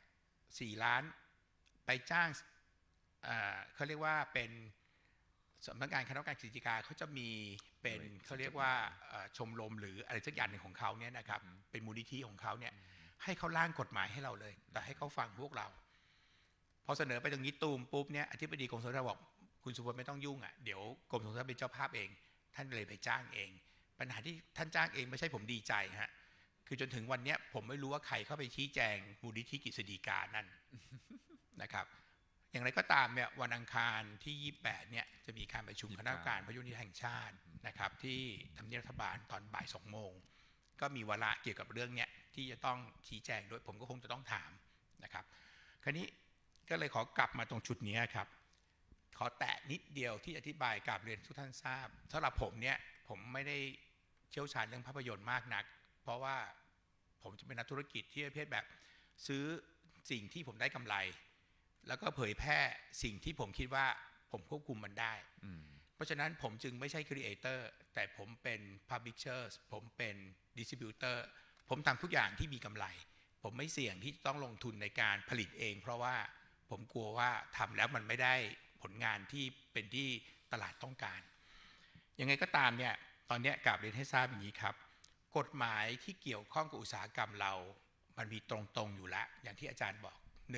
4 ล้านไปจ้างเขาเรียกว่าเป็นสำนักงานคณะกรรมการกฤษฎีกาเขาจะมีเป็นเขาเรียกว่าชมรมหรืออะไรสักอย่างหนึ่งของเขาเนี่ยนะครับเป็นมูลนิธิของเขาเนี่ยให้เขาร่างกฎหมายให้เราเลยแต่ให้เขาฟังพวกเราพอเสนอไปตรงนี้ตูมปุ๊บเนี่ยอธิบดีกรมสนทนาบอกคุณสุพลไม่ต้องยุ่งอ่ะเดี๋ยวกรมสนทนาเป็นเจ้าภาพเองท่านเลยไปจ้างเองปัญหาที่ท่านจ้างเองไม่ใช่ผมดีใจฮะคือจนถึงวันนี้ผมไม่รู้ว่าใครเข้าไปชี้แจงมูลนิธิกฤษฎีกานั่นนะครับอย่างไรก็ตามเนี่ยวันอังคารที่28เนี่ยจะมีการประชุมคณะกรรมการพยุนิแห่งชาตินะครับที่ทำเนียบรัฐบาลตอนบ่าย2 โมงก็มีวาระเกี่ยวกับเรื่องเนี้ยที่จะต้องชี้แจงด้วยผมก็คงจะต้องถามนะครับคราวนี้ก็เลยขอกลับมาตรงจุดนี้ครับขอแตะนิดเดียวที่อธิบายกับเรียนทุกท่านทราบสำหรับผมเนี่ยผมไม่ได้เชี่ยวชาญเรื่องภาพยนตร์มากนักเพราะว่าผมจะเป็นนักธุรกิจที่ประเภทแบบซื้อสิ่งที่ผมได้กำไรแล้วก็เผยแพร่สิ่งที่ผมคิดว่าผมควบคุมมันได้เพราะฉะนั้นผมจึงไม่ใช่ครีเอเตอร์แต่ผมเป็นพับลิเชอร์ผมเป็นดิสติบิวเตอร์ผมทำทุกอย่างที่มีกำไรผมไม่เสี่ยงที่ต้องลงทุนในการผลิตเองเพราะว่าผมกลัวว่าทำแล้วมันไม่ได้ผลงานที่เป็นที่ตลาดต้องการยังไงก็ตามเนี่ยตอนนี้กราบเรียนให้ทราบอย่างนี้ครับกฎหมายที่เกี่ยวข้องกับอุตสาหกรรมเรามันมีตรงๆอยู่แล้วอย่างที่อาจารย์บอก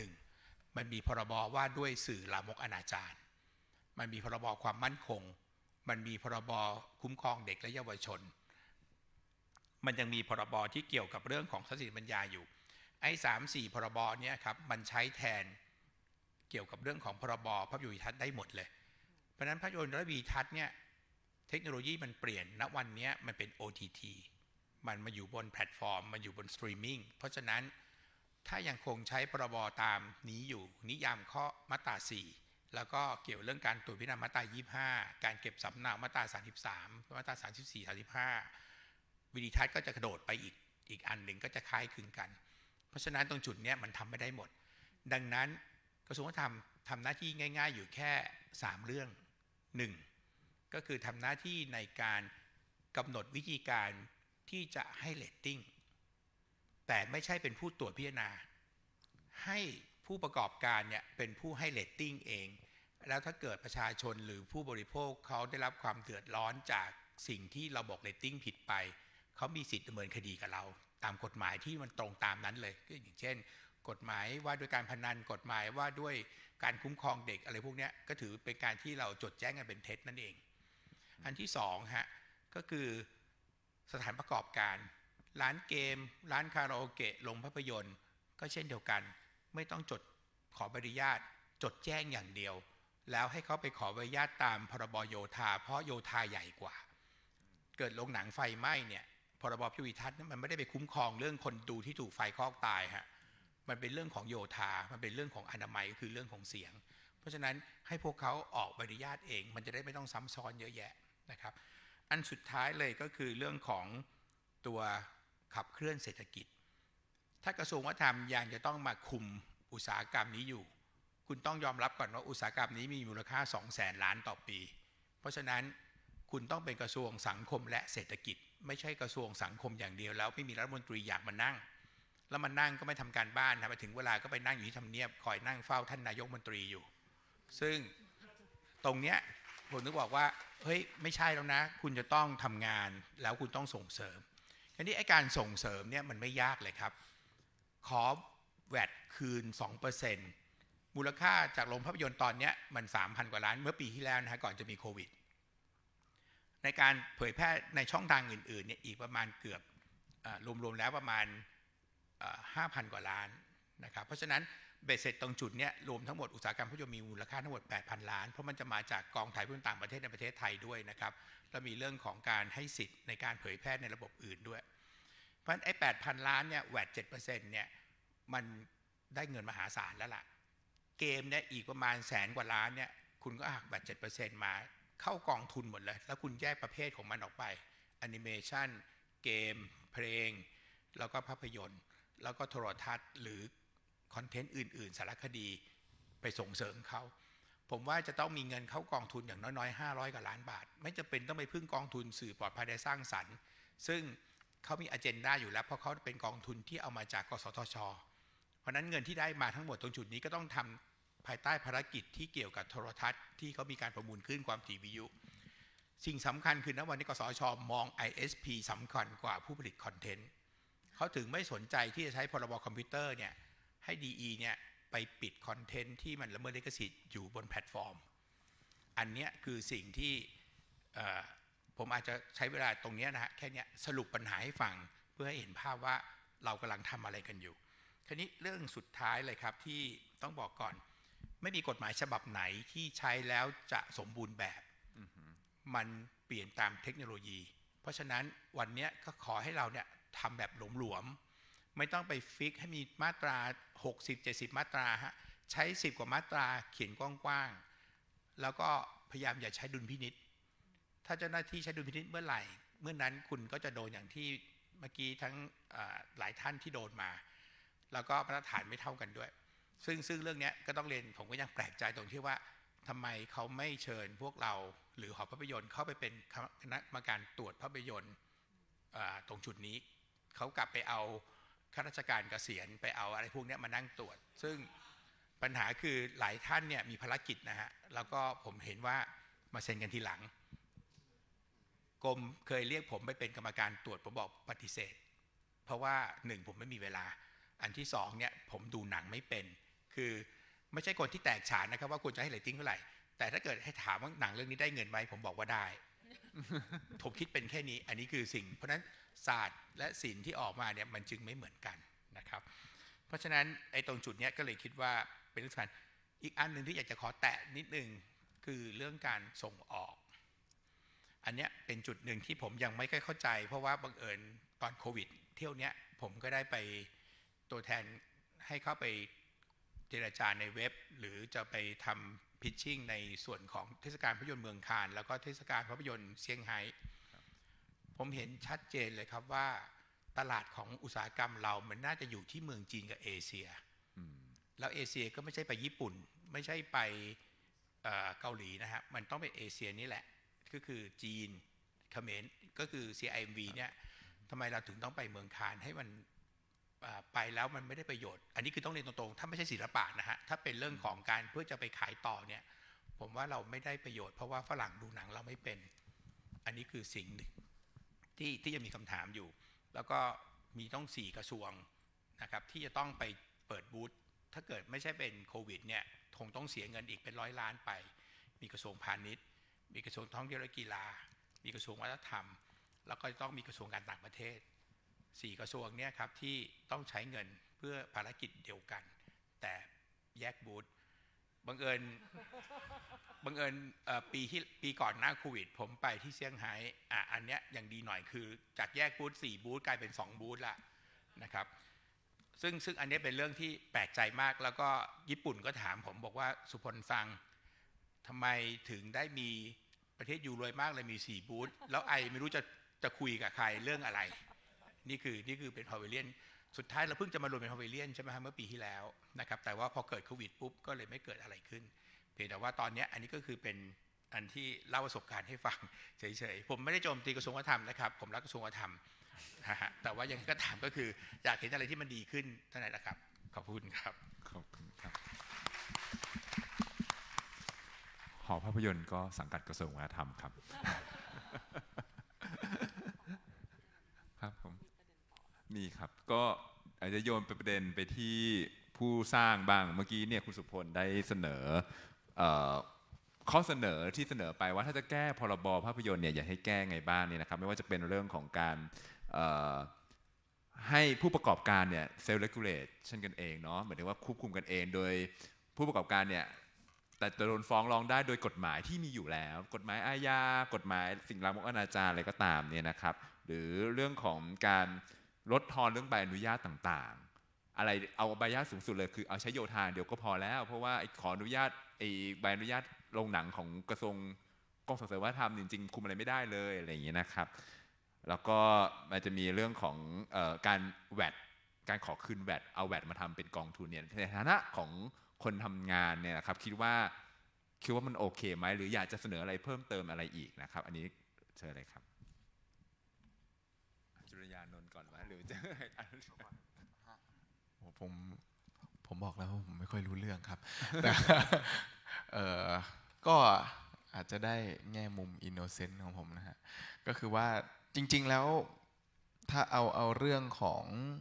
1มันมีพรบว่าด้วยสื่อลามกอนาจารมันมีพรบความมั่นคงมันมีพรบคุ้มครองเด็กและเยาวชนมันยังมีพรบที่เกี่ยวกับเรื่องของทรัพย์สินปัญญาอยู่ไอ้3-4พรบเนี่ยครับมันใช้แทนเกี่ยวกับเรื่องของพรบภาพยนตร์วิทัศน์ได้หมดเลยเพราะฉะนั้นภาพยนตร์และวิทัศน์เนี่ยเทคโนโลยีมันเปลี่ยนณวันนี้มันเป็น OTT มันมาอยู่บนแพลตฟอร์มมันอยู่บนสตรีมมิ่งเพราะฉะนั้นถ้ายังคงใช้พรบตามนี้อยู่นิยามข้อมาตรา 4 แล้วก็เกี่ยวเรื่องการตรวจพิจารณามาตรา 25 การเก็บสำเนามาตรา 33 มาตรา 34 35 วิธีทัศน์ก็จะกระโดดไปอีกอันหนึ่งก็จะคล้ายคลึงกัน เพราะฉะนั้นตรงจุดนี้มันทำไม่ได้หมดดังนั้นกระทรวงวัฒนธรรมทำหน้าที่ง่ายๆอยู่แค่3เรื่อง1ก็คือทำหน้าที่ในการกำหนดวิธีการที่จะให้เรตติ้งแต่ไม่ใช่เป็นผู้ตรวจพิจารณาให้ผู้ประกอบการเนี่ยเป็นผู้ให้เรตติ้งเองแล้วถ้าเกิดประชาชนหรือผู้บริโภคเขาได้รับความเดือดร้อนจากสิ่งที่เราบอกเรตติ้งผิดไปเขามีสิทธิ์ดำเนินคดีกับเราตามกฎหมายที่มันตรงตามนั้นเลยก็อย่างเช่นกฎหมายว่าด้วยการพนันกฎหมายว่าด้วยการคุ้มครองเด็กอะไรพวกนี้ก็ถือเป็นการที่เราจดแจ้งกันเป็นเท็จนั่นเองอันที่2ฮะก็คือสถานประกอบการร้านเกมร้านคาราโอเกะโรงภาพยนตร์ก็เช่นเดียวกันไม่ต้องจดขอใบอนุญาตจดแจ้งอย่างเดียวแล้วให้เขาไปขอใบอนุญาตตามพรบโยธาเพราะโยธาใหญ่กว่าเกิดโรงหนังไฟไหม้เนี่ยพรบพิวิทัศน์มันไม่ได้ไปคุ้มครองเรื่องคนดูที่ถูกไฟคลอกตายฮะมันเป็นเรื่องของโยธามันเป็นเรื่องของอนามัยก็คือเรื่องของเสียงเพราะฉะนั้นให้พวกเขาออกใบอนุญาตเองมันจะได้ไม่ต้องซ้ำซ้อนเยอะแยะนะครับอันสุดท้ายเลยก็คือเรื่องของตัวขับเคลื่อนเศรษฐกิจถ้ากระทรวงวัฒนธรรมยังจะต้องมาคุมอุตสาหกรรมนี้อยู่คุณต้องยอมรับก่อนว่าอุตสาหกรรมนี้มีมูลค่า 200,000 ล้านต่อปีเพราะฉะนั้นคุณต้องเป็นกระทรวงสังคมและเศรษฐกิจไม่ใช่กระทรวงสังคมอย่างเดียวแล้วไม่มีรัฐมนตรีอยากมานั่งแล้วมันนั่งก็ไม่ทำการบ้านนะไปถึงเวลาก็ไปนั่งอยู่ที่ทำเนียบคอยนั่งเฝ้าท่านนายกมนตรีอยู่ซึ่งตรงเนี้ยผมนึกบอกว่าเฮ้ยไม่ใช่แล้วนะคุณจะต้องทำงานแล้วคุณต้องส่งเสริมทีนี้ไอ้การส่งเสริมเนี่ยมันไม่ยากเลยครับขอแวดคืน 2% มูลค่าจากโรงภาพยนตร์ตอนนี้มัน 3,000 กว่าล้านเมื่อปีที่แล้วนะฮะก่อนจะมีโควิดในการเผยแพร่ในช่องทางอื่นๆเนี่ยอีกประมาณเกือบรวมๆแล้วประมาณ 5,000 กว่าล้านนะครับเพราะฉะนั้นเบสเสร็จตรงจุดเนี้ยรวมทั้งหมดอุตสาหกรรมภาพยนตร์มีมูลค่าทั้งหมด 8,000 ล้านเพราะมันจะมาจากกองถ่ายภาพยนตร์ต่างประเทศในประเทศไทยด้วยนะครับแล้วมีเรื่องของการให้สิทธิ์ในการเผยแพร่ในระบบอื่นด้วยเพราะฉะนั้นไอ้ 8,000 ล้านเนี่ยแวด 7% เนี่ยมันได้เงินมหาศาลแล้วล่ะเกมเนี่ยอีกประมาณ100,000 กว่าล้านเนี่ยคุณก็หักแวด 7% มาเข้ากองทุนหมดเลยแล้วคุณแยกประเภทของมันออกไปแอนิเมชันเกมเพลงแล้วก็ภาพยนตร์แล้วก็โทรทัศน์หรือคอนเทนต์อื่นๆสารคดีไปส่งเสริมเขาผมว่าจะต้องมีเงินเข้ากองทุนอย่างน้อยๆ500 กว่าล้านบาทไม่จำเป็นต้องไปพึ่งกองทุนสื่อปลอดภัยและสร้างสรรค์ซึ่งเขามีอเจนดาอยู่แล้วเพราะเขาเป็นกองทุนที่เอามาจากกสทช.เพราะนั้นเงินที่ได้มาทั้งหมดตรงจุดนี้ก็ต้องทำภายใต้ภารกิจที่เกี่ยวกับโทรทัศน์ที่เขามีการประมูลคลื่นความถี่วิทยุสิ่งสำคัญคือณวันนี้กสทช.มอง ISP สำคัญกว่าผู้ผลิตคอนเทนต์เขาถึงไม่สนใจที่จะใช้พรบคอมพิวเตอร์เนี่ยให้ DE เนี่ยไปปิดคอนเทนต์ที่มันละเมิดลิขสิทธิ์อยู่บนแพลตฟอร์มอันนี้คือสิ่งที่ผมอาจจะใช้เวลาตรงนี้นะฮะแค่นี้สรุปปัญหาให้ฟังเพื่อให้เห็นภาพว่าเรากำลังทำอะไรกันอยู่ทีนี้เรื่องสุดท้ายเลยครับที่ต้องบอกก่อนไม่มีกฎหมายฉบับไหนที่ใช้แล้วจะสมบูรณ์แบบมันเปลี่ยนตามเทคโนโลยีเพราะฉะนั้นวันนี้ก็ขอให้เราเนี่ยทำแบบหลวมๆไม่ต้องไปฟิกให้มีมาตรา60-70 มาตราฮะใช้10 กว่ามาตราเขียนกว้างๆแล้วก็พยายามอย่าใช้ดุลพินิจถ้าเจ้าหน้าที่ใช้ดุลพินิจเมื่อไหร่เมื่อนั้นคุณก็จะโดนอย่างที่เมื่อกี้ทั้งหลายท่านที่โดนมาแล้วก็มาตรฐานไม่เท่ากันด้วยซึ่งเรื่องนี้ก็ต้องเรียนผมก็ยังแปลกใจตรงที่ว่าทำไมเขาไม่เชิญพวกเราหรือหอภาพยนตร์เข้าไปเป็นคณะกรรมการตรวจภาพยนตร์ตรงจุดนี้เขากลับไปเอาข้าราชการเกษียณไปเอาอะไรพวกนี้มานั่งตรวจซึ่งปัญหาคือหลายท่านเนี่ยมีภารกิจนะฮะแล้วก็ผมเห็นว่ามาเซ็นกันทีหลังกรมเคยเรียกผมไปเป็นกรรมการตรวจผมบอกปฏิเสธเพราะว่า1ผมไม่มีเวลาอันที่2เนี่ยผมดูหนังไม่เป็นคือไม่ใช่คนที่แตกฉานนะครับว่าควรจะให้เรตติ้งเท่าไหร่แต่ถ้าเกิดให้ถามว่าหนังเรื่องนี้ได้เงินไหมผมบอกว่าได้ ผมคิดเป็นแค่นี้อันนี้คือสิ่งเพราะฉะนั้นศาสตร์และศิลป์ที่ออกมาเนี่ยมันจึงไม่เหมือนกันนะครับเพราะฉะนั้นไอ้ตรงจุดนี้ก็เลยคิดว่าเป็นเรื่องสำคัญอีกอันหนึ่งที่อยากจะขอแตะนิดนึงคือเรื่องการส่งออกอันนี้เป็นจุดหนึ่งที่ผมยังไม่ค่อยเข้าใจเพราะว่าบังเอิญตอนโควิดเที่ยวนี้ผมก็ได้ไปตัวแทนให้เข้าไปเจรจาในเว็บหรือจะไปทำพิชชิ่งในส่วนของเทศกาลภาพยนตร์เมืองคานแล้วก็เทศกาลภาพยนตร์เซี่ยงไฮ้ผมเห็นชัดเจนเลยครับว่าตลาดของอุตสาหกรรมเรามันน่าจะอยู่ที่เมืองจีนกับเอเชียแล้วเอเชียก็ไม่ใช่ไปญี่ปุ่นไม่ใช่ไปเกาหลีนะฮะมันต้องเป็นเอเชียนี่แหละก็คือจีนเขมรก็คือ CIMV เนี่ยทำไมเราถึงต้องไปเมืองคานให้มันไปแล้วมันไม่ได้ประโยชน์อันนี้คือต้องเรียนตรงๆถ้าไม่ใช่ศิลปะนะฮะถ้าเป็นเรื่องของการเพื่อจะไปขายต่อเนี่ยผมว่าเราไม่ได้ประโยชน์เพราะว่าฝรั่งดูหนังเราไม่เป็นอันนี้คือสิ่งหนึ่งที่จะมีคำถามอยู่แล้วก็มีต้อง4กระทรวงนะครับที่จะต้องไปเปิดบูธถ้าเกิดไม่ใช่เป็นโควิดเนี่ยคงต้องเสียเงินอีกเป็น100 ล้านไปมีกระทรวงพาณิชย์มีกระทรวงท่องเที่ยวและกีฬามีกระทรวงวัฒนธรรมแล้วก็ต้องมีกระทรวงการต่างประเทศ4กระทรวงเนี่ยครับที่ต้องใช้เงินเพื่อภารกิจเดียวกันแต่แยกบูธบังเอิญปีก่อนหน้าโควิดผมไปที่เซี่ยงไฮ้อันเนี้ยยังดีหน่อยคือจากแยกบูธ4บูธกลายเป็น2บูธละนะครับซึ่งอันนี้เป็นเรื่องที่แปลกใจมากแล้วก็ญี่ปุ่นก็ถามผมบอกว่าสุพลฟังทำไมถึงได้มีประเทศอยู่รวยมากเลยมี4บูธแล้วไม่รู้จะคุยกับใครเรื่องอะไรนี่คือเป็นพาวิเลียนสุดท้ายเราเพิ่งจะมารวมเป็นพาวิเลียนใช่ไหมครับเมื่อปีที่แล้วนะครับแต่ว่าพอเกิดโควิดปุ๊บก็เลยไม่เกิดอะไรขึ้นเพียงแต่ว่าตอนนี้อันนี้ก็คือเป็นอันที่เล่าประสบการณ์ให้ฟังเฉยๆผมไม่ได้โจมตีกระทรวงวัฒนธรรมนะครับผมรักกระทรวงวัฒนธรรมแต่ว่ายังก็ถามก็คืออยากเห็นอะไรที่มันดีขึ้นเท่านั้นแหละครับขอบคุณครับขอบคุณครับหอภาพยนตร์ก็สังกัดกระทรวงวัฒนธรรมครับครับผมนี่ครับก็อาจจะโยนประเด็นไปที่ผู้สร้างบ้างเมื่อกี้เนี่ยคุณสุพลได้เสนอข้อเสนอที่เสนอไปว่าถ้าจะแก้พรบภาพยนตร์เนี่ยอยากให้แก้ไงบ้างนี่นะครับไม่ว่าจะเป็นเรื่องของการให้ผู้ประกอบการเนี่ยเซลล์เรกูเลชั่นกันเองเนาะหมายถึงว่าควบคุมกันเองโดยผู้ประกอบการเนี่ยแต่จะโดนฟ้องร้องได้โดยกฎหมายที่มีอยู่แล้วกฎหมายอาญากฎหมายสิ่งลามกอนาจารอะไรก็ตามเนี่ยนะครับหรือเรื่องของการลดทอนเรื่องใบอนุญาตต่างๆอะไรเอาใบอนุญาตสูงสุดเลยคือเอาใช้โยธาเดี๋ยวก็พอแล้วเพราะว่าขออนุญาตใบอนุญาตโรงหนังของกระทรวงกองส่งเสริมวัฒนธรรมจริงๆคุมอะไรไม่ได้เลยอะไรอย่างเงี้ยนะครับแล้วก็มันจะมีเรื่องของการแวดการขอคืนแวดเอาแวดมาทำเป็นกองทุนเนี่ยในฐานะของคนทำงานเนี่ยนะครับคิดว่ามันโอเคไหมหรืออยากจะเสนออะไรเพิ่มเติมอะไรอีกนะครับอันนี้เชิญเลยครับจุลยานนท์ก่อนไหมหรือจะผมบอกแล้วว่าผมไม่ค่อยรู้เรื่องครับแต่ก็อาจจะได้แง่มุมอินโนเซนต์ของผมนะฮะก็คือว่าจริงๆแล้วถ้าเอาเรื่องของ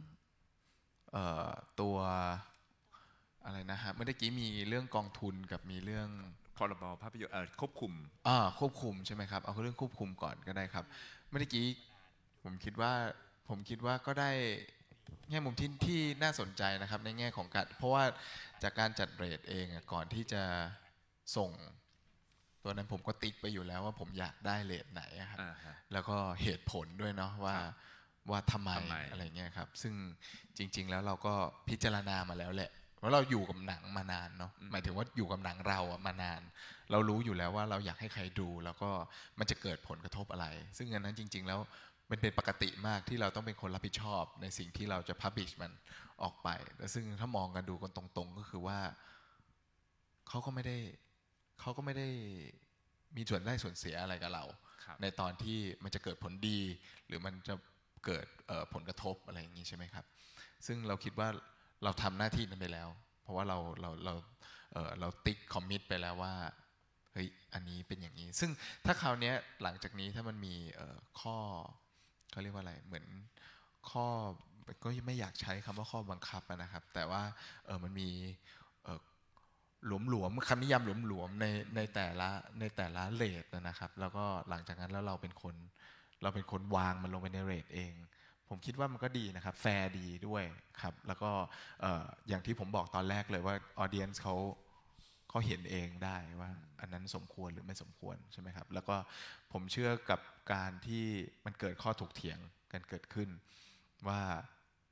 ตัวอะไรนะฮะเมื่อกี้มีเรื่องกองทุนกับมีเรื่องพรบภาพยนตร์ควบคุมใช่ไหมครับเอาเรื่องควบคุมก่อนก็ได้ครับเมื่อกี้ผมคิดว่าก็ได้แง่มุมที่น่าสนใจนะครับในแง่ของการเพราะว่าจากการจัดเรทเองก่อนที่จะส่งตัวนั้นผมก็ติ๊กไปอยู่แล้วว่าผมอยากได้เรทไหนครับแล้วก็เหตุผลด้วยเนาะว่าทำไมอะไรเงี้ยครับซึ่งจริงๆแล้วเราก็พิจารณามาแล้วแหละเพราะเราอยู่กับหนังมานานเนาะหมายถึงว่าอยู่กับหนังเรามานานเรารู้อยู่แล้วว่าเราอยากให้ใครดูแล้วก็มันจะเกิดผลกระทบอะไรซึ่งอันนั้นจริงๆแล้วมันเป็นปกติมากที่เราต้องเป็นคนรับผิดชอบในสิ่งที่เราจะ publish มันออกไปแต่ซึ่งถ้ามองกันดูกันตรงๆก็คือว่าเขาก็ไม่ได้มีส่วนได้ส่วนเสียอะไรกับเราในตอนที่มันจะเกิดผลดีหรือมันจะเกิดผลกระทบอะไรอย่างนี้ใช่ไหมครับซึ่งเราคิดว่าเราทำหน้าที่นั้นไปแล้วเพราะว่าเราติ๊กคอมมิตไปแล้วว่าเฮ้ยอันนี้เป็นอย่างนี้ซึ่งถ้าคราวนี้หลังจากนี้ถ้ามันมีข้อเขาเรียกว่าอะไรเหมือนข้อก็ไม่อยากใช้คำว่าข้อบังคับนะครับแต่ว่ามันมีหลวมคำนิยามหลวมในแต่ละเรทนะครับแล้วก็หลังจากนั้นแล้วเราเป็นคนวางมันลงไปในเรทเองผมคิดว่ามันก็ดีนะครับแฟร์ดีด้วยครับแล้วก็อย่างที่ผมบอกตอนแรกเลยว่าออเดียนส์เขาเห็นเองได้ว่าอันนั้นสมควรหรือไม่สมควรใช่ไหมครับแล้วก็ผมเชื่อกับการที่มันเกิดข้อถกเถียงกันเกิดขึ้นว่า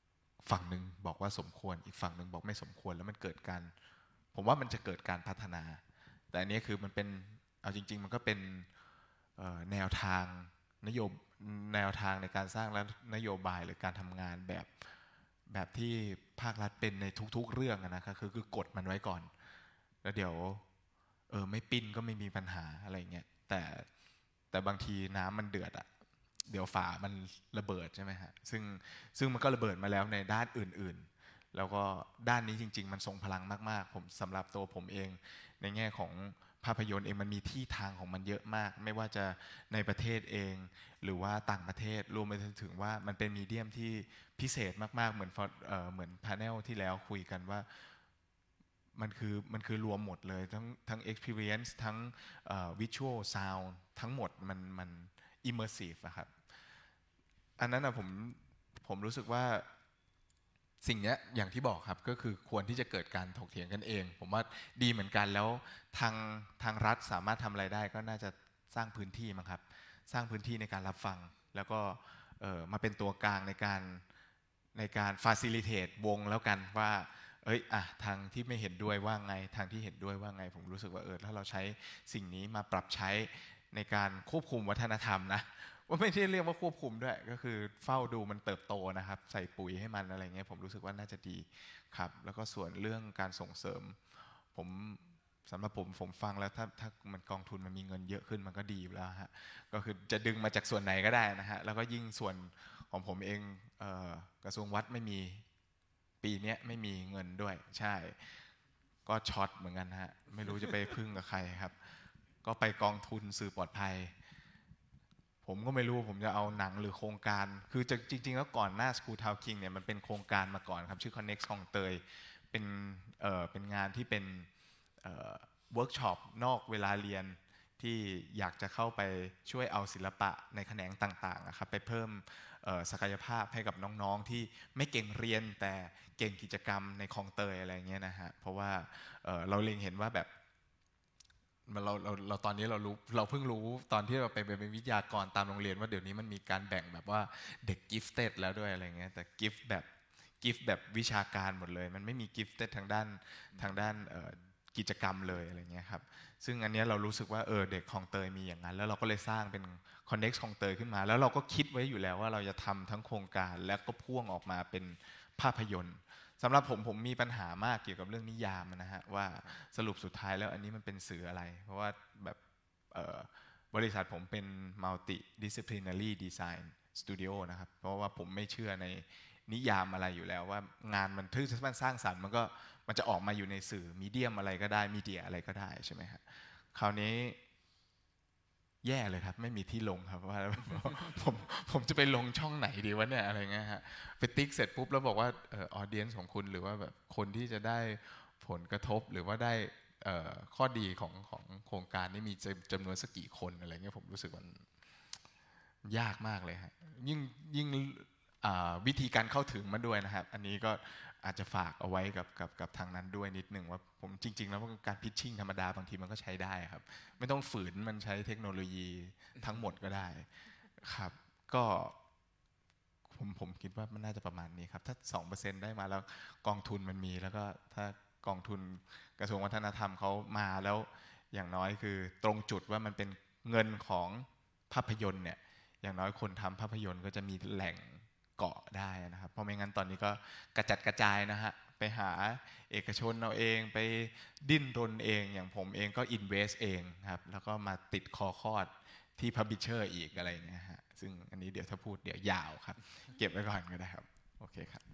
ฝั่งหนึ่งบอกว่าสมควรอีกฝั่งหนึ่งบอกไม่สมควรแล้วมันเกิดการผมว่ามันจะเกิดการพัฒนาแต่อันนี้คือมันเป็นเอาจริงๆมันก็เป็นแนวทางแนวทางในการสร้างและนโยบายหรือการทำงานแบบที่ภาครัฐเป็นในทุกๆเรื่องนะครับคือกดมันไว้ก่อนแล้วเดี๋ยวไม่ปิ้นก็ไม่มีปัญหาอะไรเงี้ยแต่บางทีน้ำมันเดือดอะเดี๋ยวฝามันระเบิดใช่ไหมฮะซึ่งมันก็ระเบิดมาแล้วในด้านอื่นๆแล้วก็ด้านนี้จริงๆมันทรงพลังมากๆผมสำหรับตัวผมเองในแง่ของภาพยนตร์เองมันมีที่ทางของมันเยอะมากไม่ว่าจะในประเทศเองหรือว่าต่างประเทศรวมไปถึงว่ามันเป็นมีเดียมที่พิเศษมากๆเหมือนพาเนลที่แล้วคุยกันว่ามันคือรวมหมดเลยทั้ง experience ทั้งvisual sound ทั้งหมดมัน immersive อะครับอันนั้นนะผมรู้สึกว่าสิ่งนี้อย่างที่บอกครับก็คือควรที่จะเกิดการถกเถียงกันเองผมว่าดีเหมือนกันแล้วทางรัฐสามารถทำอะไรได้ก็น่าจะสร้างพื้นที่มั้งครับสร้างพื้นที่ในการรับฟังแล้วก็มาเป็นตัวกลางในการ facilitate วงแล้วกันว่าทางที่ไม่เห็นด้วยว่าไงทางที่เห็นด้วยว่าไงผมรู้สึกว่าถ้าเราใช้สิ่งนี้มาปรับใช้ในการควบคุมวัฒนธรรมนะว่าไม่ใช่เรียกว่าควบคุมด้วยก็คือเฝ้าดูมันเติบโตนะครับใส่ปุ๋ยให้มันอะไรเงี้ยผมรู้สึกว่าน่าจะดีครับแล้วก็ส่วนเรื่องการส่งเสริมสำหรับผมฟังแล้วถ้ามันกองทุนมันมีเงินเยอะขึ้นมันก็ดีอยู่แล้วฮะก็คือจะดึงมาจากส่วนไหนก็ได้นะฮะแล้วก็ยิ่งส่วนของผมเองกระทรวงวัดไม่มีปีนี้ไม่มีเงินด้วยใช่ก็ช็อตเหมือนกันฮะไม่รู้จะไปพึ่งกับใครครับก็ไปกองทุนสื่อปลอดภัยผมก็ไม่รู้ผมจะเอาหนังหรือโครงการคือจริงๆแล้วก่อนหน้า School Town King เนี่ยมันเป็นโครงการมาก่อนครับชื่อ Connect คลองเตยเป็นงานที่เป็นเวิร์กช็อปนอกเวลาเรียนที่อยากจะเข้าไปช่วยเอาศิลปะในแขนงต่างๆนะครับไปเพิ่มศักยภาพให้กับน้องๆที่ไม่เก่งเรียนแต่เก่งกิจกรรมในคลองเตยอะไรเงี้ยนะฮะเพราะว่าเราเล็งเห็นว่าแบบเราตอนนี้เราเพิ่งรู้ตอนที่เราไปเป็นวิทยากรตามโรงเรียนว่าเดี๋ยวนี้มันมีการแบ่งแบบว่าเด็กกิฟเต็ดแล้วด้วยอะไรเงี้ยแต่กิฟแบบวิชาการหมดเลยมันไม่มีกิฟเต็ดทางด้านกิจกรรมเลยอะไรเงี้ยครับซึ่งอันนี้เรารู้สึกว่าเด็กคลองเตยมีอย่างนั้นแล้วเราก็เลยสร้างเป็น Connect คลองเตยขึ้นมาแล้วเราก็คิดไว้อยู่แล้วว่าเราจะทำทั้งโครงการแล้วก็พ่วงออกมาเป็นภาพยนตร์สำหรับผมมีปัญหามากเกี่ยวกับเรื่องนิยามนะฮะว่าสรุปสุดท้ายแล้วอันนี้มันเป็นสื่ออะไรเพราะว่าแบบบริษัทผมเป็น multidisciplinary design studio นะครับเพราะว่าผมไม่เชื่อในนิยามอะไรอยู่แล้วว่างานมันที่มันสร้างสรรค์มันจะออกมาอยู่ในสื่อมีเดียมอะไรก็ได้มีเดียอะไรก็ได้ใช่ไหมครับคราวนี้แย่เลยครับไม่มีที่ลงครับว่าผมจะไปลงช่องไหนดีวะเนี่ยอะไรเงี้ยฮะไปติ๊กเสร็จปุ๊บแล้วบอกว่าออเดียนของคุณหรือว่าแบบคนที่จะได้ผลกระทบหรือว่าได้ข้อดีของโครงการนี้มีจำนวนสักกี่คนอะไรเงี้ยผมรู้สึกมันยากมากเลยฮะยิ่งวิธีการเข้าถึงมันด้วยนะครับอันนี้ก็อาจจะฝากเอาไว้กับทางนั้นด้วยนิดนึงว่าผมจริงๆแล้วการพิชชิ่งธรรมดาบางทีมันก็ใช้ได้ครับไม่ต้องฝืนมันใช้เทคโนโลยีทั้งหมดก็ได้ครับก็ผมคิดว่ามันน่าจะประมาณนี้ครับถ้า 2% ได้มาแล้วกองทุนมันมีแล้วก็ถ้ากองทุนกระทรวงวัฒนธรรมเขามาแล้วอย่างน้อยคือตรงจุดว่ามันเป็นเงินของภาพยนตร์เนี่ยอย่างน้อยคนทำภาพยนตร์ก็จะมีแหล่งเกาะได้นะครับเพราะไม่งั้นตอนนี้ก็กระจัดกระจายนะฮะไปหาเอกชนเอาเองไปดิ้นรนเองอย่างผมเองก็อินเวสเองครับแล้วก็มาติดคอคอดที่พับบิเชอร์อีกอะไรอย่างเงี้ยฮะซึ่งอันนี้เดี๋ยวถ้าพูดเดี๋ยวยาวครับเก็บไว้ก่อนก็ได้ครับโอเคครับ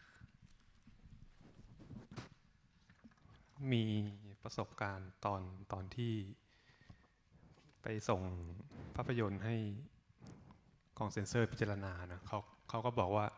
มีประสบการณ์ตอนที่ไปส่งภาพยนตร์ให้กองเซ็นเซอร์พิจารณานะเขาก็บอกว่า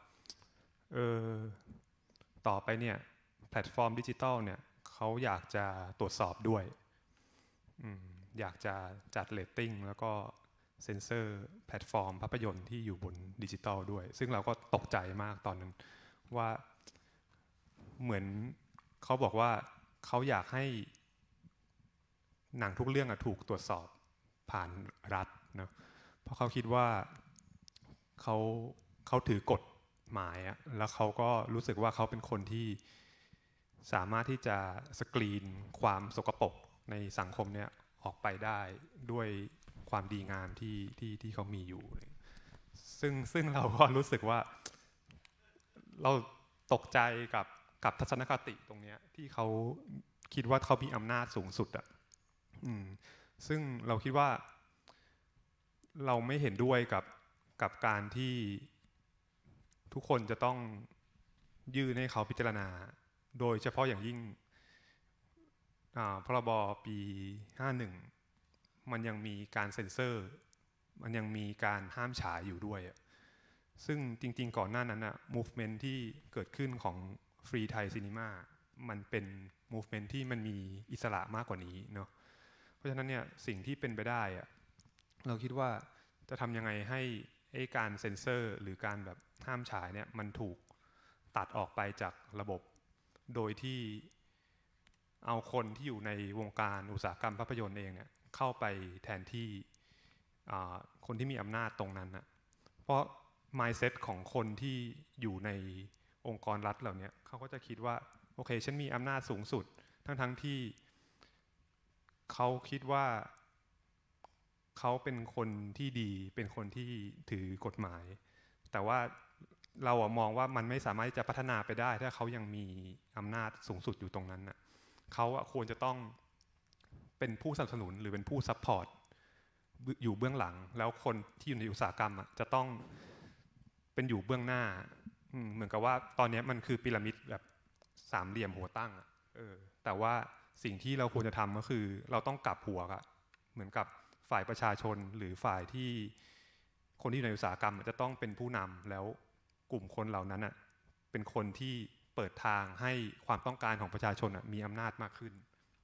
ต่อไปเนี่ยแพลตฟอร์มดิจิตอลเนี่ยเขาอยากจะตรวจสอบด้วยอยากจะจัดเรตติ้งแล้วก็เซ็นเซอร์แพลตฟอร์มภาพยนตร์ที่อยู่บนดิจิตอลด้วยซึ่งเราก็ตกใจมากตอนนั้นว่าเหมือนเขาบอกว่าเขาอยากให้หนังทุกเรื่องถูกตรวจสอบผ่านรัฐนะเพราะเขาคิดว่าเขาถือกฎหมายอะแล้วเขาก็รู้สึกว่าเขาเป็นคนที่สามารถที่จะสกรีนความสกปรกในสังคมเนี่ยออกไปได้ด้วยความดีงามที่เขามีอยู่ซึ่งเราก็รู้สึกว่าเราตกใจกับทัศนคติตรงนี้ที่เขาคิดว่าเขามีอำนาจสูงสุดอ่ะซึ่งเราคิดว่าเราไม่เห็นด้วยกับการที่ทุกคนจะต้องยื่นให้เขาพิจารณาโดยเฉพาะอย่างยิ่งพรบปี51มันยังมีการเซ็นเซอร์มันยังมีการห้ามฉายอยู่ด้วยซึ่งจริงๆก่อนหน้านั้นmovement ที่เกิดขึ้นของ Free Thai Cinema มันเป็น movement ที่มันมีอิสระมากกว่านี้เนาะเพราะฉะนั้นเนี่ยสิ่งที่เป็นไปได้เราคิดว่าจะทำยังไงให้การเซ็นเซอร์หรือการแบบห้ามฉายเนี่ยมันถูกตัดออกไปจากระบบโดยที่เอาคนที่อยู่ในวงการอุตสาหกรรมภาพยนตร์เองเนี่ยเข้าไปแทนที่คนที่มีอำนาจตรงนั้นนะเพราะ mindset ของคนที่อยู่ในองค์กรรัฐเหล่านี้เขาก็จะคิดว่าโอเคฉันมีอำนาจสูงสุดทั้งที่เขาคิดว่าเขาเป็นคนที่ดีเป็นคนที่ถือกฎหมายแต่ว่าเรามองว่ามันไม่สามารถจะพัฒนาไปได้ถ้าเขายังมีอำนาจสูงสุดอยู่ตรงนั้นน่ะเขาควรจะต้องเป็นผู้สนับสนุนหรือเป็นผู้ซัพพอร์ตอยู่เบื้องหลังแล้วคนที่อยู่ในอุตสาหกรรมจะต้องเป็นอยู่เบื้องหน้าเหมือนกับว่าตอนนี้มันคือพีระมิดแบบสามเหลี่ยมหัวตั้งแต่ว่าสิ่งที่เราควรจะทำก็คือเราต้องกลับหัวเหมือนกับฝ่ายประชาชนหรือฝ่ายที่คนที่อยู่ในอุตสาหกรรมจะต้องเป็นผู้นำแล้วกลุ่มคนเหล่านั้นเป็นคนที่เปิดทางให้ความต้องการของประชาชนมีอำนาจมากขึ้น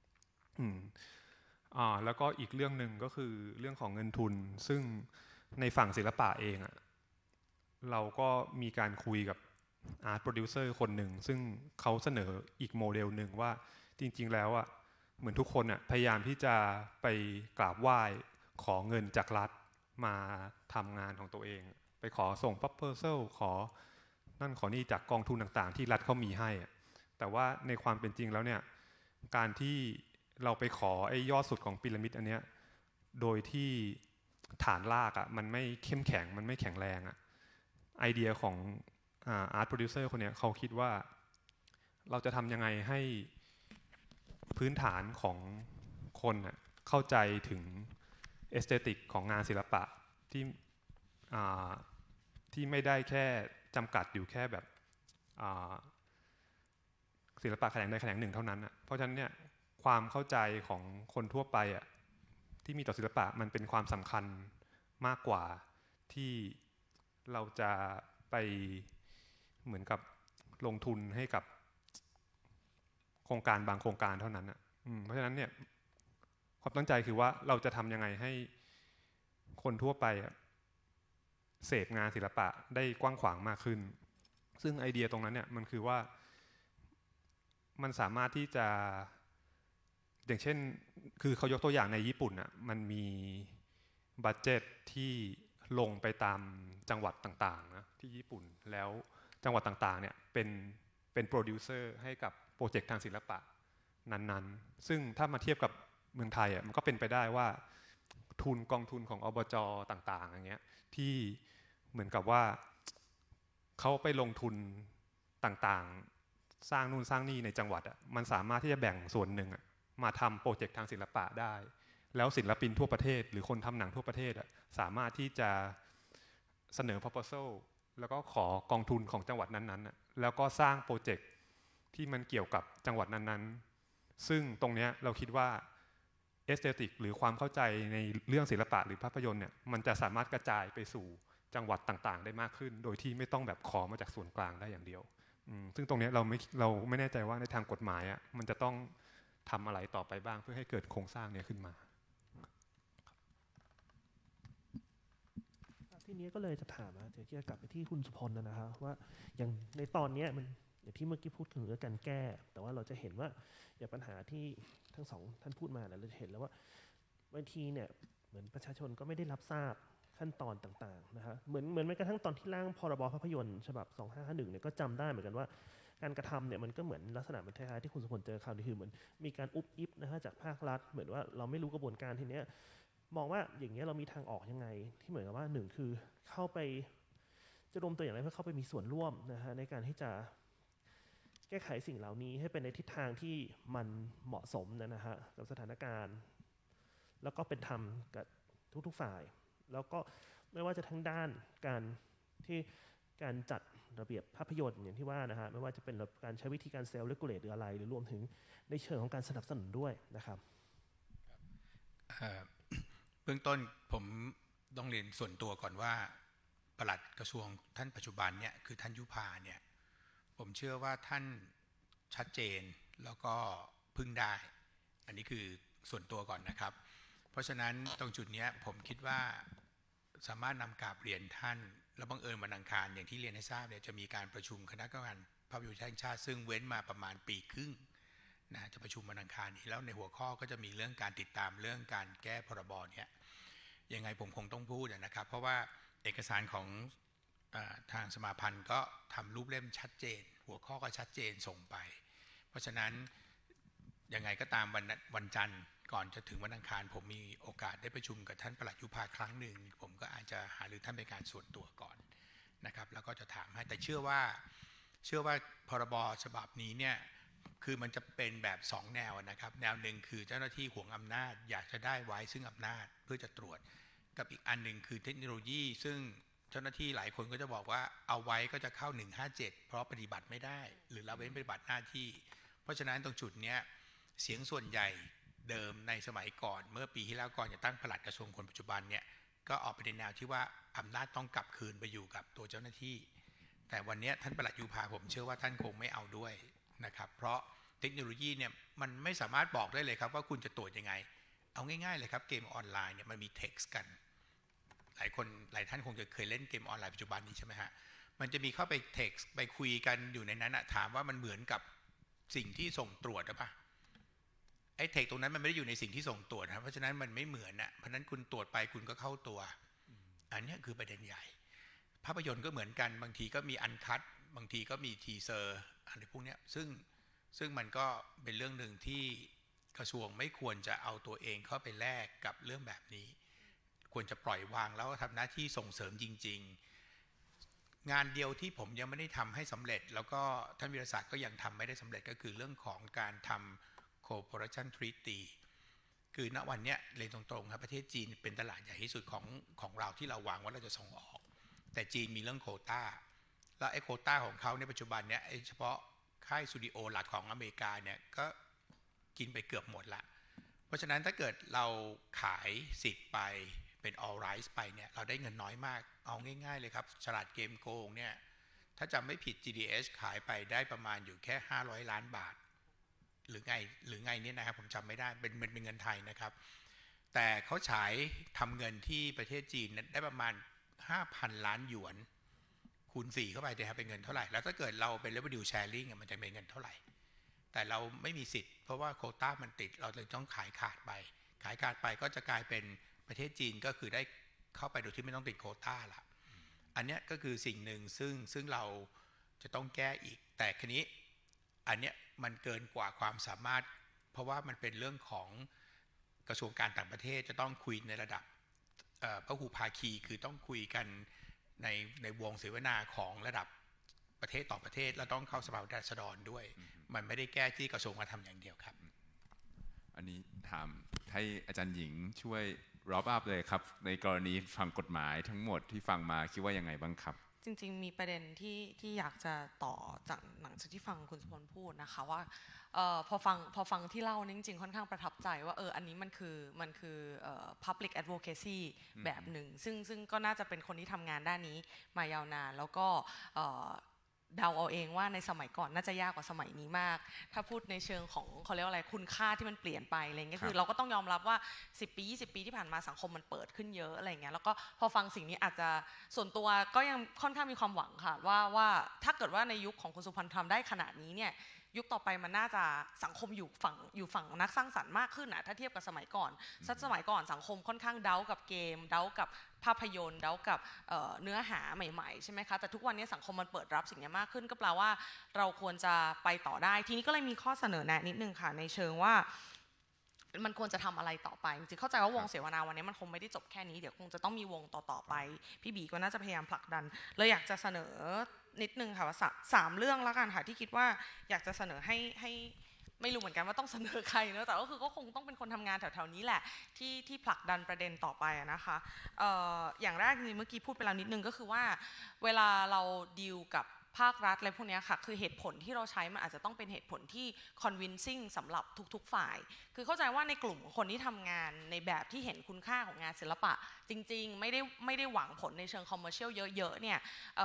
แล้วก็อีกเรื่องหนึ่งก็คือเรื่องของเงินทุนซึ่งในฝั่งศิลปะเองเราก็มีการคุยกับอาร์ตโปรดิวเซอร์คนหนึ่งซึ่งเขาเสนออีกโมเดลหนึ่งว่าจริงๆแล้วเหมือนทุกคนพยายามที่จะไปกราบไหว้ขอเงินจากรัฐมาทำงานของตัวเองไปขอส่ง proposal ขอนั่นขอนี่จากกองทุนต่างๆที่รัฐเขามีให้แต่ว่าในความเป็นจริงแล้วเนี่ยการที่เราไปขอยอดสุดของพีระมิดอันเนี้ยโดยที่ฐานรากมันไม่เข้มแข็งมันไม่แข็งแรงไอเดียของอาร์ตโปรดิวเซอร์คนนี้เขาคิดว่าเราจะทำยังไงให้พื้นฐานของคนเข้าใจถึงเอสเตติกของงานศิลปะที่ไม่ได้แค่จำกัดอยู่แค่แบบศิลปะแขนงใดแขนงหนึ่งเท่านั้นเพราะฉะนั้นเนี่ยความเข้าใจของคนทั่วไปที่มีต่อศิลปะมันเป็นความสำคัญมากกว่าที่เราจะไปเหมือนกับลงทุนให้กับโครงการบางโครงการเท่านั้นเพราะฉะนั้นเนี่ยความตั้งใจคือว่าเราจะทำยังไงให้คนทั่วไปเสพงานศิลปะได้กว้างขวางมากขึ้นซึ่งไอเดียตรงนั้นเนี่ยมันคือว่ามันสามารถที่จะอย่างเช่นคือเขายกตัวอย่างในญี่ปุ่นมันมีบัดเจ็ตที่ลงไปตามจังหวัดต่างๆนะที่ญี่ปุ่นแล้วจังหวัดต่างๆเนี่ยเป็นโปรดิวเซอร์ให้กับโปรเจกต์ทางศิลปะนั้นๆซึ่งถ้ามาเทียบกับเมืองไทยมันก็เป็นไปได้ว่ากองทุนของอบจ.ต่างๆอย่างเงี้ยที่เหมือนกับว่าเขาไปลงทุนต่างๆสร้างนู่นสร้างนี่ในจังหวัดมันสามารถที่จะแบ่งส่วนหนึ่งมาทำโปรเจกต์ทางศิลปะได้แล้วศิลปินทั่วประเทศหรือคนทำหนังทั่วประเทศสามารถที่จะเสนอ proposal แล้วก็ขอกองทุนของจังหวัดนั้นๆแล้วก็สร้างโปรเจกต์ที่มันเกี่ยวกับจังหวัดนั้นๆซึ่งตรงนี้เราคิดว่าเอสเตติกหรือความเข้าใจในเรื่องศิลปะหรือภาพยนตร์เนี่ยมันจะสามารถกระจายไปสู่จังหวัดต่างๆได้มากขึ้นโดยที่ไม่ต้องแบบขอมาจากส่วนกลางได้อย่างเดียวซึ่งตรงนี้เราไม่แน่ใจว่าในทางกฎหมายมันจะต้องทำอะไรต่อไปบ้างเพื่อให้เกิดโครงสร้างนี้ขึ้นมาทีนี้ก็เลยจะถามเดี๋ยวจะกลับไปที่คุณสุพลนะครับว่าอย่างในตอนนี้มันอย่างที่เมื่อกี้พูดถึงเรื่องการแก้แต่ว่าเราจะเห็นว่าอย่างปัญหาที่ทั้งสองท่านพูดมาเราจะเห็นแล้วว่าบางทีเนี่ยเหมือนประชาชนก็ไม่ได้รับทราบขขั้นตอนต่างๆนะฮะเหมือนแม้กระทั่งตอนที่ร่างพรบภาพยนตร์ฉบับ 2551 เนี่ยก็จำได้เหมือนกันว่าการกระทำเนี่ยมันก็เหมือนลักษณะมันคล้ายๆที่คุณสุพลเจอคราวนี้คือเหมือนมีการอุบอิบนะฮะจากภาครัฐเหมือนว่าเราไม่รู้กระบวนการทีเนี้ยมองว่าอย่างเงี้ยเรามีทางออกยังไงที่เหมือนกับว่าหนึ่งคือเข้าไปจะรวมตัวอย่างไรเพื่อเข้าไปมีส่วนร่วมนะฮะในการที่จะแก้ไขสิ่งเหล่านี้ให้เป็นในทิศทางที่มันเหมาะสมนะฮะกับสถานการณ์แล้วก็เป็นธรรมกับทุกๆฝ่ายแล้วก็ไม่ว่าจะทั้งด้านการจัดระเบียบภาพยนตร์อย่างที่ว่านะฮะไม่ว่าจะเป็นการใช้วิธีการเซลล์เรกูเลตหรืออะไรหรือรวมถึงในเชิงของการสนับสนุนด้วยนะครับเบื้องต้นผมต้องเรียนส่วนตัวก่อนว่าปลัดกระทรวงท่านปัจจุบันเนี่ยคือท่านยุพาเนี่ยผมเชื่อว่าท่านชัดเจนแล้วก็พึ่งได้อันนี้คือส่วนตัวก่อนนะครับเพราะฉะนั้นตรงจุดนี้ผมคิดว่าสามารถนำกราบเรียนท่านและบังเอิญวันอังคารอย่างที่เรียนให้ทราบเนี่ยจะมีการประชุมคณะกรรมการภาพยนตร์แห่งชาติซึ่งเว้นมาประมาณปีครึ่งนะจะประชุมวันอังคารนี้แล้วในหัวข้อก็จะมีเรื่องการติดตามเรื่องการแก้พรบเนี่ยยังไงผมคงต้องพูดนะครับเพราะว่าเอกสารของทางสมาพันธ์ก็ทำรูปเล่มชัดเจนหัวข้อก็ชัดเจนส่งไปเพราะฉะนั้นยังไงก็ตามวันจันทร์ก่อนจะถึงวันอังคารผมมีโอกาสได้ประชุมกับท่านปลัดยุพาครั้งหนึ่งผมก็อาจจะหารือท่านเป็นการส่วนตัวก่อนนะครับแล้วก็จะถามให้แต่เชื่อว่าพรบฉบับนี้เนี่ยคือมันจะเป็นแบบ2แนวนะครับแนวหนึ่งคือเจ้าหน้าที่หวงอำนาจอยากจะได้ไว้ซึ่งอำนาจเพื่อจะตรวจกับอีกอันหนึ่งคือเทคโนโลยีซึ่งเจ้าหน้าที่หลายคนก็จะบอกว่าเอาไว้ก็จะเข้า157เพราะปฏิบัติไม่ได้หรือละเว้นปฏิบัติหน้าที่เพราะฉะนั้นตรงจุดนี้เสียงส่วนใหญ่เดิมในสมัยก่อนเมื่อปีที่แล้วก่อนจะตั้งปลัดกระทรวงคนปัจจุบันเนี่ยก็ออกไปในแนวที่ว่าอำนาจต้องกลับคืนไปอยู่กับตัวเจ้าหน้าที่แต่วันนี้ท่านปลัดยุพาผมเชื่อว่าท่านคงไม่เอาด้วยนะครับเพราะเทคโนโลยีเนี่ยมันไม่สามารถบอกได้เลยครับว่าคุณจะตรวจยังไงเอาง่ายๆเลยครับเกมออนไลน์เนี่ยมันมีเท็กซ์กันหลายท่านคงจะเคยเล่นเกมออนไลน์ปัจจุบันนี้ใช่ไหมฮะมันจะมีเข้าไปเท็กซ์ไปคุยกันอยู่ในนั้นถามว่ามันเหมือนกับสิ่งที่ส่งตรวจหรือเปล่าไอ้เทคตรงนั้นมันไม่ได้อยู่ในสิ่งที่ส่งตรวจนะเพราะฉะนั้นมันไม่เหมือนนะเพราะนั้นคุณตรวจไปคุณก็เข้าตัวอันนี้คือประเด็นใหญ่ภาพยนตร์ก็เหมือนกันบางทีก็มีอันคัทบางทีก็มีทีเซอร์อะไรพวกนี้ซึ่งมันก็เป็นเรื่องหนึ่งที่กระทรวงไม่ควรจะเอาตัวเองเข้าไปแลกกับเรื่องแบบนี้ควรจะปล่อยวางแล้วทำหน้าที่ส่งเสริมจริงๆงานเดียวที่ผมยังไม่ได้ทำให้สำเร็จแล้วก็ท่านวิรศักดิ์ก็ยังทำไม่ได้สำเร็จก็คือเรื่องของการทำ Cooperation Treaty คือณวันนี้เรียนตรงๆครับประเทศจีนเป็นตลาดใหญ่ที่สุดของเราที่เราวางว่าเราจะส่งออกแต่จีนมีเรื่องโควต้าแล้วไอ้โควต้าของเขาในปัจจุบันเนี้ยเฉพาะค่ายสตูดิโอหลักของอเมริกาเนี่ยก็กินไปเกือบหมดละเพราะฉะนั้นถ้าเกิดเราขายสิทธิ์ไปเป็น all rights ไปเนี่ยเราได้เงินน้อยมากเอาง่ายๆเลยครับฉลาดเกมโกงเนี่ยถ้าจำไม่ผิด GDH ขายไปได้ประมาณอยู่แค่500 ล้านบาทหรือไงเนี่ยนะครับผมจำไม่ได้เป็นเงินไทยนะครับแต่เขาฉายทำเงินที่ประเทศจีนได้ประมาณ 5,000 ล้านหยวนคูณ4เข้าไปจะเป็นเงินเท่าไหร่แล้วถ้าเกิดเราเป็น revenue sharing มันจะเป็นเงินเท่าไหร่แต่เราไม่มีสิทธิ์เพราะว่าโควต้ามันติดเราเลยต้องขายขาดไปก็จะกลายเป็นประเทศจีนก็คือได้เข้าไปโดยที่ไม่ต้องติดโควต้าละอันนี้ก็คือสิ่งหนึ่งซึ่งเราจะต้องแก้อีกแต่คราวนี้อันนี้มันเกินกว่าความสามารถเพราะว่ามันเป็นเรื่องของกระทรวงการต่างประเทศจะต้องคุยในระดับพหุภาคีคือต้องคุยกันในวงเสวนาของระดับประเทศต่อประเทศแล้วต้องเข้าสภาผู้แทนราษฎรด้วยมันไม่ได้แก้ที่กระทรวงการทำอย่างเดียวครับอันนี้ถามให้อาจารย์หญิงช่วยwrap upเลยครับในกรณีฟังกฎหมายทั้งหมดที่ฟังมาคิดว่ายังไงบ้างครับจริงๆมีประเด็นที่อยากจะต่อจากหลังจากที่ฟังคุณสุพลพูดนะคะว่าพอฟังที่เล่านี่จริงๆค่อนข้างประทับใจว่าอันนี้มันคือpublic advocacy แบบหนึ่งซึ่งก็น่าจะเป็นคนที่ทำงานด้านนี้มายาวนานแล้วก็เดาเอาเองว่าในสมัยก่อนน่าจะยากกว่าสมัยนี้มากถ้าพูดในเชิงของเขาเรียกว่าอะไรคุณค่าที่มันเปลี่ยนไปอะไรเงี้ยคือเราก็ต้องยอมรับว่า10 ปี20 ปีที่ผ่านมาสังคมมันเปิดขึ้นเยอะอะไรเงี้ยแล้วก็พอฟังสิ่งนี้อาจจะส่วนตัวก็ยังค่อนข้างมีความหวังค่ะว่าถ้าเกิดว่าในยุคของคุณสุพรรณทำได้ขนาดนี้เนี่ยยุคต่อไปมันน่าจะสังคมอยู่ฝั่งนักสร้างสรรค์มากขึ้นถ้าเทียบกับสมัยก่อนสมัยก่อนสังคมค่อนข้างเด้ากับเกมเด้ากับภาพยนตร์เด้ากับเนื้อหาใหม่ๆใช่ไหมคะแต่ทุกวันนี้สังคมมันเปิดรับสิ่งนี้มากขึ้นก็แปลว่าเราควรจะไปต่อได้ทีนี้ก็เลยมีข้อเสนอแนะนิดนึงค่ะในเชิงว่ามันควรจะทำอะไรต่อไปจริงๆเข้าใจว่าวงเสวนาวันนี้มันคงไม่ได้จบแค่นี้เดี๋ยวคงจะต้องมีวงต่อๆไปพี่บีก็น่าจะพยายามผลักดันเลยอยากจะเสนอนิดนึงค่ะว่า3เรื่องแล้วกันค่ะที่คิดว่าอยากจะเสนอให้ไม่รู้เหมือนกันว่าต้องเสนอใครเนอะแต่ก็คือก็คงต้องเป็นคนทำงานแถวๆนี้แหละที่ผลักดันประเด็นต่อไปนะคะอย่างแรกเมื่อกี้พูดไปแล้วนิดนึงก็คือว่าเวลาเราดีลกับภาครัฐอะไรพวกนี้ค่ะคือเหตุผลที่เราใช้มันอาจจะต้องเป็นเหตุผลที่ convincing สำหรับทุกๆฝ่ายคือเข้าใจว่าในกลุ่มของคนที่ทำงานในแบบที่เห็นคุณค่าของงานศิลปะจริงๆไม่ได้หวังผลในเชิง commercial เยอะๆเนี่ย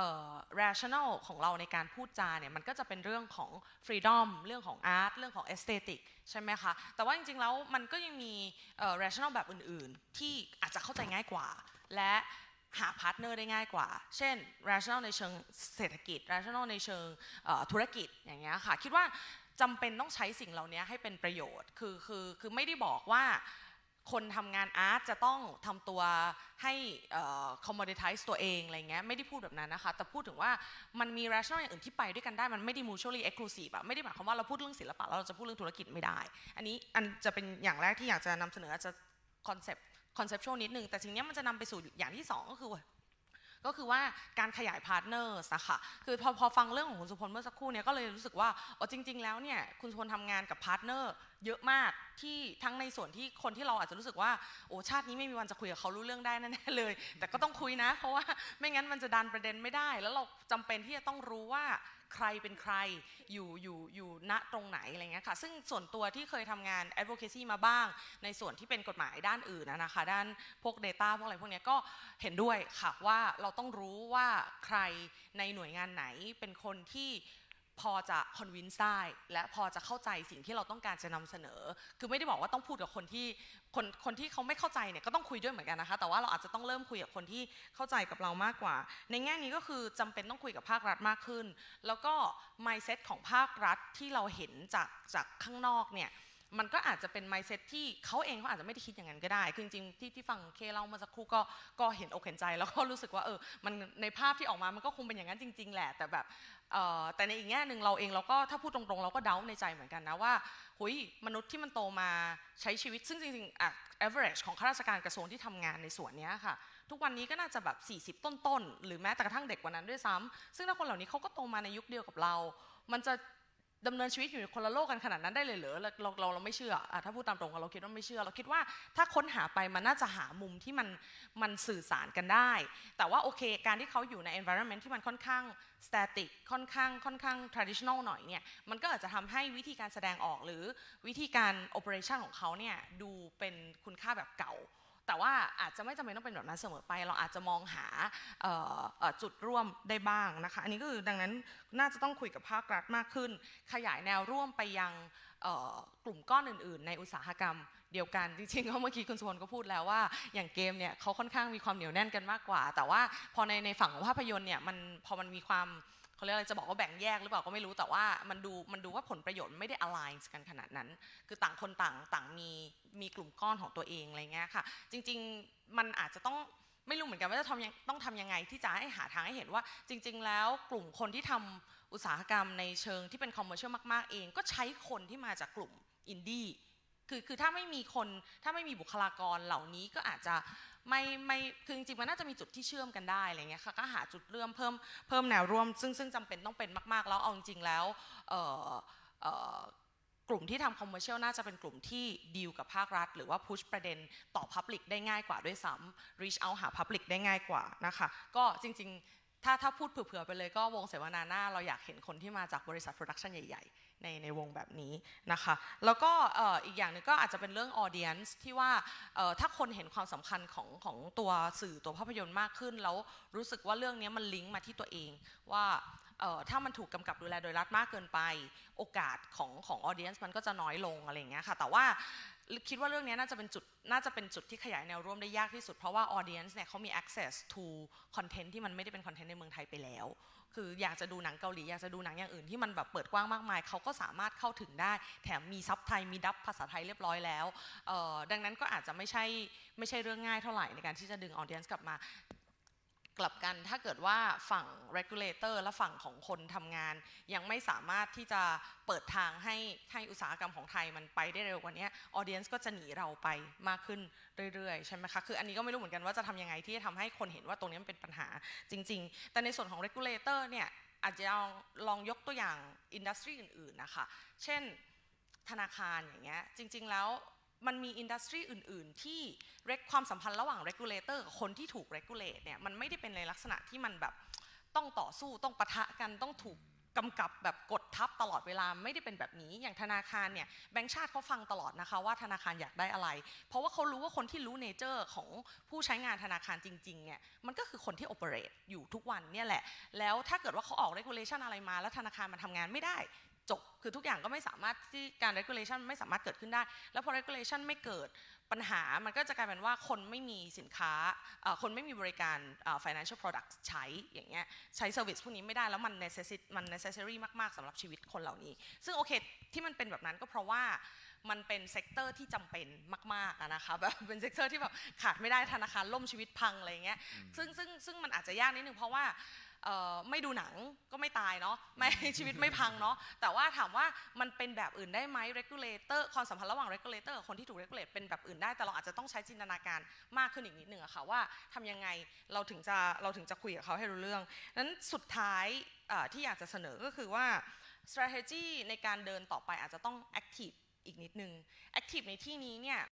rational ของเราในการพูดจาเนี่ยมันก็จะเป็นเรื่องของ freedom เรื่องของ art เรื่องของ aesthetic ใช่ไหมคะแต่ว่าจริงๆแล้วมันก็ยังมีrational แบบอื่นๆที่อาจจะเข้าใจง่ายกว่าและหาพาร์ทเนอร์ได้ง่ายกว่าเช่น rational ในเชิงเศรษฐกิจ rational ในเชิงธุรกิจอย่างเงี้ยค่ะคิดว่าจำเป็นต้องใช้สิ่งเหล่านี้ให้เป็นประโยชน์คือไม่ได้บอกว่าคนทำงานอาร์ตจะต้องทำตัวให้commoditize ตัวเองอะไรเงี้ยไม่ได้พูดแบบนั้นนะคะแต่พูดถึงว่ามันมี rational อย่างอื่นที่ไปด้วยกันได้มันไม่ได้ mutually exclusive ไม่ได้หมายความว่าเราพูดเรื่องศิลปะแล้วเราจะพูดเรื่องธุรกิจไม่ได้อันจะเป็นอย่างแรกที่อยากจะนำเสนออาจจะconceptual นิดนึงแต่สิ่งนี้มันจะนำไปสู่อย่างที่2ก็คือว่าการขยายพาร์ทเนอร์อะค่ะคือพอฟังเรื่องของคุณสุพลเมื่อสักครู่เนี่ยก็เลยรู้สึกว่าจริงๆแล้วเนี่ยคุณสุพลทำงานกับพาร์ทเนอร์เยอะมากที่ทั้งในส่วนที่คนที่เราอาจจะรู้สึกว่าชาตินี้ไม่มีวันจะคุยกับเขารู้เรื่องได้แน่ๆเลยแต่ก็ต้องคุยนะเพราะว่าไม่งั้นมันจะดันประเด็นไม่ได้แล้วเราจำเป็นที่จะต้องรู้ว่าใครเป็นใครอยู่ณตรงไหนอะไรเงี้ยค่ะซึ่งส่วนตัวที่เคยทำงาน advocacy มาบ้างในส่วนที่เป็นกฎหมายด้านอื่นนะคะด้านพวก data พวกอะไรพวกนี้ก็เห็นด้วยค่ะว่าเราต้องรู้ว่าใครในหน่วยงานไหนเป็นคนที่พอจะ convince ได้และพอจะเข้าใจสิ่งที่เราต้องการจะนำเสนอคือไม่ได้บอกว่าต้องพูดกับคนที่เขาไม่เข้าใจเนี่ยก็ต้องคุยด้วยเหมือนกันนะคะแต่ว่าเราอาจจะต้องเริ่มคุยกับคนที่เข้าใจกับเรามากกว่าในแง่นี้ก็คือจำเป็นต้องคุยกับภาครัฐมากขึ้นแล้วก็ mindset ของภาครัฐที่เราเห็นจากข้างนอกเนี่ยมันก็อาจจะเป็น mindset ที่เขาเองเขาอาจจะไม่ได้คิดอย่างนั้นก็ได้คือจริงๆที่ฟังเคเล่าเมื่อสักครู่ก็เห็นอกเห็นใจแล้วก็รู้สึกว่ามันในภาพที่ออกมามันก็คงเป็นอย่างนั้นจริงๆแหละแต่แบบแต่ในอีกแง่หนึ่งเราก็ถ้าพูดตรงๆเราก็เดาในใจเหมือนกันนะว่าหุยมนุษย์ที่มันโตมาใช้ชีวิตซึ่งจริงๆaverage ของข้าราชการกระทรวงที่ทำงานในส่วนนี้ค่ะทุกวันนี้ก็น่าจะแบบ40ต้นๆหรือแม้แต่กระทั่งเด็กกว่านั้นด้วยซ้ำซึ่งถ้าคนเหล่านี้เขาก็โตมาในยุคเดียวกับเรามันจะดำเนินชีวิตอยู่ในคนละโลกกันขนาดนั้นได้เลยเหรอเราไม่เชื่อถ้าพูดตามตรงเราคิดว่าไม่เชื่อเราคิดว่าถ้าค้นหาไปมันน่าจะหามุมที่มันสื่อสารกันได้แต่ว่าโอเคการที่เขาอยู่ใน environment ที่มันค่อนข้าง static ค่อนข้าง traditional หน่อยเนี่ยมันก็อาจจะทำให้วิธีการแสดงออกหรือวิธีการ operation ของเขาเนี่ยดูเป็นคุณค่าแบบเก่าแต่ว่าอาจจะไม่จำเป็นต้องเป็นแบบนั้นเสมอไปเราอาจจะมองหาจุดร่วมได้บ้างนะคะอันนี้ก็คือดังนั้นน่าจะต้องคุยกับภาครัฐมากขึ้นขยายแนวร่วมไปยังกลุ่มก้อนอื่นๆในอุตสาหกรรมเดียวกันจริงๆเมื่อกี้คุณสุวรรณก็พูดแล้วว่าอย่างเกมเนี่ยเขาค่อนข้างมีความเหนียวแน่นกันมากกว่าแต่ว่าพอในฝั่งของภาพยนตร์เนี่ยพอมันมีความเขาเรียกอะไรจะบอกว่าแบ่งแยกหรือเปล่าก็ไม่รู้แต่ว่ามันดูว่าผลประโยชน์ไม่ได้ align กันขนาดนั้นคือต่างคนต่างมีกลุ่มก้อนของตัวเองอะไรเงี้ยค่ะจริงๆมันอาจจะต้องไม่รู้เหมือนกันว่าจะต้องทำยังไงที่จะให้หาทางให้เห็นว่าจริงๆแล้วกลุ่มคนที่ทำอุตสาหกรรมในเชิงที่เป็น commercial มากๆเองก็ใช้คนที่มาจากกลุ่มอินดี้คือถ้าไม่มีบุคลากรเหล่านี้ก็อาจจะไม่คือจริงๆมันน่าจะมีจุดที่เชื่อมกันได้อะไรเงี้ยค่ะก็หาจุดเริ่มเพิ่มแนวร่วมซึ่งจำเป็นต้องเป็นมากๆแล้วเอาจริงๆแล้วกลุ่มที่ทำ commercial น่าจะเป็นกลุ่มที่ดีลกับภาครัฐหรือว่า push ประเด็นต่อ public ได้ง่ายกว่าด้วยซ้ำ reach out หา public ได้ง่ายกว่านะคะก็จริงๆถ้าพูดเผื่อๆไปเลยก็วงเสวนาหน้าเราอยากเห็นคนที่มาจากบริษัท production ใหญ่ๆในวงแบบนี้นะคะแล้วก็อีกอย่างนึงก็อาจจะเป็นเรื่อง audience ที่ว่าถ้าคนเห็นความสำคัญของตัวสื่อตัวภาพยนตร์มากขึ้นแล้วรู้สึกว่าเรื่องนี้มันลิงก์มาที่ตัวเองว่าถ้ามันถูกกำกับดูแลโดยรัฐมากเกินไปโอกาสของ audience มันก็จะน้อยลงอะไรอย่างเงี้ยค่ะแต่ว่าคิดว่าเรื่องนี้น่าจะเป็นจุดที่ขยายแนวร่วมได้ยากที่สุดเพราะว่า audience เนี่ยเขามี access to content ที่มันไม่ได้เป็น content ในเมืองไทยไปแล้วคืออยากจะดูหนังเกาหลีอยากจะดูหนังอย่างอื่นที่มันแบบเปิดกว้างมากมายเขาก็สามารถเข้าถึงได้แถมมีซับไทยมีดับภาษาไทยเรียบร้อยแล้วดังนั้นก็อาจจะไม่ใช่เรื่องง่ายเท่าไหร่ในการที่จะดึง audience กลับมากลับกันถ้าเกิดว่าฝั่ง regulator และฝั่งของคนทำงานยังไม่สามารถที่จะเปิดทางให้อุตสาหกรรมของไทยมันไปได้เร็วกว่านี้ audience ก็จะหนีเราไปมากขึ้นเรื่อยๆใช่ไหมคะคืออันนี้ก็ไม่รู้เหมือนกันว่าจะทำยังไงที่จะทำให้คนเห็นว่าตรงนี้มันเป็นปัญหาจริงๆแต่ในส่วนของ regulator เนี่ยอาจจะลองยกตัวอย่างอินดัสทรีอื่นๆนะคะเช่นธนาคารอย่างเงี้ยจริงๆแล้วมันมีอินดัสทรีอื่นๆที่ความสัมพันธ์ระหว่าง regulator กับคนที่ถูก regulate เนี่ยมันไม่ได้เป็นในลักษณะที่มันแบบต้องต่อสู้ต้องปะทะกันต้องถูกกำกับแบบกดทับตลอดเวลาไม่ได้เป็นแบบนี้อย่างธนาคารเนี่ยแบงก์ชาติเขาฟังตลอดนะคะว่าธนาคารอยากได้อะไรเพราะว่าเขารู้ว่าคนที่รู้เนเจอร์ของผู้ใช้งานธนาคารจริงๆเนี่ยมันก็คือคนที่ operate อยู่ทุกวันเนี่ยแหละแล้วถ้าเกิดว่าเขาออก regulation อะไรมาแล้วธนาคารมันทำงานไม่ได้จบคือทุกอย่างก็ไม่สามารถที่การ regulation ไม่สามารถเกิดขึ้นได้แล้วพอ regulation ไม่เกิดปัญหามันก็จะกลายเป็นว่าคนไม่มีสินค้าคนไม่มีบริการ financial products ใช้อย่างเงี้ยใช้ service พวกนี้ไม่ได้แล้วมัน necessary มากๆสำหรับชีวิตคนเหล่านี้ซึ่งโอเคที่มันเป็นแบบนั้นก็เพราะว่ามันเป็นเซกเตอร์ที่จำเป็นมากๆนะคะแบบเป็นเซกเตอร์ที่แบบขาดไม่ได้ธนาคารล่มชีวิตพังอะไรเงี้ยซึ่งมันอาจจะยากนิดนึงเพราะว่าไม่ดูหนังก็ไม่ตายเนาะไม่ชีวิตไม่พังเนาะแต่ว่าถามว่ามันเป็นแบบอื่นได้ไหม regulator ความสัมพันธ์ระหว่าง regulator กับคนที่ถูก regulate เป็นแบบอื่นได้แต่เราอาจจะต้องใช้จินตนาการมากขึ้นอีกนิดนึงอะค่ะว่าทำยังไงเราถึงจะคุยกับเขาให้รู้เรื่องนั้นสุดท้ายที่อยากจะเสนอก็คือว่า strategy ในการเดินต่อไปอาจจะต้อง active อีกนิดนึง active ในที่นี้เนี่ย